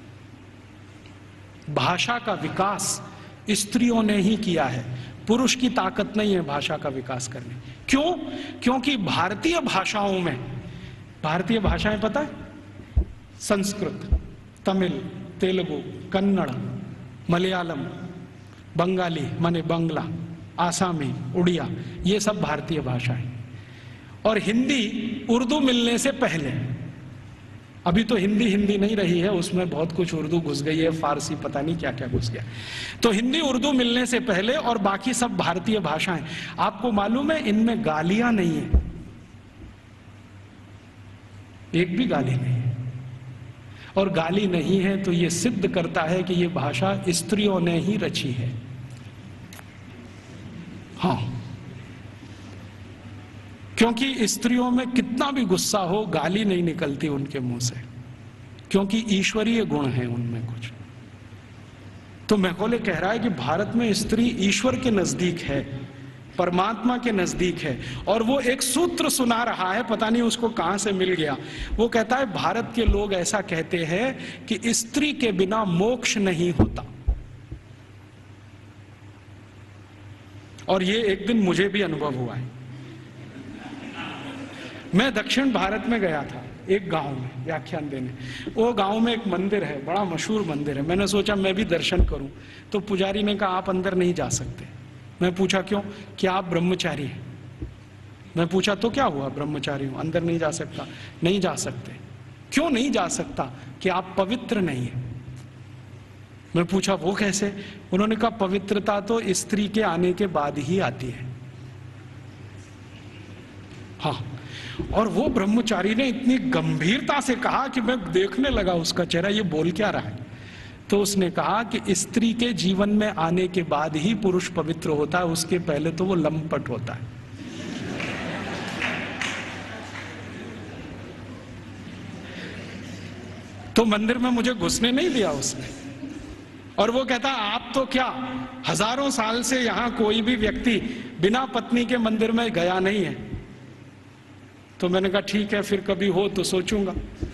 भाषा का विकास स्त्रियों ने ही किया है, पुरुष की ताकत नहीं है भाषा का विकास करने। क्यों? क्योंकि भारतीय भाषाओं में, भारतीय भाषाएं पता है, संस्कृत, तमिल, तेलुगु, कन्नड़, मलयालम, बंगाली माने बंगला, आसामी, उड़िया, ये सब भारतीय भाषाएं। और हिंदी उर्दू मिलने से पहले, अभी तो हिंदी हिंदी नहीं रही है, उसमें बहुत कुछ उर्दू घुस गई है, फारसी, पता नहीं क्या क्या घुस गया। तो हिंदी उर्दू मिलने से पहले और बाकी सब भारतीय भाषाएं। आपको मालूम है इनमें गालियां नहीं है, एक भी गाली नहीं है। और गाली नहीं है तो यह सिद्ध करता है कि यह भाषा स्त्रियों ने ही रची है। हाँ, क्योंकि स्त्रियों में कितना भी गुस्सा हो, गाली नहीं निकलती उनके मुंह से, क्योंकि ईश्वरीय गुण है उनमें कुछ। तो मैकॉले कह रहा है कि भारत में स्त्री ईश्वर के नजदीक है, परमात्मा के नजदीक है। और वो एक सूत्र सुना रहा है, पता नहीं उसको कहां से मिल गया। वो कहता है भारत के लोग ऐसा कहते हैं कि स्त्री के बिना मोक्ष नहीं होता। और ये एक दिन मुझे भी अनुभव हुआ है। मैं दक्षिण भारत में गया था, एक गांव में व्याख्यान देने। वो गांव में एक मंदिर है, बड़ा मशहूर मंदिर है। मैंने सोचा मैं भी दर्शन करूं, तो पुजारी ने कहा आप अंदर नहीं जा सकते। मैं पूछा क्यों? कि आप ब्रह्मचारी हैं। मैं पूछा तो क्या हुआ, ब्रह्मचारी हूं, अंदर नहीं जा सकता। नहीं जा सकते। क्यों नहीं जा सकता? कि आप पवित्र नहीं है। मैं पूछा वो कैसे? उन्होंने कहा पवित्रता तो स्त्री के आने के बाद ही आती है। हाँ, और वो ब्रह्मचारी ने इतनी गंभीरता से कहा कि मैं देखने लगा उसका चेहरा, ये बोल क्या रहा है। तो उसने कहा कि स्त्री के जीवन में आने के बाद ही पुरुष पवित्र होता है, उसके पहले तो वो लंपट होता है। तो मंदिर में मुझे घुसने नहीं दिया उसने। और वो कहता आप तो क्या, हजारों साल से यहां कोई भी व्यक्ति बिना पत्नी के मंदिर में गया नहीं है। तो मैंने कहा ठीक है, फिर कभी हो तो सोचूंगा।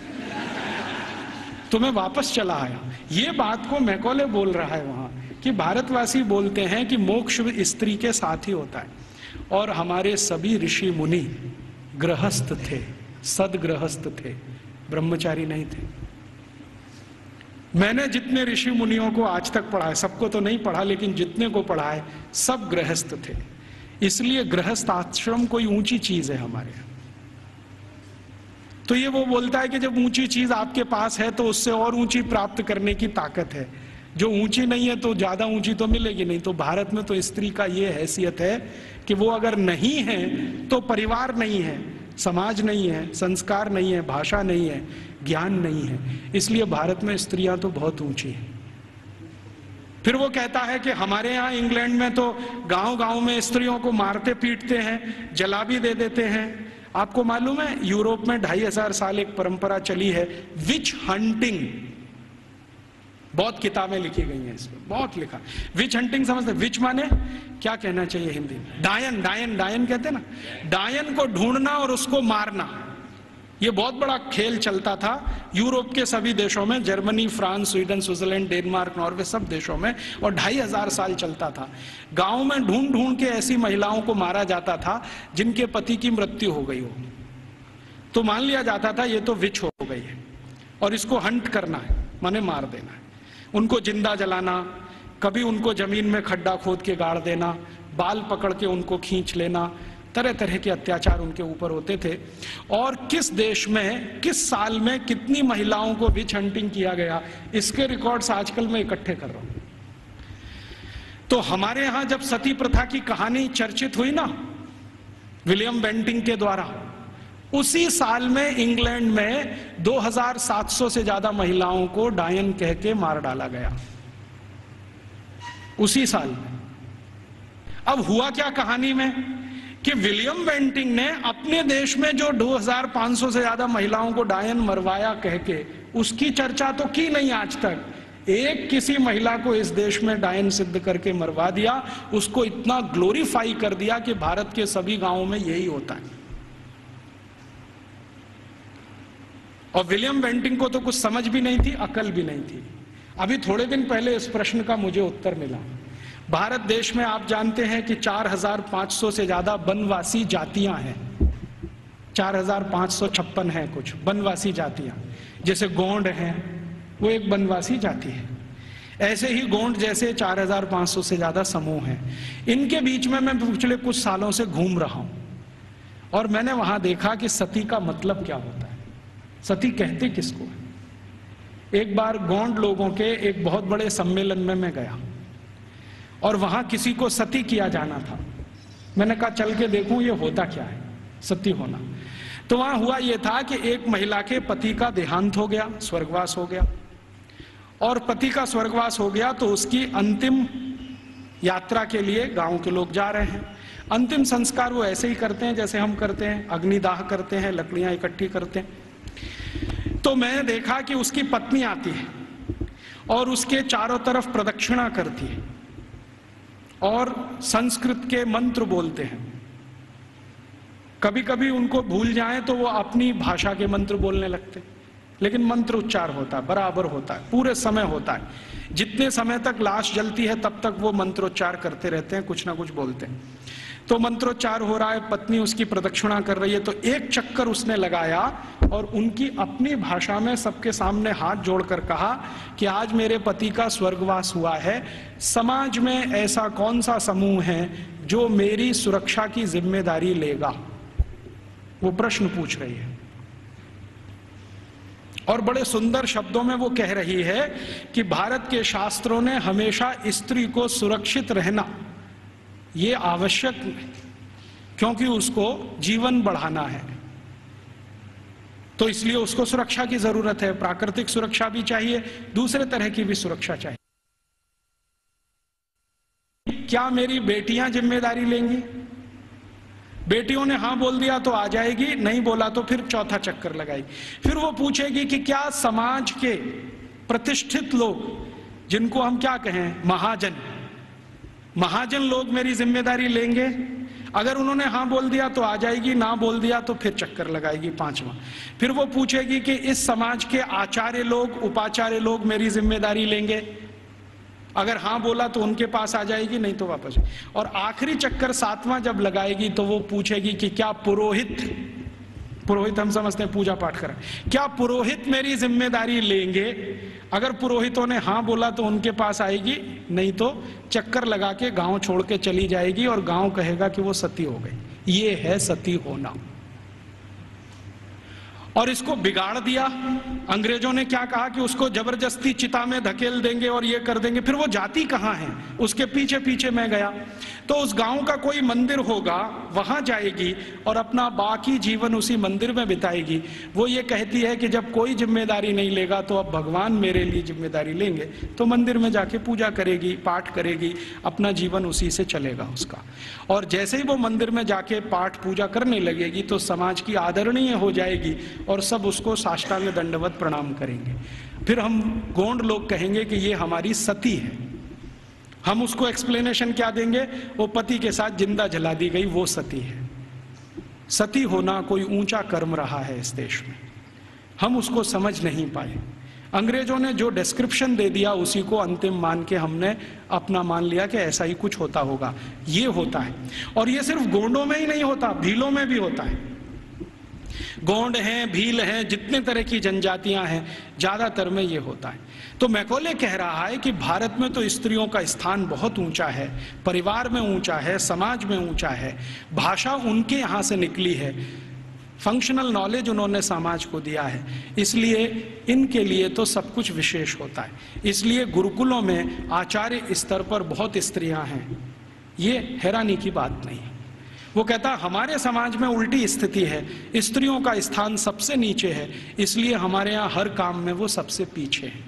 तो मैं वापस चला आया। ये बात को मैकॉले बोल रहा है वहां कि भारतवासी बोलते हैं कि मोक्ष स्त्री के साथ ही होता है। और हमारे सभी ऋषि मुनि गृहस्थ थे, सदगृहस्थ थे, ब्रह्मचारी नहीं थे। मैंने जितने ऋषि मुनियों को आज तक पढ़ा है, सबको तो नहीं पढ़ा, लेकिन जितने को पढ़ा है सब गृहस्थ थे। इसलिए गृहस्थ आश्रम कोई ऊंची चीज है हमारे यहाँ। तो ये वो बोलता है कि जब ऊंची चीज आपके पास है तो उससे और ऊंची प्राप्त करने की ताकत है। जो ऊंची नहीं है तो ज्यादा ऊंची तो मिलेगी नहीं। तो भारत में तो स्त्री का ये हैसियत है कि वो अगर नहीं है तो परिवार नहीं है, समाज नहीं है, संस्कार नहीं है, भाषा नहीं है, ज्ञान नहीं है। इसलिए भारत में स्त्रियां तो बहुत ऊंची हैं। फिर वो कहता है कि हमारे यहाँ इंग्लैंड में तो गांव गांव में स्त्रियों को मारते पीटते हैं, जला भी दे देते हैं। आपको मालूम है यूरोप में ढाई हजार साल एक परंपरा चली है विच हंटिंग। बहुत किताबें लिखी गई हैं इस पर, बहुत लिखा। विच हंटिंग समझते? विच माने क्या कहना चाहिए हिंदी में? डायन। डायन डायन कहते हैं ना, डायन को ढूंढना और उसको मारना। ये बहुत बड़ा खेल चलता था यूरोप के सभी देशों में, Germany, France, Sweden, Switzerland, Denmark, Norway, सब देशों में, और ढाई हजार साल चलता था। गांव में ढूंढ ढूंढ के ऐसी महिलाओं को मारा जाता था जिनके पति की मृत्यु हो गई हो, तो मान लिया जाता था ये तो विच हो गई है और इसको हंट करना है, माने मार देना है। उनको जिंदा जलाना, कभी उनको जमीन में खड्डा खोद के गाड़ देना, बाल पकड़ के उनको खींच लेना, तरह तरह के अत्याचार उनके ऊपर होते थे। और किस देश में किस साल में कितनी महिलाओं को विच हंटिंग किया गया, इसके रिकॉर्ड्स आजकल मैं इकट्ठे कर रहा हूं। तो हमारे यहां जब सती प्रथा की कहानी चर्चित हुई ना विलियम बेंटिंक के द्वारा, उसी साल में इंग्लैंड में दो हज़ार सात सौ से ज्यादा महिलाओं को डायन कह के मार डाला गया, उसी साल में। अब हुआ क्या कहानी में कि विलियम बेंटिंक ने अपने देश में जो दो हज़ार पाँच सौ से ज्यादा महिलाओं को डायन मरवाया कह के, उसकी चर्चा तो की नहीं आज तक। एक किसी महिला को इस देश में डायन सिद्ध करके मरवा दिया, उसको इतना ग्लोरीफाई कर दिया कि भारत के सभी गांवों में यही होता है। और विलियम बेंटिंक को तो कुछ समझ भी नहीं थी, अकल भी नहीं थी। अभी थोड़े दिन पहले इस प्रश्न का मुझे उत्तर मिला। भारत देश में आप जानते हैं कि चार हजार पाँच सौ से ज्यादा वनवासी जातियां हैं, चार हजार पाँच सौ छप्पन है कुछ वनवासी जातियां। जैसे गोंड हैं, वो एक वनवासी जाति है। ऐसे ही गोंड जैसे चार हजार पाँच सौ से ज्यादा समूह हैं। इनके बीच में मैं पिछले कुछ सालों से घूम रहा हूं और मैंने वहां देखा कि सती का मतलब क्या होता है, सती कहते किसको है। एक बार गोंड लोगों के एक बहुत बड़े सम्मेलन में मैं गया और वहां किसी को सती किया जाना था। मैंने कहा चल के देखूं ये होता क्या है सती होना। तो वहां हुआ ये था कि एक महिला के पति का देहांत हो गया, स्वर्गवास हो गया, और पति का स्वर्गवास हो गया तो उसकी अंतिम यात्रा के लिए गांव के लोग जा रहे हैं। अंतिम संस्कार वो ऐसे ही करते हैं जैसे हम करते हैं, अग्निदाह करते हैं, लकड़ियां इकट्ठी करते हैं। तो मैंने देखा कि उसकी पत्नी आती है और उसके चारों तरफ प्रदक्षिणा करती है और संस्कृत के मंत्र बोलते हैं। कभी कभी उनको भूल जाएं तो वो अपनी भाषा के मंत्र बोलने लगते, लेकिन मंत्र उच्चार होता है, बराबर होता है, पूरे समय होता है। जितने समय तक लाश जलती है तब तक वो मंत्रोच्चार करते रहते हैं, कुछ ना कुछ बोलते हैं। तो मंत्रोच्चार हो रहा है, पत्नी उसकी प्रदक्षिणा कर रही है, तो एक चक्कर उसने लगाया और उनकी अपनी भाषा में सबके सामने हाथ जोड़कर कहा कि आज मेरे पति का स्वर्गवास हुआ है, समाज में ऐसा कौन सा समूह है जो मेरी सुरक्षा की जिम्मेदारी लेगा। वो प्रश्न पूछ रही है और बड़े सुंदर शब्दों में वो कह रही है कि भारत के शास्त्रों ने हमेशा स्त्री को सुरक्षित रहना ये आवश्यक, क्योंकि उसको जीवन बढ़ाना है, तो इसलिए उसको सुरक्षा की जरूरत है। प्राकृतिक सुरक्षा भी चाहिए, दूसरे तरह की भी सुरक्षा चाहिए। क्या मेरी बेटियां जिम्मेदारी लेंगी? बेटियों ने हां बोल दिया तो आ जाएगी, नहीं बोला तो फिर चौथा चक्कर लगाएगी। फिर वो पूछेगी कि क्या समाज के प्रतिष्ठित लोग, जिनको हम क्या कहें महाजन, महाजन लोग मेरी जिम्मेदारी लेंगे? अगर उन्होंने हाँ बोल दिया तो आ जाएगी, ना बोल दिया तो फिर चक्कर लगाएगी पांचवा। फिर वो पूछेगी कि इस समाज के आचार्य लोग, उपाचार्य लोग मेरी जिम्मेदारी लेंगे? अगर हाँ बोला तो उनके पास आ जाएगी, नहीं तो वापस। और आखिरी चक्कर सातवां जब लगाएगी तो वो पूछेगी कि क्या पुरोहित, पुरोहित हम समझते हैं पूजा पाठ करें, क्या पुरोहित मेरी जिम्मेदारी लेंगे? अगर पुरोहितों ने हाँ बोला तो उनके पास आएगी, नहीं तो चक्कर लगा के गांव छोड़ के चली जाएगी और गांव कहेगा कि वो सती हो गई। ये है सती होना। और इसको बिगाड़ दिया अंग्रेजों ने। क्या कहा कि उसको जबरदस्ती चिता में धकेल देंगे और ये कर देंगे। फिर वो जाती कहाँ है, उसके पीछे पीछे मैं गया तो उस गांव का कोई मंदिर होगा, वहां जाएगी और अपना बाकी जीवन उसी मंदिर में बिताएगी। वो ये कहती है कि जब कोई जिम्मेदारी नहीं लेगा तो अब भगवान मेरे लिए जिम्मेदारी लेंगे, तो मंदिर में जाके पूजा करेगी, पाठ करेगी, अपना जीवन उसी से चलेगा उसका। और जैसे ही वो मंदिर में जाके पाठ पूजा करने लगेगी तो समाज की आदरणीय हो जाएगी और सब उसको साष्टांग दंडवत प्रणाम करेंगे। फिर हम गोंड लोग कहेंगे कि ये हमारी सती है। हम उसको एक्सप्लेनेशन क्या देंगे? वो पति के साथ जिंदा जला दी गई, वो सती है। सती होना कोई ऊंचा कर्म रहा है इस देश में, हम उसको समझ नहीं पाए। अंग्रेजों ने जो डिस्क्रिप्शन दे दिया उसी को अंतिम मान के हमने अपना मान लिया कि ऐसा ही कुछ होता होगा। ये होता है, और ये सिर्फ गोंडों में ही नहीं होता, भीलों में भी होता है। गोंड हैं, भील हैं, जितने तरह की जनजातियां हैं, ज्यादातर में ये होता है। तो मैकॉले कह रहा है कि भारत में तो स्त्रियों का स्थान बहुत ऊंचा है, परिवार में ऊंचा है, समाज में ऊंचा है, भाषा उनके यहाँ से निकली है, फंक्शनल नॉलेज उन्होंने समाज को दिया है, इसलिए इनके लिए तो सब कुछ विशेष होता है। इसलिए गुरुकुलों में आचार्य स्तर पर बहुत स्त्रियां हैं, ये हैरानी की बात नहीं है। वो कहता हमारे समाज में उल्टी स्थिति है, स्त्रियों का स्थान सबसे नीचे है, इसलिए हमारे यहाँ हर काम में वो सबसे पीछे है।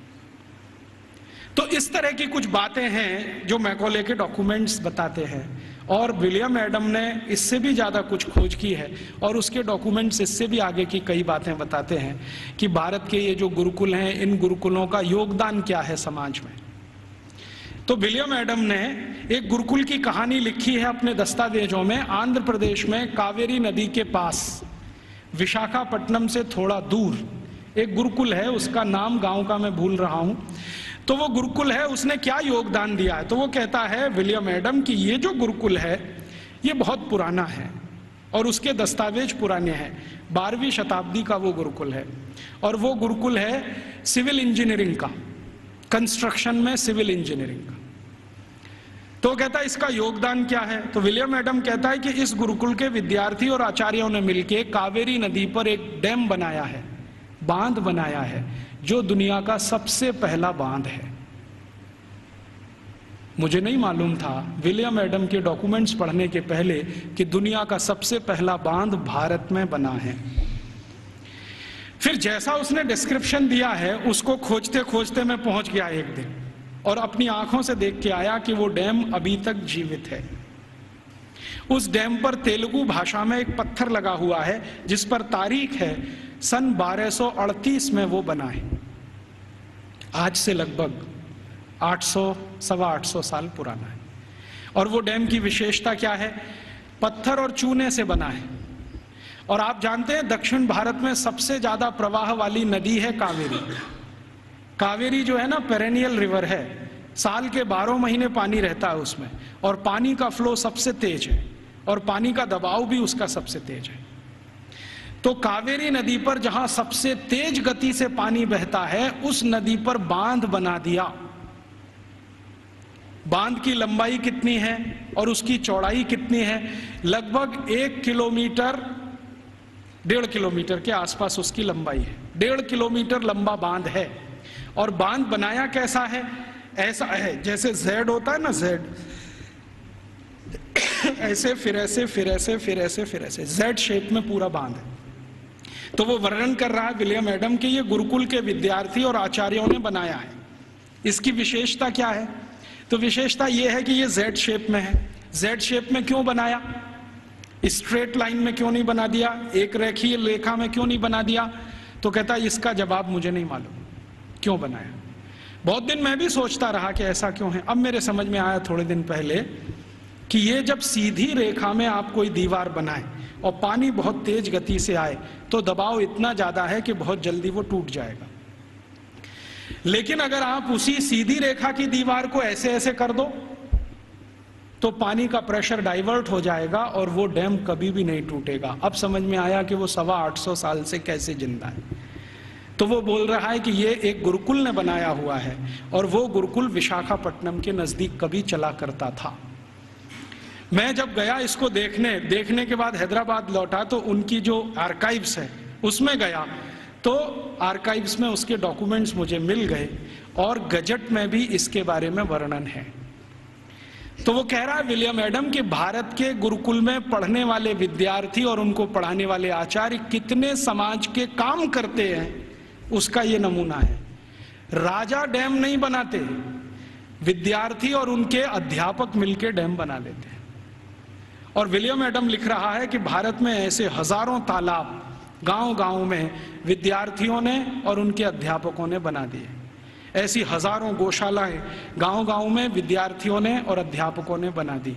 तो इस तरह की कुछ बातें हैं जो मैकॉले के डॉक्यूमेंट्स बताते हैं, और विलियम एडम ने इससे भी ज़्यादा कुछ खोज की है, और उसके डॉक्यूमेंट्स इससे भी आगे की कई बातें बताते हैं कि भारत के ये जो गुरुकुल हैं, इन गुरुकुलों का योगदान क्या है समाज में। तो विलियम एडम ने एक गुरुकुल की कहानी लिखी है अपने दस्तावेजों में। आंध्र प्रदेश में कावेरी नदी के पास विशाखापट्टनम से थोड़ा दूर एक गुरुकुल है, उसका नाम गांव का मैं भूल रहा हूं। तो वो गुरुकुल है, उसने क्या योगदान दिया है, तो वो कहता है विलियम एडम कि ये जो गुरुकुल है ये बहुत पुराना है और उसके दस्तावेज पुराने हैं। बारहवीं शताब्दी का वो गुरुकुल है, और वो गुरुकुल है सिविल इंजीनियरिंग का, कंस्ट्रक्शन में सिविल इंजीनियरिंग का। तो कहता है इसका योगदान क्या है, तो विलियम एडम कहता है कि इस गुरुकुल के विद्यार्थी और आचार्यों ने मिलकर कावेरी नदी पर एक डैम बनाया है, बांध बनाया है, जो दुनिया का सबसे पहला बांध है। मुझे नहीं मालूम था विलियम एडम के डॉक्यूमेंट्स पढ़ने के पहले कि दुनिया का सबसे पहला बांध भारत में बना है। फिर जैसा उसने डिस्क्रिप्शन दिया है उसको खोजते खोजते मैं पहुंच गया एक दिन, और अपनी आंखों से देख के आया कि वो डैम अभी तक जीवित है। उस डैम पर तेलुगु भाषा में एक पत्थर लगा हुआ है जिस पर तारीख है सन बारह सौ अड़तीस में वो बना है। आज से लगभग आठ सौ सवा आठ सौ साल पुराना है। और वो डैम की विशेषता क्या है, पत्थर और चूने से बना है। और आप जानते हैं दक्षिण भारत में सबसे ज्यादा प्रवाह वाली नदी है कावेरी। कावेरी जो है ना पेरेनियल रिवर है, साल के बारह महीने पानी रहता है उसमें, और पानी का फ्लो सबसे तेज है और पानी का दबाव भी उसका सबसे तेज है। तो कावेरी नदी पर जहां सबसे तेज गति से पानी बहता है उस नदी पर बांध बना दिया। बांध की लंबाई कितनी है और उसकी चौड़ाई कितनी है, लगभग एक किलोमीटर डेढ़ किलोमीटर के आसपास उसकी लंबाई है। डेढ़ किलोमीटर लंबा बांध है। और बांध बनाया कैसा है, ऐसा है जैसे जेड होता है ना, जेड ऐसे फिर ऐसे फिर ऐसे फिर ऐसे फिर ऐसे जेड शेप में पूरा बांध है। तो वो वर्णन कर रहा है विलियम एडम कि ये गुरुकुल के विद्यार्थी और आचार्यों ने बनाया है। इसकी विशेषता क्या है, तो विशेषता ये है कि ये जेड शेप में है। जेड शेप में क्यों बनाया, स्ट्रेट लाइन में क्यों नहीं बना दिया, एक रेखीय रेखा में क्यों नहीं बना दिया, तो कहता है इसका जवाब मुझे नहीं मालूम क्यों बनाया। बहुत दिन मैं भी सोचता रहा कि ऐसा क्यों है। अब मेरे समझ में आया थोड़े दिन पहले कि ये जब सीधी रेखा में आप कोई दीवार बनाए और पानी बहुत तेज गति से आए तो दबाव इतना ज्यादा है कि बहुत जल्दी वो टूट जाएगा। लेकिन अगर आप उसी सीधी रेखा की दीवार को ऐसे ऐसे कर दो तो पानी का प्रेशर डाइवर्ट हो जाएगा और वो डैम कभी भी नहीं टूटेगा। अब समझ में आया कि वो सवा आठ सौ साल से कैसे जिंदा है। तो वो बोल रहा है कि ये एक गुरुकुल ने बनाया हुआ है, और वो गुरुकुल विशाखापट्टनम के नजदीक कभी चला करता था। मैं जब गया इसको देखने देखने के बाद हैदराबाद लौटा तो उनकी जो आर्काइव्स है उसमें गया, तो आर्काइव्स में उसके डॉक्यूमेंट्स मुझे मिल गए और गजट में भी इसके बारे में वर्णन है। तो वो कह रहा है विलियम एडम कि भारत के गुरुकुल में पढ़ने वाले विद्यार्थी और उनको पढ़ाने वाले आचार्य कितने समाज के काम करते हैं उसका ये नमूना है। राजा डैम नहीं बनाते, विद्यार्थी और उनके अध्यापक मिलकर डैम बना देते हैं। और विलियम एडम लिख रहा है कि भारत में ऐसे हजारों तालाब गांव गांव में विद्यार्थियों ने और उनके अध्यापकों ने बना दिए। ऐसी हजारों गौशालाएं गांव गांव में विद्यार्थियों ने और अध्यापकों ने बना दी।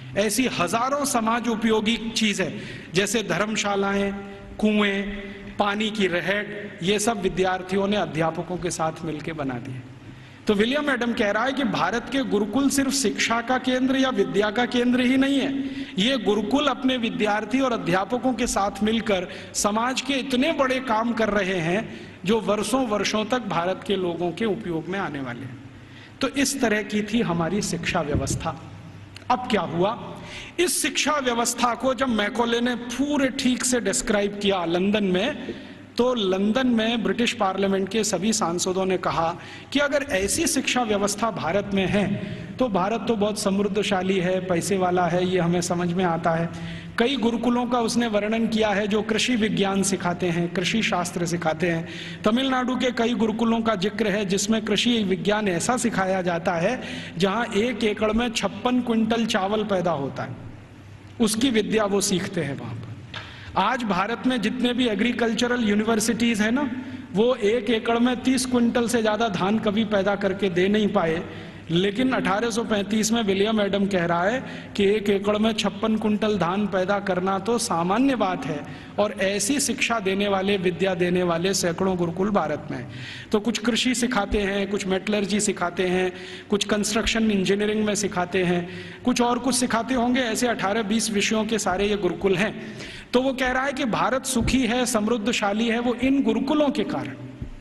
ऐसी हजारों समाज उपयोगी चीजें जैसे धर्मशालाएं, कुएं, पानी की रहट, ये सब विद्यार्थियों ने अध्यापकों के साथ मिलकर बना दिए। तो विलियम एडम कह रहा है कि भारत के गुरुकुल सिर्फ शिक्षा का केंद्र या विद्या का केंद्र ही नहीं है, ये गुरुकुल अपने विद्यार्थी और अध्यापकों के साथ मिलकर समाज के इतने बड़े काम कर रहे हैं जो वर्षों वर्षों तक भारत के लोगों के उपयोग में आने वाले हैं। तो इस तरह की थी हमारी शिक्षा व्यवस्था। अब क्या हुआ, इस शिक्षा व्यवस्था को जब मैकॉले ने पूरे ठीक से डिस्क्राइब किया लंदन में, तो लंदन में ब्रिटिश पार्लियामेंट के सभी सांसदों ने कहा कि अगर ऐसी शिक्षा व्यवस्था भारत में है तो भारत तो बहुत समृद्धशाली है, पैसे वाला है, ये हमें समझ में आता है। कई गुरुकुलों का उसने वर्णन किया है जो कृषि विज्ञान सिखाते हैं, कृषि शास्त्र सिखाते हैं। तमिलनाडु के कई गुरुकुलों का जिक्र है जिसमें कृषि विज्ञान ऐसा सिखाया जाता है जहां एक एकड़ में छप्पन क्विंटल चावल पैदा होता है, उसकी विद्या वो सीखते हैं वहां पर। आज भारत में जितने भी एग्रीकल्चरल यूनिवर्सिटीज है ना, वो एक एकड़ में तीस क्विंटल से ज्यादा धान कभी पैदा करके दे नहीं पाए, लेकिन अठारह सौ पैंतीस में विलियम एडम कह रहा है कि एक एकड़ में छप्पन कुंटल धान पैदा करना तो सामान्य बात है, और ऐसी शिक्षा देने वाले, विद्या देने वाले सैकड़ों गुरुकुल भारत में हैं। तो कुछ कृषि सिखाते हैं, कुछ मेटलर्जी सिखाते हैं, कुछ कंस्ट्रक्शन इंजीनियरिंग में सिखाते हैं, कुछ और कुछ सिखाते होंगे, ऐसे अठारह बीस विषयों के सारे ये गुरुकुल हैं। तो वो कह रहा है कि भारत सुखी है, समृद्धशाली है, वो इन गुरुकुलों के कारण।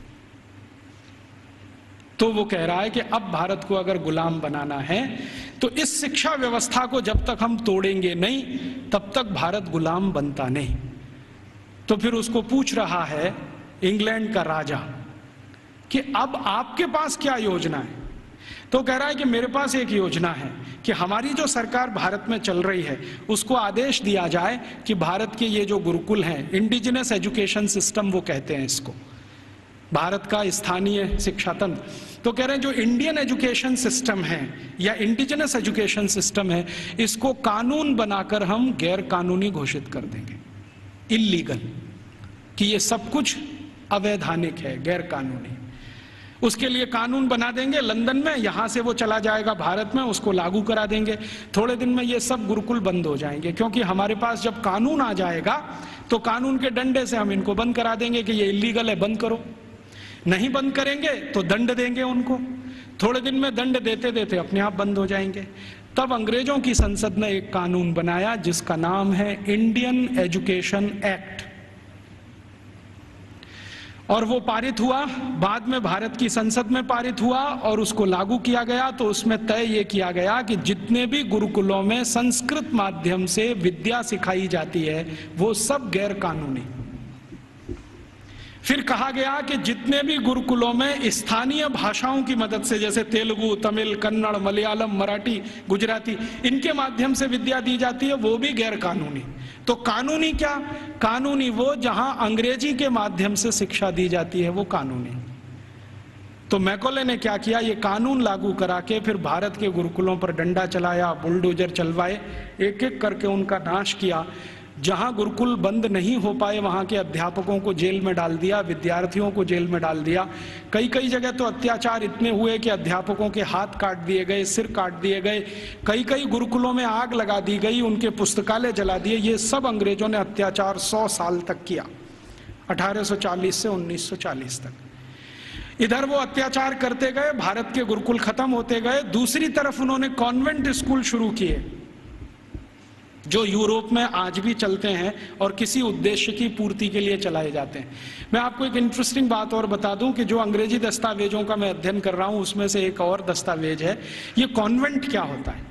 तो वो कह रहा है कि अब भारत को अगर गुलाम बनाना है तो इस शिक्षा व्यवस्था को जब तक हम तोड़ेंगे नहीं तब तक भारत गुलाम बनता नहीं। तो फिर उसको पूछ रहा है इंग्लैंड का राजा कि अब आपके पास क्या योजना है। तो कह रहा है कि मेरे पास एक योजना है कि हमारी जो सरकार भारत में चल रही है उसको आदेश दिया जाए कि भारत के ये जो गुरुकुल हैं, इंडिजिनस एजुकेशन सिस्टम वो कहते हैं इसको, भारत का स्थानीय शिक्षा तंत्र, तो कह रहे हैं जो इंडियन एजुकेशन सिस्टम है या इंडिजिनस एजुकेशन सिस्टम है, इसको कानून बनाकर हम गैर कानूनी घोषित कर देंगे, इल्लीगल, कि ये सब कुछ अवैधानिक है, गैर कानूनी। उसके लिए कानून बना देंगे लंदन में, यहां से वो चला जाएगा भारत में, उसको लागू करा देंगे। थोड़े दिन में ये सब गुरुकुल बंद हो जाएंगे, क्योंकि हमारे पास जब कानून आ जाएगा तो कानून के डंडे से हम इनको बंद करा देंगे कि ये इल्लीगल है, बंद करो। नहीं बंद करेंगे तो दंड देंगे उनको, थोड़े दिन में दंड देते देते अपने आप बंद हो जाएंगे। तब अंग्रेजों की संसद ने एक कानून बनाया जिसका नाम है इंडियन एजुकेशन एक्ट, और वो पारित हुआ, बाद में भारत की संसद में पारित हुआ और उसको लागू किया गया। तो उसमें तय ये किया गया कि जितने भी गुरुकुलों में संस्कृत माध्यम से विद्या सिखाई जाती है वो सब गैर कानूनी। फिर कहा गया कि जितने भी गुरुकुलों में स्थानीय भाषाओं की मदद से, जैसे तेलुगु, तमिल, कन्नड़, मलयालम, मराठी, गुजराती, इनके माध्यम से विद्या दी जाती है, वो भी गैर कानूनी। तो कानूनी क्या? कानूनी वो जहां अंग्रेजी के माध्यम से शिक्षा दी जाती है, वो कानूनी। तो मैकॉले ने क्या किया, ये कानून लागू करा के फिर भारत के गुरुकुलों पर डंडा चलाया, बुलडोजर चलवाए, एक एक करके उनका नाश किया। जहां गुरुकुल बंद नहीं हो पाए वहां के अध्यापकों को जेल में डाल दिया, विद्यार्थियों को जेल में डाल दिया। कई कई जगह तो अत्याचार इतने हुए कि अध्यापकों के हाथ काट दिए गए, सिर काट दिए गए, कई कई गुरुकुलों में आग लगा दी गई, उनके पुस्तकालय जला दिए। ये सब अंग्रेजों ने अत्याचार सौ साल तक किया, अठारह सौ चालीस से उन्नीस सौ चालीस तक। इधर वो अत्याचार करते गए, भारत के गुरुकुल खत्म होते गए। दूसरी तरफ उन्होंने कॉन्वेंट स्कूल शुरू किए जो यूरोप में आज भी चलते हैं और किसी उद्देश्य की पूर्ति के लिए चलाए जाते हैं। मैं आपको एक इंटरेस्टिंग बात और बता दूं कि जो अंग्रेजी दस्तावेजों का मैं अध्ययन कर रहा हूं उसमें से एक और दस्तावेज है, ये कॉन्वेंट क्या होता है।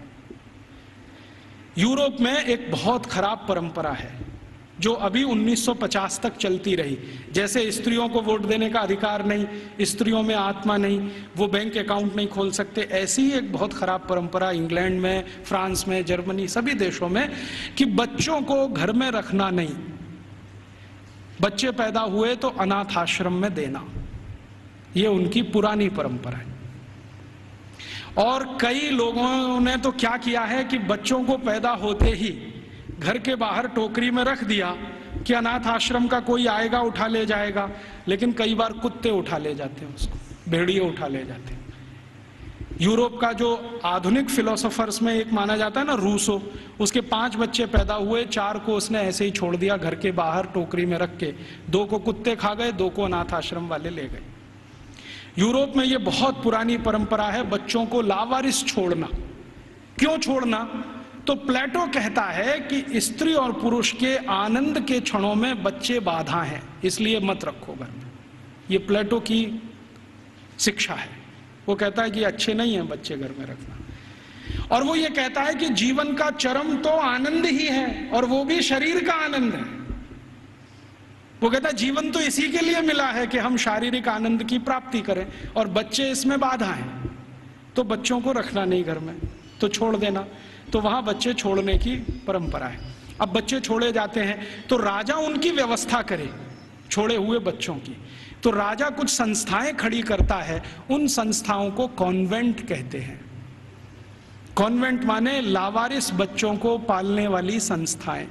यूरोप में एक बहुत खराब परंपरा है जो अभी उन्नीस सौ पचास तक चलती रही। जैसे स्त्रियों को वोट देने का अधिकार नहीं, स्त्रियों में आत्मा नहीं, वो बैंक अकाउंट नहीं खोल सकते, ऐसी ही एक बहुत खराब परंपरा इंग्लैंड में, फ्रांस में, जर्मनी, सभी देशों में, कि बच्चों को घर में रखना नहीं, बच्चे पैदा हुए तो अनाथ आश्रम में देना, ये उनकी पुरानी परंपरा है। और कई लोगों ने तो क्या किया है कि बच्चों को पैदा होते ही घर के बाहर टोकरी में रख दिया कि अनाथ आश्रम का कोई आएगा उठा ले जाएगा, लेकिन कई बार कुत्ते उठा ले जाते हैं उसको, भेड़िए उठा ले जाते हैं। यूरोप का जो आधुनिक फिलोसोफर्स में एक माना जाता है ना, रूसो, उसके पांच बच्चे पैदा हुए, चार को उसने ऐसे ही छोड़ दिया घर के बाहर टोकरी में रख के, दो को कुत्ते खा गए, दो को अनाथ आश्रम वाले ले गए। यूरोप में ये बहुत पुरानी परंपरा है बच्चों को लावारिस छोड़ना। क्यों छोड़ना? तो प्लेटो कहता है कि स्त्री और पुरुष के आनंद के क्षणों में बच्चे बाधा हैं, इसलिए मत रखो घर में। ये प्लेटो की शिक्षा है। वो कहता है कि अच्छे नहीं है बच्चे घर में रखना। और वो ये कहता है कि जीवन का चरम तो आनंद ही है, और वो भी शरीर का आनंद है। वो कहता है जीवन तो इसी के लिए मिला है कि हम शारीरिक आनंद की प्राप्ति करें, और बच्चे इसमें बाधा हैं, तो बच्चों को रखना नहीं घर में, तो छोड़ देना। तो वहां बच्चे छोड़ने की परंपरा है। अब बच्चे छोड़े जाते हैं तो राजा उनकी व्यवस्था करे छोड़े हुए बच्चों की। तो राजा कुछ संस्थाएं खड़ी करता है, उन संस्थाओं को कॉन्वेंट कहते हैं। कॉन्वेंट माने लावारिस बच्चों को पालने वाली संस्थाएं,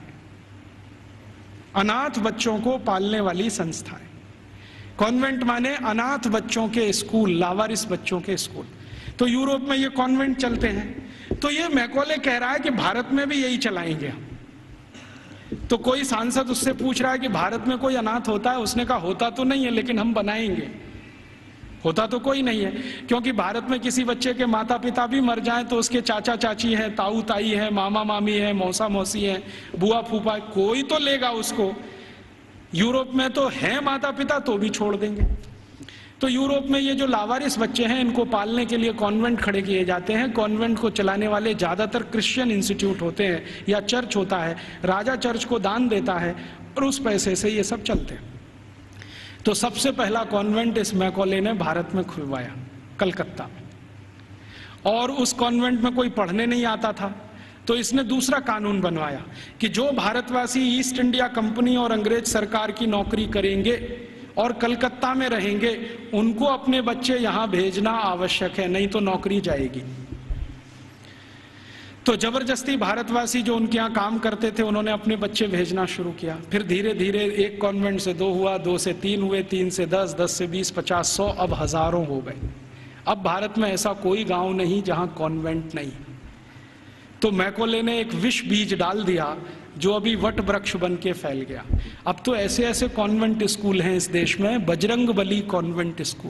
अनाथ बच्चों को पालने वाली संस्थाएं। कॉन्वेंट माने अनाथ बच्चों के स्कूल, लावारिस बच्चों के स्कूल। तो यूरोप में ये कॉन्वेंट चलते हैं। तो ये मैकॉले कह रहा है कि भारत में भी यही चलाएंगे हम। तो कोई सांसद उससे पूछ रहा है कि भारत में कोई अनाथ होता है? उसने कहा होता तो नहीं है, लेकिन हम बनाएंगे। होता तो कोई नहीं है, क्योंकि भारत में किसी बच्चे के माता पिता भी मर जाएं तो उसके चाचा चाची हैं, ताऊ ताई हैं, मामा मामी हैं, मौसा मौसी हैं, बुआ फूफा, कोई तो लेगा उसको। यूरोप में तो है माता पिता, तो भी छोड़ देंगे। तो यूरोप में ये जो लावारिस बच्चे हैं, इनको पालने के लिए कॉन्वेंट खड़े किए जाते हैं। कॉन्वेंट को चलाने वाले ज्यादातर क्रिश्चियन इंस्टीट्यूट होते हैं या चर्च होता है। राजा चर्च को दान देता है और उस पैसे से ये सब चलते हैं। तो सबसे पहला कॉन्वेंट इस मैकॉले ने भारत में खुलवाया, कलकत्ता में। और उस कॉन्वेंट में कोई पढ़ने नहीं आता था, तो इसने दूसरा कानून बनवाया कि जो भारतवासी ईस्ट इंडिया कंपनी और अंग्रेज सरकार की नौकरी करेंगे और कलकत्ता में रहेंगे, उनको अपने बच्चे यहां भेजना आवश्यक है, नहीं तो नौकरी जाएगी। तो जबरदस्ती भारतवासी जो उनके यहाँ काम करते थे, उन्होंने अपने बच्चे भेजना शुरू किया। फिर धीरे धीरे एक कॉन्वेंट से दो हुआ, दो से तीन हुए, तीन से दस, दस से बीस, पचास, सौ, अब हजारों हो गए। अब भारत में ऐसा कोई गांव नहीं जहां कॉन्वेंट नहीं। तो मैकॉले ने एक विष बीज डाल दिया जो अभी वट वृक्ष बन के फैल गया। अब तो ऐसे ऐसे कॉन्वेंट स्कूल हैं इस देश में, बजरंगबली कॉन्वेंट स्कूल।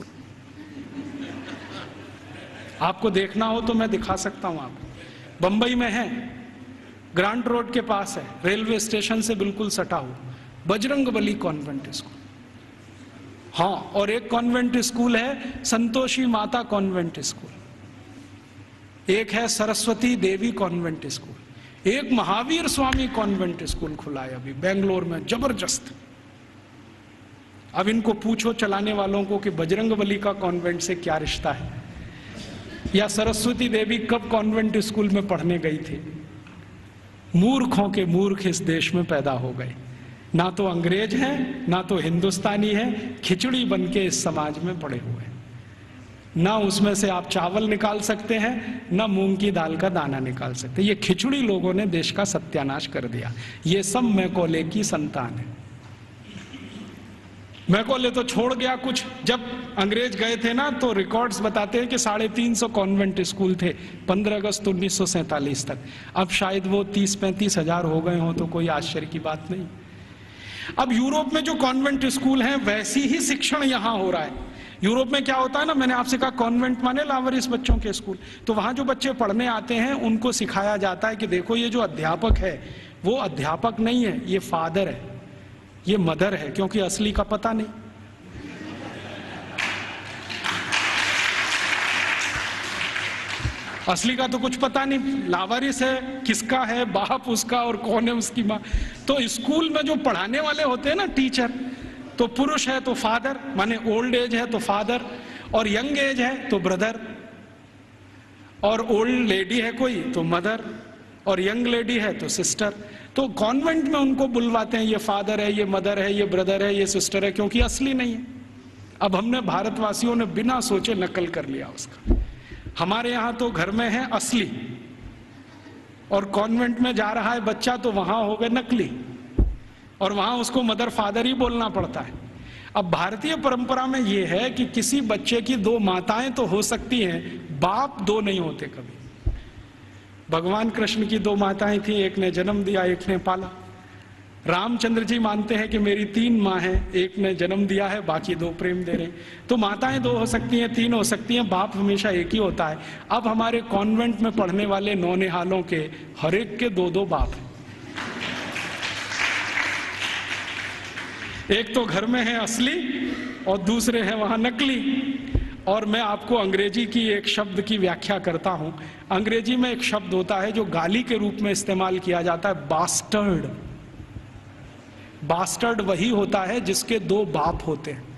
आपको देखना हो तो मैं दिखा सकता हूं आपको। बंबई में है, ग्रांट रोड के पास है, रेलवे स्टेशन से बिल्कुल सटा हुआ, बजरंगबली कॉन्वेंट स्कूल। हाँ, और एक कॉन्वेंट स्कूल है संतोषी माता कॉन्वेंट स्कूल, एक है सरस्वती देवी कॉन्वेंट स्कूल, एक महावीर स्वामी कॉन्वेंट स्कूल खुला है अभी बेंगलोर में, जबरदस्त। अब इनको पूछो चलाने वालों को कि बजरंगबली का कॉन्वेंट से क्या रिश्ता है, या सरस्वती देवी कब कॉन्वेंट स्कूल में पढ़ने गई थी। मूर्खों के मूर्ख इस देश में पैदा हो गए, ना तो अंग्रेज हैं ना तो हिंदुस्तानी हैं, खिचड़ी बन के इस समाज में पड़े हुए हैं। ना उसमें से आप चावल निकाल सकते हैं, ना मूंग की दाल का दाना निकाल सकते। ये खिचड़ी लोगों ने देश का सत्यानाश कर दिया। ये सब मैकॉले की संतान है। मैकॉले तो छोड़ गया कुछ। जब अंग्रेज गए थे ना, तो रिकॉर्ड्स बताते हैं कि साढ़े तीन सौ कॉन्वेंट स्कूल थे पंद्रह अगस्त उन्नीस सौ सैंतालीस तक। अब शायद वो तीस पैंतीस हजार हो गए हों, तो कोई आश्चर्य की बात नहीं। अब यूरोप में जो कॉन्वेंट स्कूल हैं, वैसी ही शिक्षण यहां हो रहा है। यूरोप में क्या होता है ना, मैंने आपसे कहा कॉन्वेंट माने लावारिस बच्चों के स्कूल। तो वहां जो बच्चे पढ़ने आते हैं, उनको सिखाया जाता है कि देखो ये जो अध्यापक है वो अध्यापक नहीं है, ये फादर है, ये मदर है, क्योंकि असली का पता नहीं। असली का तो कुछ पता नहीं, लावारिस है, किसका है बाप उसका और कौन है उसकी माँ। तो स्कूल में जो पढ़ाने वाले होते हैं ना टीचर, तो पुरुष है तो फादर, माने ओल्ड एज है तो फादर, और यंग एज है तो ब्रदर, और ओल्ड लेडी है कोई तो मदर, और यंग लेडी है तो सिस्टर। तो कॉन्वेंट में उनको बुलवाते हैं, ये फादर है, ये मदर है, ये ब्रदर है, ये सिस्टर है, क्योंकि असली नहीं है। अब हमने भारतवासियों ने बिना सोचे नकल कर लिया उसका। हमारे यहां तो घर में है असली, और कॉन्वेंट में जा रहा है बच्चा तो वहां हो गए नकली, और वहां उसको मदर फादर ही बोलना पड़ता है। अब भारतीय परंपरा में यह है कि किसी बच्चे की दो माताएं तो हो सकती हैं, बाप दो नहीं होते कभी। भगवान कृष्ण की दो माताएं थी, एक ने जन्म दिया, एक ने पाला। रामचंद्र जी मानते हैं कि मेरी तीन माँ हैं, एक ने जन्म दिया है, बाकी दो प्रेम दे रहे हैं। तो माताएं दो हो सकती हैं, तीन हो सकती हैं, बाप हमेशा एक ही होता है। अब हमारे कॉन्वेंट में पढ़ने वाले नौनिहालों के हर एक के दो दो बाप हैं। एक तो घर में है असली और दूसरे हैं वहां नकली। और मैं आपको अंग्रेजी की एक शब्द की व्याख्या करता हूं। अंग्रेजी में एक शब्द होता है जो गाली के रूप में इस्तेमाल किया जाता है, बास्टर्ड। बास्टर्ड वही होता है जिसके दो बाप होते हैं।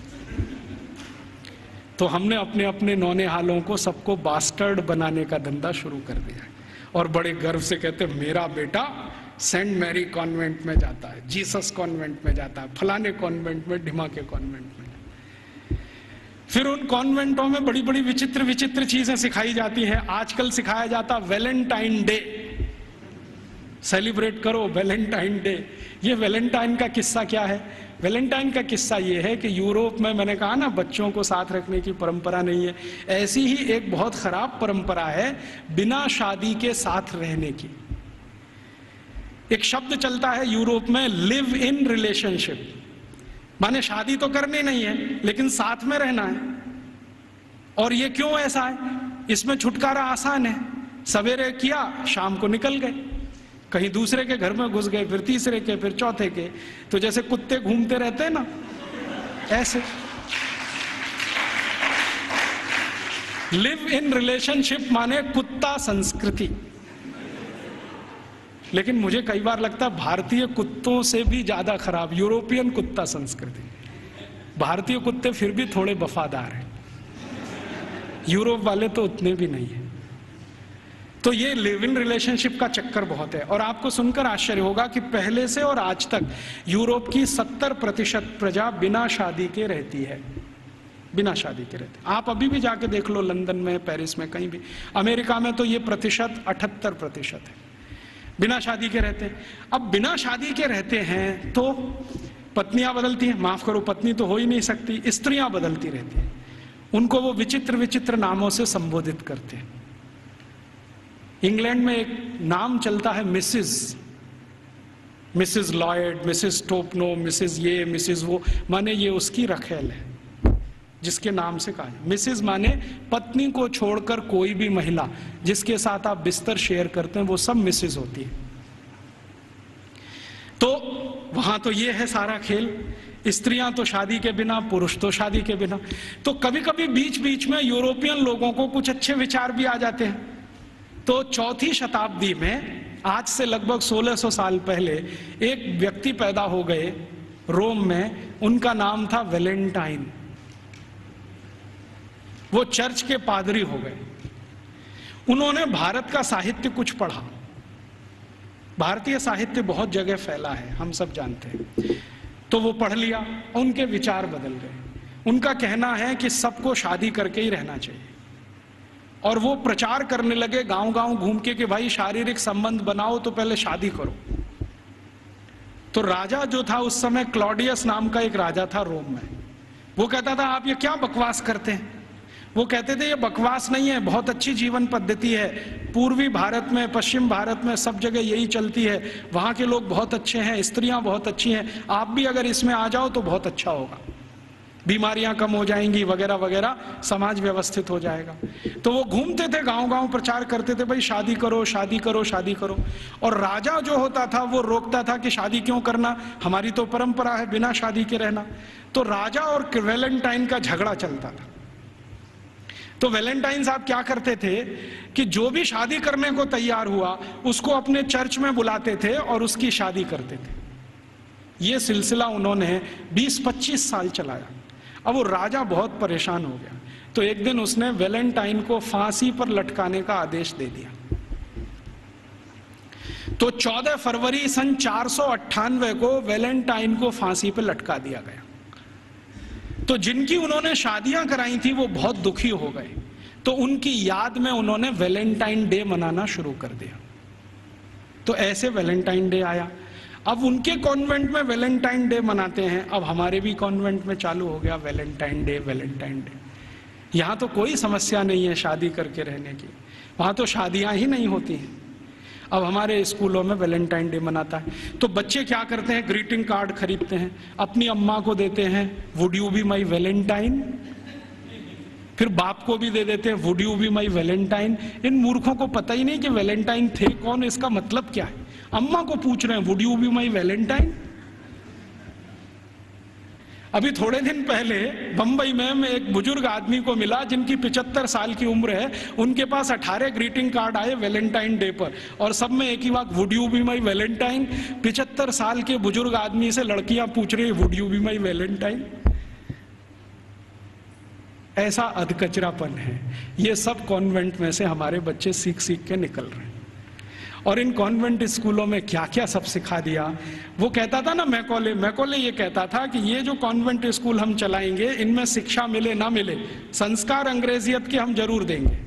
तो हमने अपने अपने नौनिहालों को सबको बास्टर्ड बनाने का धंधा शुरू कर दिया है और बड़े गर्व से कहते हैं मेरा बेटा सेंट मैरी कॉन्वेंट में जाता है, जीसस कॉन्वेंट में जाता है, फलाने कॉन्वेंट में, ढिमा के कॉन्वेंट में। फिर उन कॉन्वेंटों में बड़ी बड़ी विचित्र विचित्र चीजें सिखाई जाती हैं। आजकल सिखाया जाता वैलेंटाइन डे, सेलिब्रेट करो वैलेंटाइन डे। ये वैलेंटाइन का किस्सा क्या है? वैलेंटाइन का किस्सा ये है कि यूरोप में, मैंने कहा ना बच्चों को साथ रखने की परंपरा नहीं है, ऐसी ही एक बहुत खराब परंपरा है बिना शादी के साथ रहने की। एक शब्द चलता है यूरोप में, लिव इन रिलेशनशिप, माने शादी तो करनी नहीं है लेकिन साथ में रहना है। और ये क्यों ऐसा है? इसमें छुटकारा आसान है, सवेरे किया शाम को निकल गए, कहीं दूसरे के घर में घुस गए, फिर तीसरे के, फिर चौथे के। तो जैसे कुत्ते घूमते रहते हैं ना, ऐसे। लिव इन रिलेशनशिप माने कुत्ता संस्कृति। लेकिन मुझे कई बार लगता है भारतीय कुत्तों से भी ज्यादा खराब यूरोपियन कुत्ता संस्कृति। भारतीय कुत्ते फिर भी थोड़े वफादार हैं, यूरोप वाले तो उतने भी नहीं है। तो ये लिव इन रिलेशनशिप का चक्कर बहुत है। और आपको सुनकर आश्चर्य होगा कि पहले से और आज तक यूरोप की सत्तर प्रतिशत प्रजा बिना शादी के रहती है, बिना शादी के रहते। आप अभी भी जाके देख लो, लंदन में, पेरिस में, कहीं भी। अमेरिका में तो ये प्रतिशत अठहत्तर प्रतिशत है, बिना शादी के रहते हैं। अब बिना शादी के रहते हैं तो पत्नियां बदलती हैं, माफ करो पत्नी तो हो ही नहीं सकती, स्त्रियां बदलती रहती हैं। उनको वो विचित्र विचित्र नामों से संबोधित करते हैं। इंग्लैंड में एक नाम चलता है Mrs, Mrs Lloyd, Mrs Topno, Mrs ये, मिसिज वो, माने ये उसकी रखेल है जिसके नाम से कहा है। मिसिज माने पत्नी को छोड़कर कोई भी महिला जिसके साथ आप बिस्तर शेयर करते हैं वो सब मिसिज होती है। तो वहां तो ये है सारा खेल, स्त्रियां तो शादी के बिना, पुरुष तो शादी के बिना। तो कभी कभी बीच बीच में यूरोपियन लोगों को कुछ अच्छे विचार भी आ जाते हैं। तो चौथी शताब्दी में, आज से लगभग सोलह सौ साल पहले, एक व्यक्ति पैदा हो गए रोम में, उनका नाम था वैलेंटाइन। वो चर्च के पादरी हो गए। उन्होंने भारत का साहित्य कुछ पढ़ा। भारतीय साहित्य बहुत जगह फैला है, हम सब जानते हैं। तो वो पढ़ लिया, उनके विचार बदल गए। उनका कहना है कि सबको शादी करके ही रहना चाहिए। और वो प्रचार करने लगे गांव गांव घूम के कि भाई शारीरिक संबंध बनाओ तो पहले शादी करो। तो राजा जो था उस समय, क्लॉडियस नाम का एक राजा था रोम में, वो कहता था आप ये क्या बकवास करते हैं। वो कहते थे ये बकवास नहीं है, बहुत अच्छी जीवन पद्धति है, पूर्वी भारत में, पश्चिम भारत में सब जगह यही चलती है, वहां के लोग बहुत अच्छे हैं, स्त्रियां बहुत अच्छी हैं, आप भी अगर इसमें आ जाओ तो बहुत अच्छा होगा, बीमारियां कम हो जाएंगी वगैरह वगैरह, समाज व्यवस्थित हो जाएगा। तो वो घूमते थे गांव गांव, प्रचार करते थे भाई शादी करो, शादी करो, शादी करो। और राजा जो होता था वो रोकता था कि शादी क्यों करना, हमारी तो परंपरा है बिना शादी के रहना। तो राजा और वैलेंटाइन का झगड़ा चलता था। तो वैलेंटाइन साहब क्या करते थे कि जो भी शादी करने को तैयार हुआ उसको अपने चर्च में बुलाते थे और उसकी शादी करते थे। ये सिलसिला उन्होंने बीस पच्चीस साल चलाया। अब वो राजा बहुत परेशान हो गया, तो एक दिन उसने वैलेंटाइन को फांसी पर लटकाने का आदेश दे दिया। तो चौदह फरवरी सन चार सौ अट्ठानवे को वैलेंटाइन को फांसी पर लटका दिया गया। तो जिनकी उन्होंने शादियां कराई थी वो बहुत दुखी हो गए, तो उनकी याद में उन्होंने वैलेंटाइन डे मनाना शुरू कर दिया। तो ऐसे वैलेंटाइन डे आया। अब उनके कॉन्वेंट में वैलेंटाइन डे मनाते हैं, अब हमारे भी कॉन्वेंट में चालू हो गया वैलेंटाइन डे, वैलेंटाइन डे। यहाँ तो कोई समस्या नहीं है शादी करके रहने की, वहाँ तो शादियाँ ही नहीं होती हैं। अब हमारे स्कूलों में वैलेंटाइन डे मनाता है तो बच्चे क्या करते हैं, ग्रीटिंग कार्ड खरीदते हैं, अपनी अम्मा को देते हैं would you be my Valentine, फिर बाप को भी दे देते हैं would you be my Valentine. इन मूर्खों को पता ही नहीं कि वैलेंटाइन थे कौन, इसका मतलब क्या है। अम्मा को पूछ रहे हैं would you be my Valentine. अभी थोड़े दिन पहले बंबई में मैं एक बुजुर्ग आदमी को मिला जिनकी पिचहत्तर साल की उम्र है, उनके पास अठारह ग्रीटिंग कार्ड आए वैलेंटाइन डे पर, और सब में एक ही बात, would you be my Valentine. पिचहत्तर साल के बुजुर्ग आदमी से लड़कियां पूछ रही है would you be my Valentine. ऐसा अधकचरापन है। ये सब कॉन्वेंट में से हमारे बच्चे सीख सीख के निकल रहे हैं। और इन कॉन्वेंट स्कूलों में क्या क्या सब सिखा दिया। वो कहता था ना मैकॉले, मैकॉले ये कहता था कि ये जो कॉन्वेंट स्कूल हम चलाएंगे इनमें शिक्षा मिले ना मिले, संस्कार अंग्रेजियत के हम जरूर देंगे।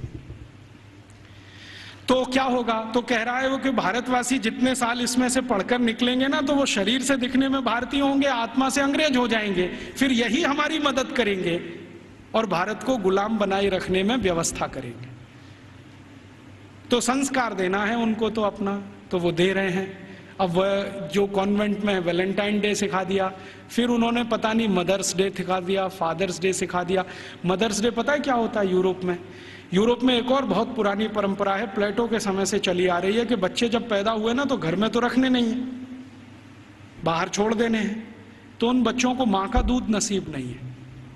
तो क्या होगा, तो कह रहा है वो कि भारतवासी जितने साल इसमें से पढ़कर निकलेंगे ना, तो वो शरीर से दिखने में भारतीय होंगे, आत्मा से अंग्रेज हो जाएंगे, फिर यही हमारी मदद करेंगे और भारत को गुलाम बनाए रखने में व्यवस्था करेंगे। तो संस्कार देना है उनको तो अपना, तो वो दे रहे हैं। अब वह जो कॉन्वेंट में वैलेंटाइन डे सिखा दिया, फिर उन्होंने पता नहीं मदर्स डे सिखा दिया, फादर्स डे सिखा दिया। मदर्स डे पता है क्या होता है यूरोप में? यूरोप में एक और बहुत पुरानी परंपरा है, प्लेटो के समय से चली आ रही है, कि बच्चे जब पैदा हुए ना तो घर में तो रखने नहीं है, बाहर छोड़ देने हैं। तो उन बच्चों को माँ का दूध नसीब नहीं है,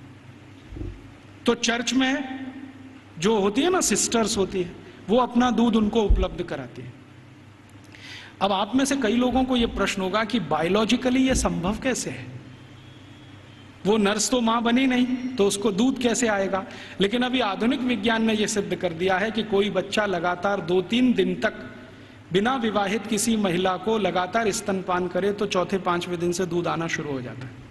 तो चर्च में जो होती है ना सिस्टर्स होती है, वो अपना दूध उनको उपलब्ध कराती है। अब आप में से कई लोगों को यह प्रश्न होगा कि बायोलॉजिकली ये संभव कैसे है, वो नर्स तो मां बनी नहीं तो उसको दूध कैसे आएगा। लेकिन अभी आधुनिक विज्ञान ने यह सिद्ध कर दिया है कि कोई बच्चा लगातार दो तीन दिन तक बिना विवाहित किसी महिला को लगातार स्तनपान करे तो चौथे पांचवें दिन से दूध आना शुरू हो जाता है।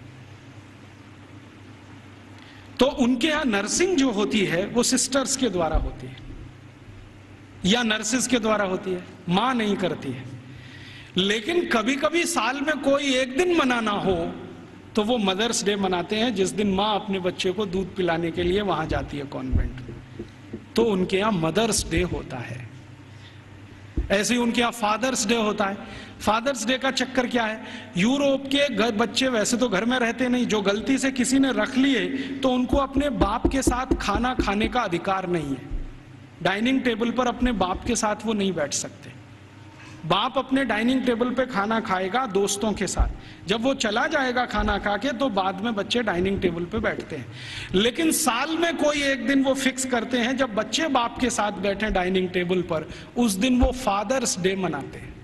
तो उनके यहां नर्सिंग जो होती है वो सिस्टर्स के द्वारा होती है या नर्सिस के द्वारा होती है, मां नहीं करती है। लेकिन कभी कभी साल में कोई एक दिन मनाना हो तो वो मदर्स डे मनाते हैं, जिस दिन मां अपने बच्चे को दूध पिलाने के लिए वहां जाती है कॉन्वेंट, तो उनके यहां मदर्स डे होता है। ऐसे ही उनके यहां फादर्स डे होता है। फादर्स डे का चक्कर क्या है, यूरोप के बच्चे वैसे तो घर में रहते नहीं, जो गलती से किसी ने रख लिए तो उनको अपने बाप के साथ खाना खाने का अधिकार नहीं है। डाइनिंग टेबल पर अपने बाप के साथ वो नहीं बैठ सकते। बाप अपने डाइनिंग टेबल पे खाना खाएगा दोस्तों के साथ, जब वो चला जाएगा खाना खा के तो बाद में बच्चे डाइनिंग टेबल पे बैठते हैं। लेकिन साल में कोई एक दिन वो फिक्स करते हैं जब बच्चे बाप के साथ बैठे डाइनिंग टेबल पर, उस दिन वो फादर्स डे मनाते हैं।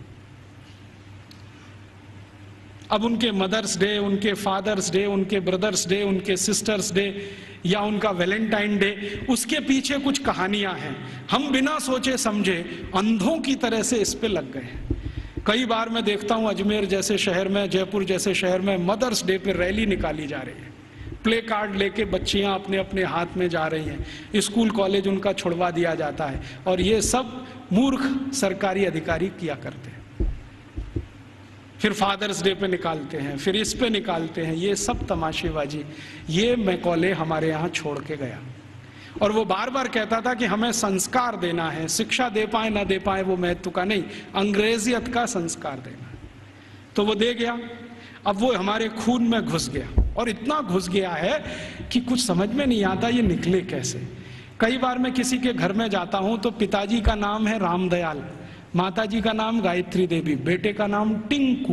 अब उनके मदर्स डे, उनके फादर्स डे, उनके ब्रदर्स डे, उनके सिस्टर्स डे या उनका वैलेंटाइन डे, उसके पीछे कुछ कहानियां हैं। हम बिना सोचे समझे अंधों की तरह से इस पे लग गए हैं। कई बार मैं देखता हूं अजमेर जैसे शहर में, जयपुर जैसे शहर में मदर्स डे पे रैली निकाली जा रही है, प्ले कार्ड लेके बच्चियां अपने अपने हाथ में जा रही हैं, स्कूल कॉलेज उनका छुड़वा दिया जाता है, और ये सब मूर्ख सरकारी अधिकारी किया करते हैं। फिर फादर्स डे पे निकालते हैं, फिर इस पे निकालते हैं, ये सब तमाशेबाजी। ये मैकॉले हमारे यहाँ छोड़ के गया, और वो बार बार कहता था कि हमें संस्कार देना है, शिक्षा दे पाए ना दे पाए वो महत्व का नहीं, अंग्रेजियत का संस्कार देना है। तो वो दे गया। अब वो हमारे खून में घुस गया, और इतना घुस गया है कि कुछ समझ में नहीं आता ये निकले कैसे। कई बार मैं किसी के घर में जाता हूं तो पिताजी का नाम है रामदयाल, माताजी का नाम गायत्री देवी, बेटे का नाम टिंकू।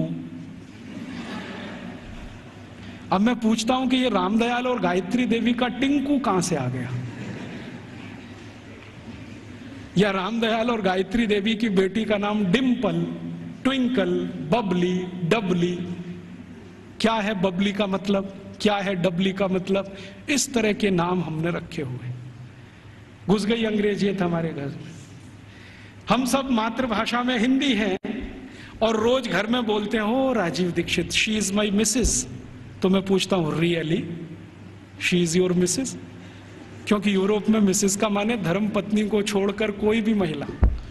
अब मैं पूछता हूं कि ये रामदयाल और गायत्री देवी का टिंकू कहां से आ गया, या रामदयाल और गायत्री देवी की बेटी का नाम डिम्पल, ट्विंकल, बबली, डबली। क्या है बबली का मतलब, क्या है डबली का मतलब, इस तरह के नाम हमने रखे हुए। घुस गई अंग्रेजियत हमारे घर में। हम सब मातृभाषा में हिंदी हैं और रोज घर में बोलते हैं हो Rajiv Dikshit, she is my Mrs. तो मैं पूछता हूं really she is your Mrs? क्योंकि यूरोप में मिसेस का माने धर्म पत्नी को छोड़कर कोई भी महिला,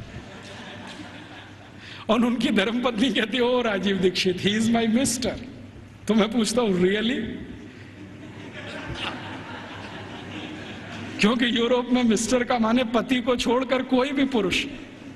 और उनकी धर्म पत्नी कहती है ओ Rajiv Dikshit, he is my Mr. तो मैं पूछता हूं रियली? क्योंकि यूरोप में मिस्टर का माने पति को छोड़कर कोई भी पुरुष,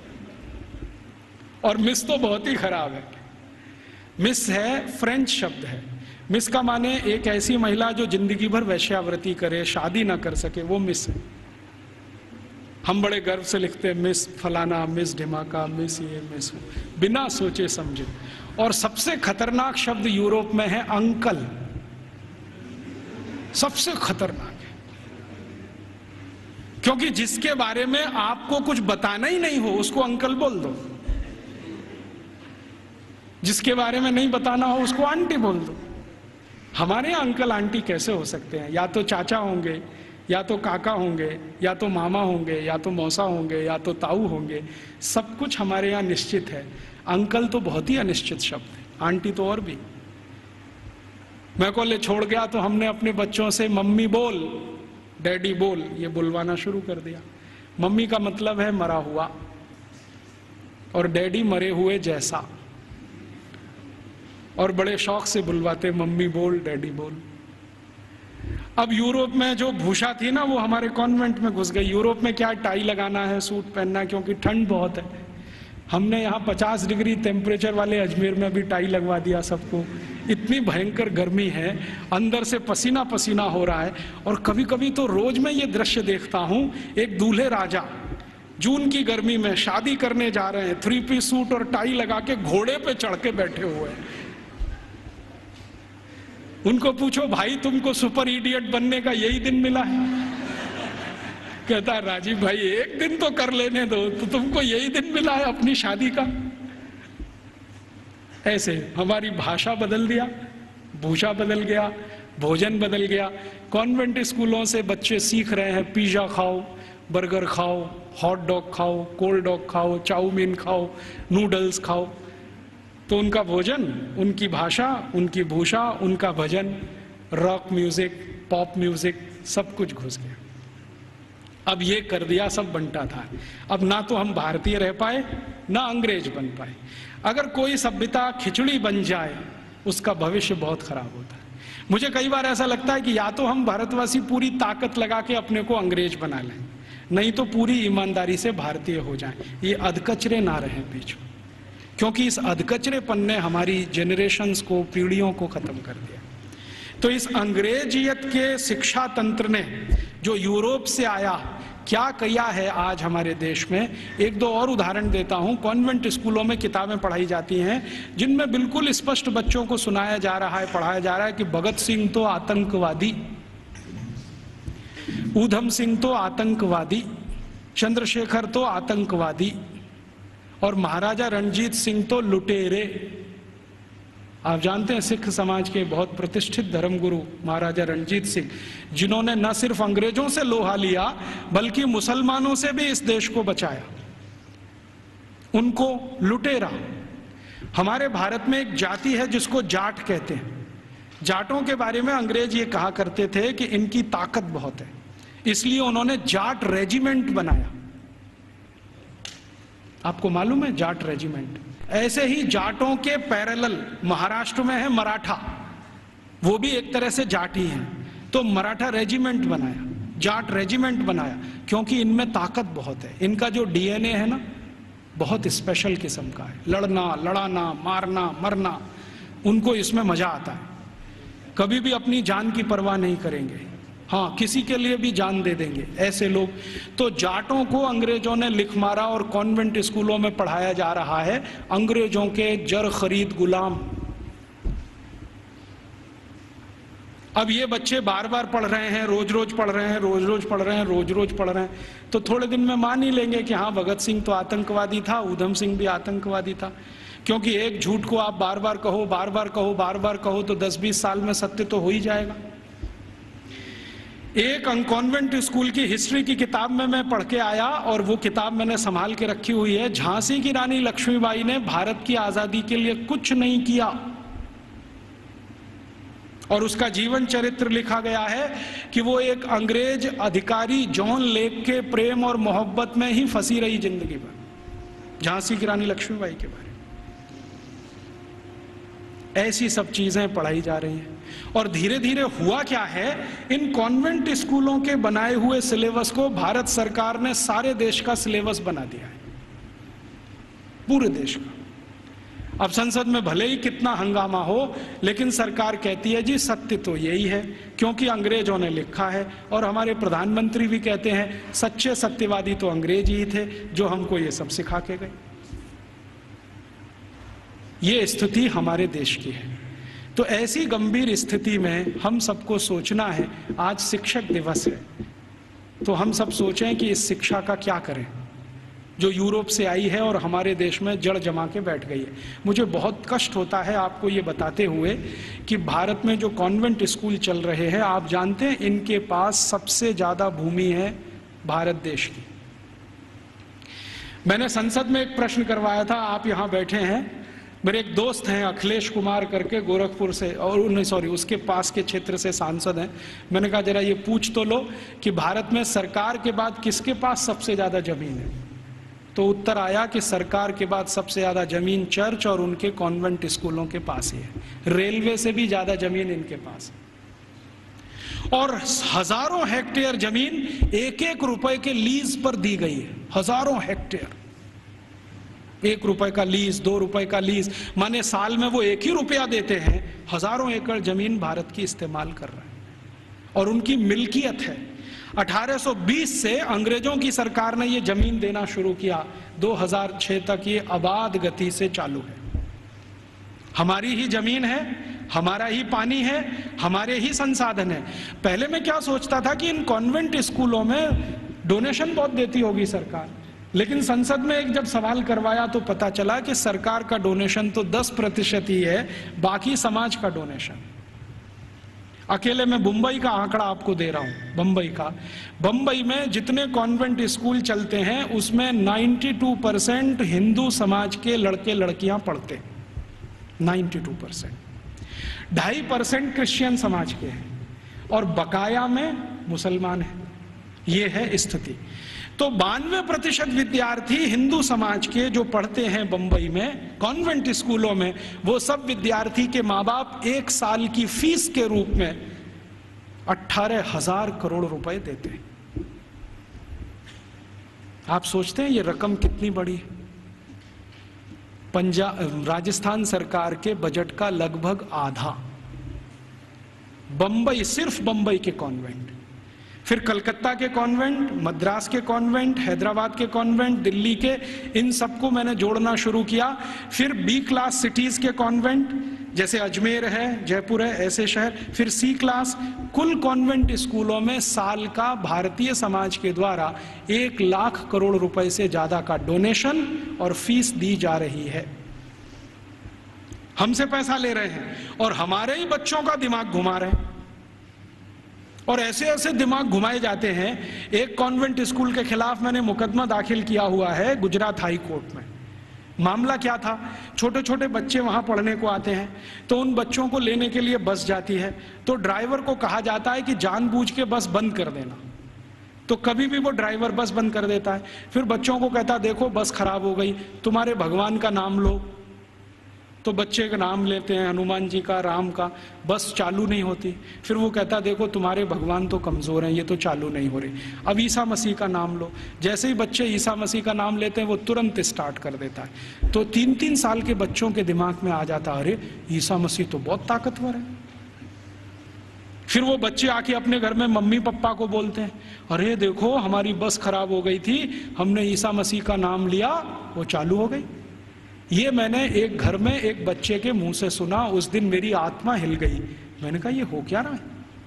और मिस तो बहुत ही खराब है। मिस है फ्रेंच शब्द है। मिस का माने एक ऐसी महिला जो जिंदगी भर वैश्यावृत्ति करे, शादी ना कर सके, वो मिस है। हम बड़े गर्व से लिखते हैं मिस फलाना, मिस ढिमाका, मिस ये, मिस वो, बिना सोचे समझे। और सबसे खतरनाक शब्द यूरोप में है अंकल, सबसे खतरनाक है, क्योंकि जिसके बारे में आपको कुछ बताना ही नहीं हो उसको अंकल बोल दो, जिसके बारे में नहीं बताना हो उसको आंटी बोल दो। हमारे यहाँ अंकल आंटी कैसे हो सकते हैं? या तो चाचा होंगे, या तो काका होंगे, या तो मामा होंगे, या तो मौसा होंगे, या तो ताऊ होंगे। सब कुछ हमारे यहाँ निश्चित है। अंकल तो बहुत ही अनिश्चित शब्द है, आंटी तो और भी। मैं को ले छोड़ गया तो हमने अपने बच्चों से मम्मी बोल, डैडी बोल, ये बुलवाना शुरू कर दिया। मम्मी का मतलब है मरा हुआ, और डैडी मरे हुए जैसा, और बड़े शौक से बुलवाते मम्मी बोल, डैडी बोल। अब यूरोप में जो भूषा थी ना, वो हमारे कॉन्वेंट में घुस गई। यूरोप में क्या टाई लगाना है, सूट पहनना है, क्योंकि ठंड बहुत है। हमने यहाँ पचास डिग्री टेम्परेचर वाले अजमेर में भी टाई लगवा दिया सबको। इतनी भयंकर गर्मी है, अंदर से पसीना पसीना हो रहा है। और कभी कभी तो रोज मैं ये दृश्य देखता हूँ, एक दूल्हे राजा जून की गर्मी में शादी करने जा रहे हैं, थ्री पीस सूट और टाई लगा के घोड़े पे चढ़ के बैठे हुए हैं। उनको पूछो भाई तुमको सुपर इडियट बनने का यही दिन मिला है? कहता है राजीव भाई एक दिन तो कर लेने दो, तो तुमको यही दिन मिला है अपनी शादी का? ऐसे हमारी भाषा बदल दिया, भूषा बदल गया, भोजन बदल गया। कॉन्वेंट स्कूलों से बच्चे सीख रहे हैं पिज्जा खाओ, बर्गर खाओ, हॉट डॉग खाओ, कोल्ड डॉग खाओ, चाउमीन खाओ, नूडल्स खाओ। तो उनका भोजन, उनकी भाषा, उनकी भूषा, उनका भजन, रॉक म्यूजिक, पॉप म्यूजिक, सब कुछ घुस गया। अब ये कर दिया सब बंटा था। अब ना तो हम भारतीय रह पाए, ना अंग्रेज बन पाए। अगर कोई सभ्यता खिचड़ी बन जाए, उसका भविष्य बहुत खराब होता है। मुझे कई बार ऐसा लगता है कि या तो हम भारतवासी पूरी ताकत लगा के अपने को अंग्रेज बना लें, नहीं तो पूरी ईमानदारी से भारतीय हो जाएं। ये अधकचरे ना रहें बीच में, क्योंकि इस अधकचरेपन ने हमारी जनरेशन्स को, पीढ़ियों को खत्म कर दिया। तो इस अंग्रेजियत के शिक्षा तंत्र ने जो यूरोप से आया, क्या किया है आज हमारे देश में। एक दो और उदाहरण देता हूं। कॉन्वेंट स्कूलों में किताबें पढ़ाई जाती हैं जिनमें बिल्कुल स्पष्ट बच्चों को सुनाया जा रहा है, पढ़ाया जा रहा है कि भगत सिंह तो आतंकवादी, ऊधम सिंह तो आतंकवादी, चंद्रशेखर तो आतंकवादी, और महाराजा रणजीत सिंह तो लुटेरे। आप जानते हैं सिख समाज के बहुत प्रतिष्ठित धर्मगुरु महाराजा रणजीत सिंह, जिन्होंने न सिर्फ अंग्रेजों से लोहा लिया बल्कि मुसलमानों से भी इस देश को बचाया, उनको लुटेरा। हमारे भारत में एक जाति है जिसको जाट कहते हैं। जाटों के बारे में अंग्रेज ये कहा करते थे कि इनकी ताकत बहुत है, इसलिए उन्होंने जाट रेजिमेंट बनाया। आपको मालूम है जाट रेजिमेंट? ऐसे ही जाटों के पैरेलल महाराष्ट्र में है मराठा, वो भी एक तरह से जाट ही हैं। तो मराठा रेजिमेंट बनाया, जाट रेजिमेंट बनाया, क्योंकि इनमें ताकत बहुत है। इनका जो डीएनए है ना, बहुत स्पेशल किस्म का है। लड़ना, लड़ाना, मारना, मरना, उनको इसमें मजा आता है। कभी भी अपनी जान की परवाह नहीं करेंगे, हाँ किसी के लिए भी जान दे देंगे, ऐसे लोग। तो जाटों को अंग्रेजों ने लिख मारा और कॉन्वेंट स्कूलों में पढ़ाया जा रहा है अंग्रेजों के जर खरीद गुलाम। अब ये बच्चे बार बार पढ़ रहे हैं, रोज रोज पढ़ रहे हैं, रोज रोज पढ़ रहे हैं, रोज रोज पढ़ रहे हैं, तो थोड़े दिन में मान ही लेंगे कि हाँ भगत सिंह तो आतंकवादी था, ऊधम सिंह भी आतंकवादी था। क्योंकि एक झूठ को आप बार बार कहो, बार बार कहो, बार बार कहो, तो दस बीस साल में सत्य तो हो ही जाएगा। एक कॉन्वेंट स्कूल की हिस्ट्री की किताब में मैं पढ़ के आया, और वो किताब मैंने संभाल के रखी हुई है। झांसी की रानी लक्ष्मीबाई ने भारत की आजादी के लिए कुछ नहीं किया, और उसका जीवन चरित्र लिखा गया है कि वो एक अंग्रेज अधिकारी जॉन लेक के प्रेम और मोहब्बत में ही फंसी रही जिंदगी भर। झांसी की रानी लक्ष्मीबाई के बारे में ऐसी सब चीजें पढ़ाई जा रही हैं। और धीरे धीरे हुआ क्या है, इन कॉन्वेंट स्कूलों के बनाए हुए सिलेबस को भारत सरकार ने सारे देश का सिलेबस बना दिया है, पूरे देश का। अब संसद में भले ही कितना हंगामा हो, लेकिन सरकार कहती है जी सत्य तो यही है, क्योंकि अंग्रेजों ने लिखा है। और हमारे प्रधानमंत्री भी कहते हैं सच्चे सत्यवादी तो अंग्रेज ही थे जो हमको ये सब सिखा के गए। ये स्थिति हमारे देश की है। तो ऐसी गंभीर स्थिति में हम सबको सोचना है, आज शिक्षक दिवस है, तो हम सब सोचें कि इस शिक्षा का क्या करें जो यूरोप से आई है और हमारे देश में जड़ जमा के बैठ गई है। मुझे बहुत कष्ट होता है आपको ये बताते हुए कि भारत में जो कॉन्वेंट स्कूल चल रहे हैं, आप जानते हैं इनके पास सबसे ज्यादा भूमि है भारत देश की। मैंने संसद में एक प्रश्न करवाया था, आप यहां बैठे हैं, मेरे एक दोस्त हैं अखिलेश कुमार करके गोरखपुर से, और उन्हें सॉरी उसके पास के क्षेत्र से सांसद हैं। मैंने कहा जरा ये पूछ तो लो कि भारत में सरकार के बाद किसके पास सबसे ज्यादा जमीन है। तो उत्तर आया कि सरकार के बाद सबसे ज्यादा जमीन चर्च और उनके कॉन्वेंट स्कूलों के पास ही है। रेलवे से भी ज्यादा जमीन इनके पास है। और हजारों हेक्टेयर जमीन एक एक रुपए के लीज पर दी गई है। हजारों हेक्टेयर, एक रुपए का लीज, दो रुपए का लीज, माने साल में वो एक ही रुपया देते हैं, हजारों एकड़ जमीन भारत की इस्तेमाल कर रहे हैं और उनकी मिल्कियत है। अठारह सौ बीस से अंग्रेजों की सरकार ने ये जमीन देना शुरू किया, दो हज़ार छह तक ये आबाद गति से चालू है। हमारी ही जमीन है, हमारा ही पानी है, हमारे ही संसाधन है। पहले मैं क्या सोचता था कि इन कॉन्वेंट स्कूलों में डोनेशन बहुत देती होगी सरकार, लेकिन संसद में एक जब सवाल करवाया तो पता चला कि सरकार का डोनेशन तो दस प्रतिशत ही है, बाकी समाज का डोनेशन। अकेले मैं मुंबई का आंकड़ा आपको दे रहा हूं, बंबई का। बंबई में जितने कॉन्वेंट स्कूल चलते हैं उसमें बानवे परसेंट हिंदू समाज के लड़के लड़कियां पढ़ते हैं, बानवे परसेंट। ढाई परसेंट क्रिश्चियन समाज के हैं और बकाया में मुसलमान हैं। ये है स्थिति। तो बानवे प्रतिशत विद्यार्थी हिंदू समाज के जो पढ़ते हैं बंबई में कॉन्वेंट स्कूलों में, वो सब विद्यार्थी के माँ बाप एक साल की फीस के रूप में अठारह हजार करोड़ रुपए देते हैं। आप सोचते हैं ये रकम कितनी बड़ी है? पंजाब राजस्थान सरकार के बजट का लगभग आधा बंबई, सिर्फ बंबई के कॉन्वेंट। फिर कलकत्ता के कॉन्वेंट, मद्रास के कॉन्वेंट, हैदराबाद के कॉन्वेंट, दिल्ली के, इन सबको मैंने जोड़ना शुरू किया। फिर बी क्लास सिटीज के कॉन्वेंट, जैसे अजमेर है, जयपुर है, ऐसे शहर। फिर सी क्लास। कुल कॉन्वेंट स्कूलों में साल का भारतीय समाज के द्वारा एक लाख करोड़ रुपए से ज्यादा का डोनेशन और फीस दी जा रही है। हमसे पैसा ले रहे हैं और हमारे ही बच्चों का दिमाग घुमा रहे हैं। और ऐसे ऐसे दिमाग घुमाए जाते हैं। एक कॉन्वेंट स्कूल के खिलाफ मैंने मुकदमा दाखिल किया हुआ है गुजरात हाई कोर्ट में। मामला क्या था, छोटे छोटे बच्चे वहां पढ़ने को आते हैं, तो उन बच्चों को लेने के लिए बस जाती है, तो ड्राइवर को कहा जाता है कि जानबूझ के बस बंद कर देना। तो कभी भी वो ड्राइवर बस बंद कर देता है। फिर बच्चों को कहता देखो बस खराब हो गई, तुम्हारे भगवान का नाम लो। तो बच्चे का नाम लेते हैं, हनुमान जी का, राम का, बस चालू नहीं होती। फिर वो कहता देखो तुम्हारे भगवान तो कमजोर हैं, ये तो चालू नहीं हो रही। अब ईसा मसीह का नाम लो। जैसे ही बच्चे ईसा मसीह का नाम लेते हैं वो तुरंत स्टार्ट कर देता है। तो तीन तीन साल के बच्चों के दिमाग में आ जाता अरे ईसा मसीह तो बहुत ताकतवर है। फिर वो बच्चे आके अपने घर में मम्मी पापा को बोलते हैं अरे देखो हमारी बस खराब हो गई थी, हमने ईसा मसीह का नाम लिया, वो चालू हो गई। ये मैंने एक घर में एक बच्चे के मुंह से सुना। उस दिन मेरी आत्मा हिल गई। मैंने कहा ये हो क्या रहा है।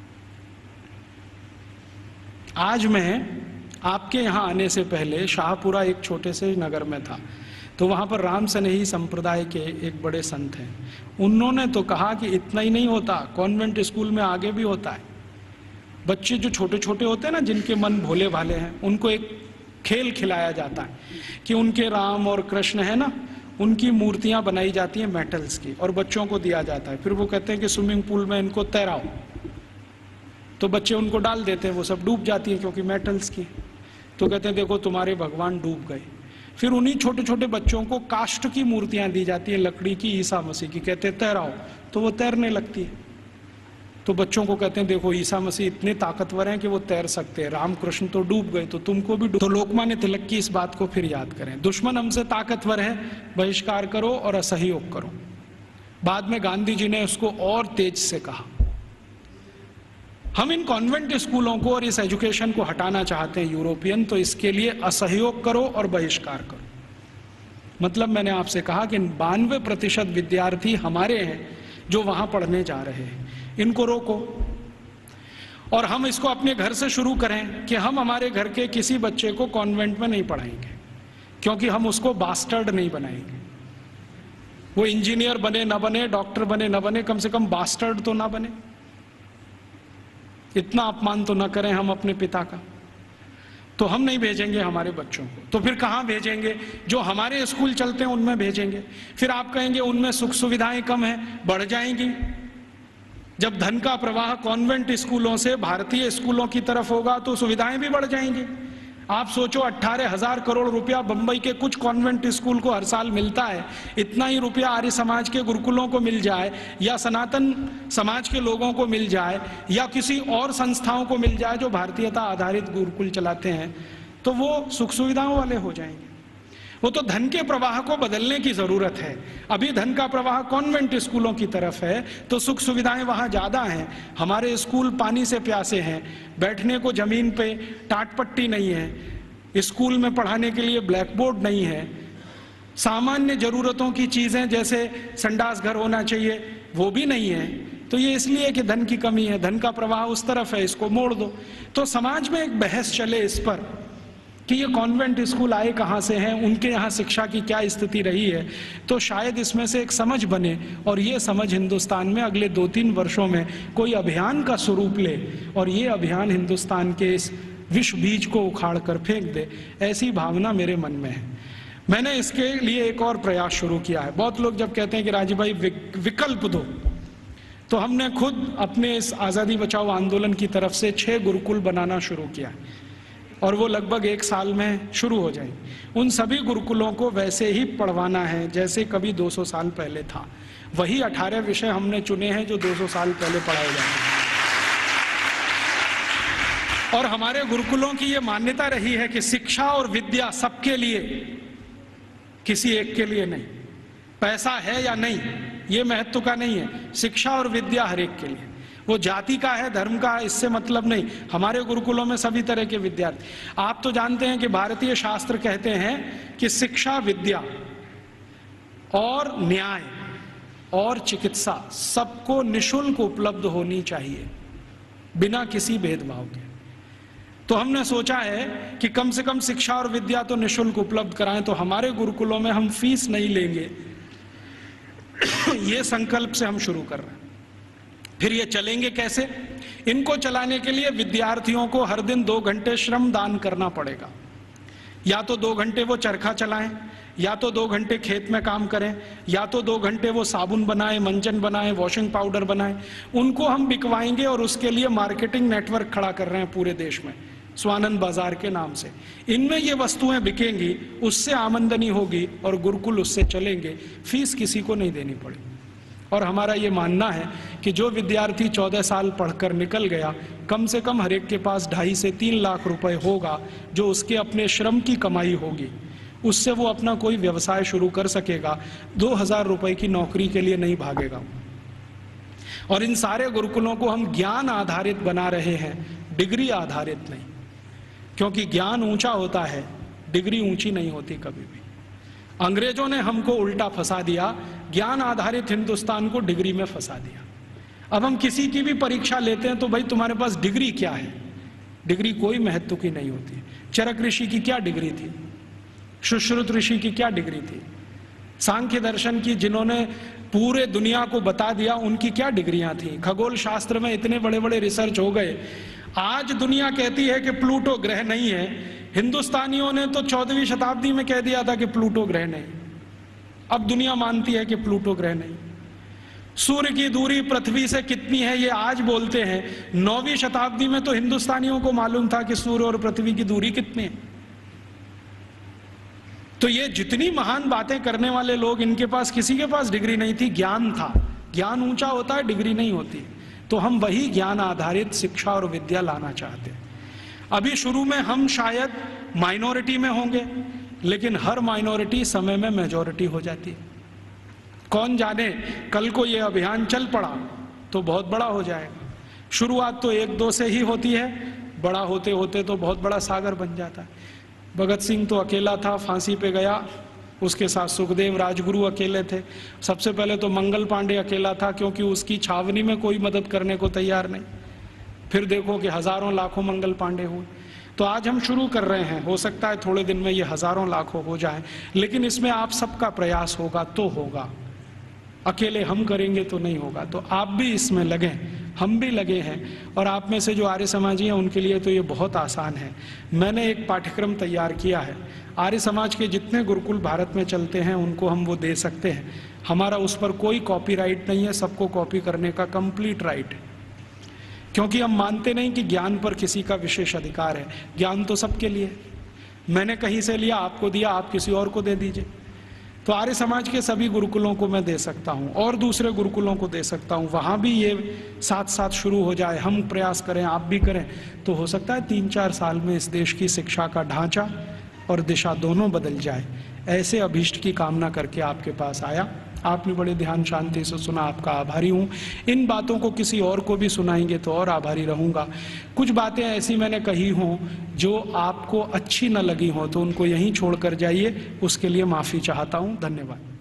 आज मैं आपके यहां आने से पहले शाहपुरा एक छोटे से नगर में था, तो वहां पर राम सनेही संप्रदाय के एक बड़े संत हैं। उन्होंने तो कहा कि इतना ही नहीं होता, कॉन्वेंट स्कूल में आगे भी होता है। बच्चे जो छोटे छोटे होते हैं ना, जिनके मन भोले भाले हैं, उनको एक खेल खिलाया जाता है कि उनके राम और कृष्ण है ना, उनकी मूर्तियां बनाई जाती हैं मेटल्स की और बच्चों को दिया जाता है। फिर वो कहते हैं कि स्विमिंग पूल में इनको तैराओ, तो बच्चे उनको डाल देते हैं, वो सब डूब जाती हैं क्योंकि मेटल्स की। तो कहते हैं देखो तुम्हारे भगवान डूब गए। फिर उन्हीं छोटे छोटे बच्चों को काष्ठ की मूर्तियां दी जाती हैं, लकड़ी की, ईसा मसीह की, कहते हैं तैराओ, तो वो तैरने लगती है। तो बच्चों को कहते हैं देखो ईसा मसीह इतने ताकतवर हैं कि वो तैर सकते हैं, रामकृष्ण तो डूब गए तो तुमको भी डूब। तो लोकमान्य तिलक की इस बात को फिर याद करें, दुश्मन हमसे ताकतवर है, बहिष्कार करो और असहयोग करो। बाद में गांधी जी ने उसको और तेज से कहा। हम इन कॉन्वेंट स्कूलों को और इस एजुकेशन को हटाना चाहते हैं यूरोपियन, तो इसके लिए असहयोग करो और बहिष्कार करो। मतलब मैंने आपसे कहा कि बानवे प्रतिशत विद्यार्थी हमारे हैं जो वहां पढ़ने जा रहे हैं, इनको रोको। और हम इसको अपने घर से शुरू करें कि हम हमारे घर के किसी बच्चे को कॉन्वेंट में नहीं पढ़ाएंगे, क्योंकि हम उसको बास्टर्ड नहीं बनाएंगे। वो इंजीनियर बने ना बने, डॉक्टर बने ना बने, कम से कम बास्टर्ड तो ना बने। इतना अपमान तो ना करें हम अपने पिता का। तो हम नहीं भेजेंगे हमारे बच्चों को, तो फिर कहां भेजेंगे? जो हमारे स्कूल चलते हैं उनमें भेजेंगे। फिर आप कहेंगे उनमें सुख सुविधाएं कम हैं, बढ़ जाएंगी। जब धन का प्रवाह कॉन्वेंट स्कूलों से भारतीय स्कूलों की तरफ होगा तो सुविधाएं भी बढ़ जाएंगी। आप सोचो, अट्ठारह हजार करोड़ रुपया बंबई के कुछ कॉन्वेंट स्कूल को हर साल मिलता है, इतना ही रुपया आर्य समाज के गुरुकुलों को मिल जाए, या सनातन समाज के लोगों को मिल जाए, या किसी और संस्थाओं को मिल जाए जो भारतीयता आधारित गुरुकुल चलाते हैं, तो वो सुख सुविधाओं वाले हो जाएंगे। वो तो धन के प्रवाह को बदलने की जरूरत है। अभी धन का प्रवाह कॉन्वेंट स्कूलों की तरफ है, तो सुख सुविधाएं वहां ज्यादा हैं। हमारे स्कूल पानी से प्यासे हैं, बैठने को जमीन पे टाट पट्टी नहीं है, स्कूल में पढ़ाने के लिए ब्लैक बोर्ड नहीं है, सामान्य जरूरतों की चीजें जैसे संडास घर होना चाहिए वो भी नहीं है। तो ये इसलिए कि धन की कमी है, धन का प्रवाह उस तरफ है, इसको मोड़ दो। तो समाज में एक बहस चले इस पर कि ये कॉन्वेंट स्कूल आए कहाँ से हैं, उनके यहाँ शिक्षा की क्या स्थिति रही है, तो शायद इसमें से एक समझ बने और ये समझ हिंदुस्तान में अगले दो तीन वर्षों में कोई अभियान का स्वरूप ले और ये अभियान हिंदुस्तान के इस विश्व बीज को उखाड़ कर फेंक दे, ऐसी भावना मेरे मन में है। मैंने इसके लिए एक और प्रयास शुरू किया है। बहुत लोग जब कहते हैं कि राजीव भाई विकल्प दो, तो हमने खुद अपने इस आज़ादी बचाओ आंदोलन की तरफ से छह गुरुकुल बनाना शुरू किया और वो लगभग एक साल में शुरू हो जाएंगे। उन सभी गुरुकुलों को वैसे ही पढ़वाना है जैसे कभी दो सौ साल पहले था। वही अठारह विषय हमने चुने हैं जो दो सौ साल पहले पढ़ाए जाएंगे। और हमारे गुरुकुलों की ये मान्यता रही है कि शिक्षा और विद्या सबके लिए, किसी एक के लिए नहीं। पैसा है या नहीं ये महत्व का नहीं है, शिक्षा और विद्या हर एक के लिए। वो जाति का है, धर्म का है, इससे मतलब नहीं। हमारे गुरुकुलों में सभी तरह के विद्यार्थी। आप तो जानते हैं कि भारतीय शास्त्र कहते हैं कि शिक्षा, विद्या और न्याय और चिकित्सा सबको निशुल्क उपलब्ध होनी चाहिए, बिना किसी भेदभाव के। तो हमने सोचा है कि कम से कम शिक्षा और विद्या तो निशुल्क उपलब्ध कराएं। तो हमारे गुरुकुलों में हम फीस नहीं लेंगे, ये संकल्प से हम शुरू कर रहे हैं। फिर ये चलेंगे कैसे? इनको चलाने के लिए विद्यार्थियों को हर दिन दो घंटे श्रम दान करना पड़ेगा। या तो दो घंटे वो चरखा चलाएं, या तो दो घंटे खेत में काम करें, या तो दो घंटे वो साबुन बनाएं, मंजन बनाएं, वॉशिंग पाउडर बनाएं। उनको हम बिकवाएंगे और उसके लिए मार्केटिंग नेटवर्क खड़ा कर रहे हैं पूरे देश में, स्वानंद बाजार के नाम से। इनमें ये वस्तुएं बिकेंगी, उससे आमदनी होगी और गुरुकुल उससे चलेंगे, फीस किसी को नहीं देनी पड़ेगी। और हमारा ये मानना है कि जो विद्यार्थी चौदह साल पढ़कर निकल गया, कम से कम हर एक के पास ढाई से तीन लाख रुपए होगा जो उसके अपने श्रम की कमाई होगी, उससे वो अपना कोई व्यवसाय शुरू कर सकेगा। दो हजार रुपए की नौकरी के लिए नहीं भागेगा। और इन सारे गुरुकुलों को हम ज्ञान आधारित बना रहे हैं, डिग्री आधारित नहीं, क्योंकि ज्ञान ऊंचा होता है, डिग्री ऊंची नहीं होती कभी भी। अंग्रेजों ने हमको उल्टा फंसा दिया, ज्ञान आधारित हिंदुस्तान को डिग्री में फंसा दिया। अब हम किसी की भी परीक्षा लेते हैं तो भाई तुम्हारे पास डिग्री क्या है? डिग्री कोई महत्व की नहीं होती। चरक ऋषि की क्या डिग्री थी? सुश्रुत ऋषि की क्या डिग्री थी? सांख्य दर्शन की जिन्होंने पूरे दुनिया को बता दिया, उनकी क्या डिग्रियां थी? खगोल शास्त्र में इतने बड़े बड़े रिसर्च हो गए। आज दुनिया कहती है कि प्लूटो ग्रह नहीं है, हिंदुस्तानियों ने तो चौदहवीं शताब्दी में कह दिया था कि प्लूटो ग्रह नहीं। अब दुनिया मानती है कि प्लूटो ग्रह नहीं। सूर्य की दूरी पृथ्वी से कितनी है ये आज बोलते हैं, नौवीं शताब्दी में तो हिंदुस्तानियों को मालूम था कि सूर्य और पृथ्वी की दूरी कितनी है। तो ये जितनी महान बातें करने वाले लोग, इनके पास किसी के पास डिग्री नहीं थी, ज्ञान था। ज्ञान ऊंचा होता है, डिग्री नहीं होती। तो हम वही ज्ञान आधारित शिक्षा और विद्या लाना चाहते हैं। अभी शुरू में हम शायद माइनॉरिटी में होंगे, लेकिन हर माइनॉरिटी समय में मेजॉरिटी हो जाती है। कौन जाने कल को ये अभियान चल पड़ा तो बहुत बड़ा हो जाएगा। शुरुआत तो एक दो से ही होती है, बड़ा होते होते तो बहुत बड़ा सागर बन जाता है। भगत सिंह तो अकेला था, फांसी पे गया, उसके साथ सुखदेव राजगुरु अकेले थे। सबसे पहले तो मंगल पांडे अकेला था, क्योंकि उसकी छावनी में कोई मदद करने को तैयार नहीं। फिर देखो कि हजारों लाखों मंगल पांडे हुए। तो आज हम शुरू कर रहे हैं, हो सकता है थोड़े दिन में ये हजारों लाखों हो जाए, लेकिन इसमें आप सबका प्रयास होगा तो होगा। अकेले हम करेंगे तो नहीं होगा। तो आप भी इसमें लगें, हम भी लगे हैं। और आप में से जो आर्य समाजी हैं उनके लिए तो ये बहुत आसान है। मैंने एक पाठ्यक्रम तैयार किया है, आर्य समाज के जितने गुरुकुल भारत में चलते हैं उनको हम वो दे सकते हैं। हमारा उस पर कोई कॉपीराइट नहीं है, सबको कॉपी करने का कंप्लीट राइट है, क्योंकि हम मानते नहीं कि ज्ञान पर किसी का विशेष अधिकार है। ज्ञान तो सबके लिए। मैंने कहीं से लिया, आपको दिया, आप किसी और को दे दीजिए। तो आर्य समाज के सभी गुरुकुलों को मैं दे सकता हूं और दूसरे गुरुकुलों को दे सकता हूं। वहां भी ये साथ साथ शुरू हो जाए, हम प्रयास करें, आप भी करें, तो हो सकता है तीन चार साल में इस देश की शिक्षा का ढांचा और दिशा दोनों बदल जाए। ऐसे अभीष्ट की कामना करके आपके पास आया। आपने बड़े ध्यान शांति से सुना, आपका आभारी हूँ। इन बातों को किसी और को भी सुनाएंगे तो और आभारी रहूँगा। कुछ बातें ऐसी मैंने कही हों जो आपको अच्छी न लगी हों तो उनको यहीं छोड़ कर जाइए, उसके लिए माफ़ी चाहता हूँ। धन्यवाद।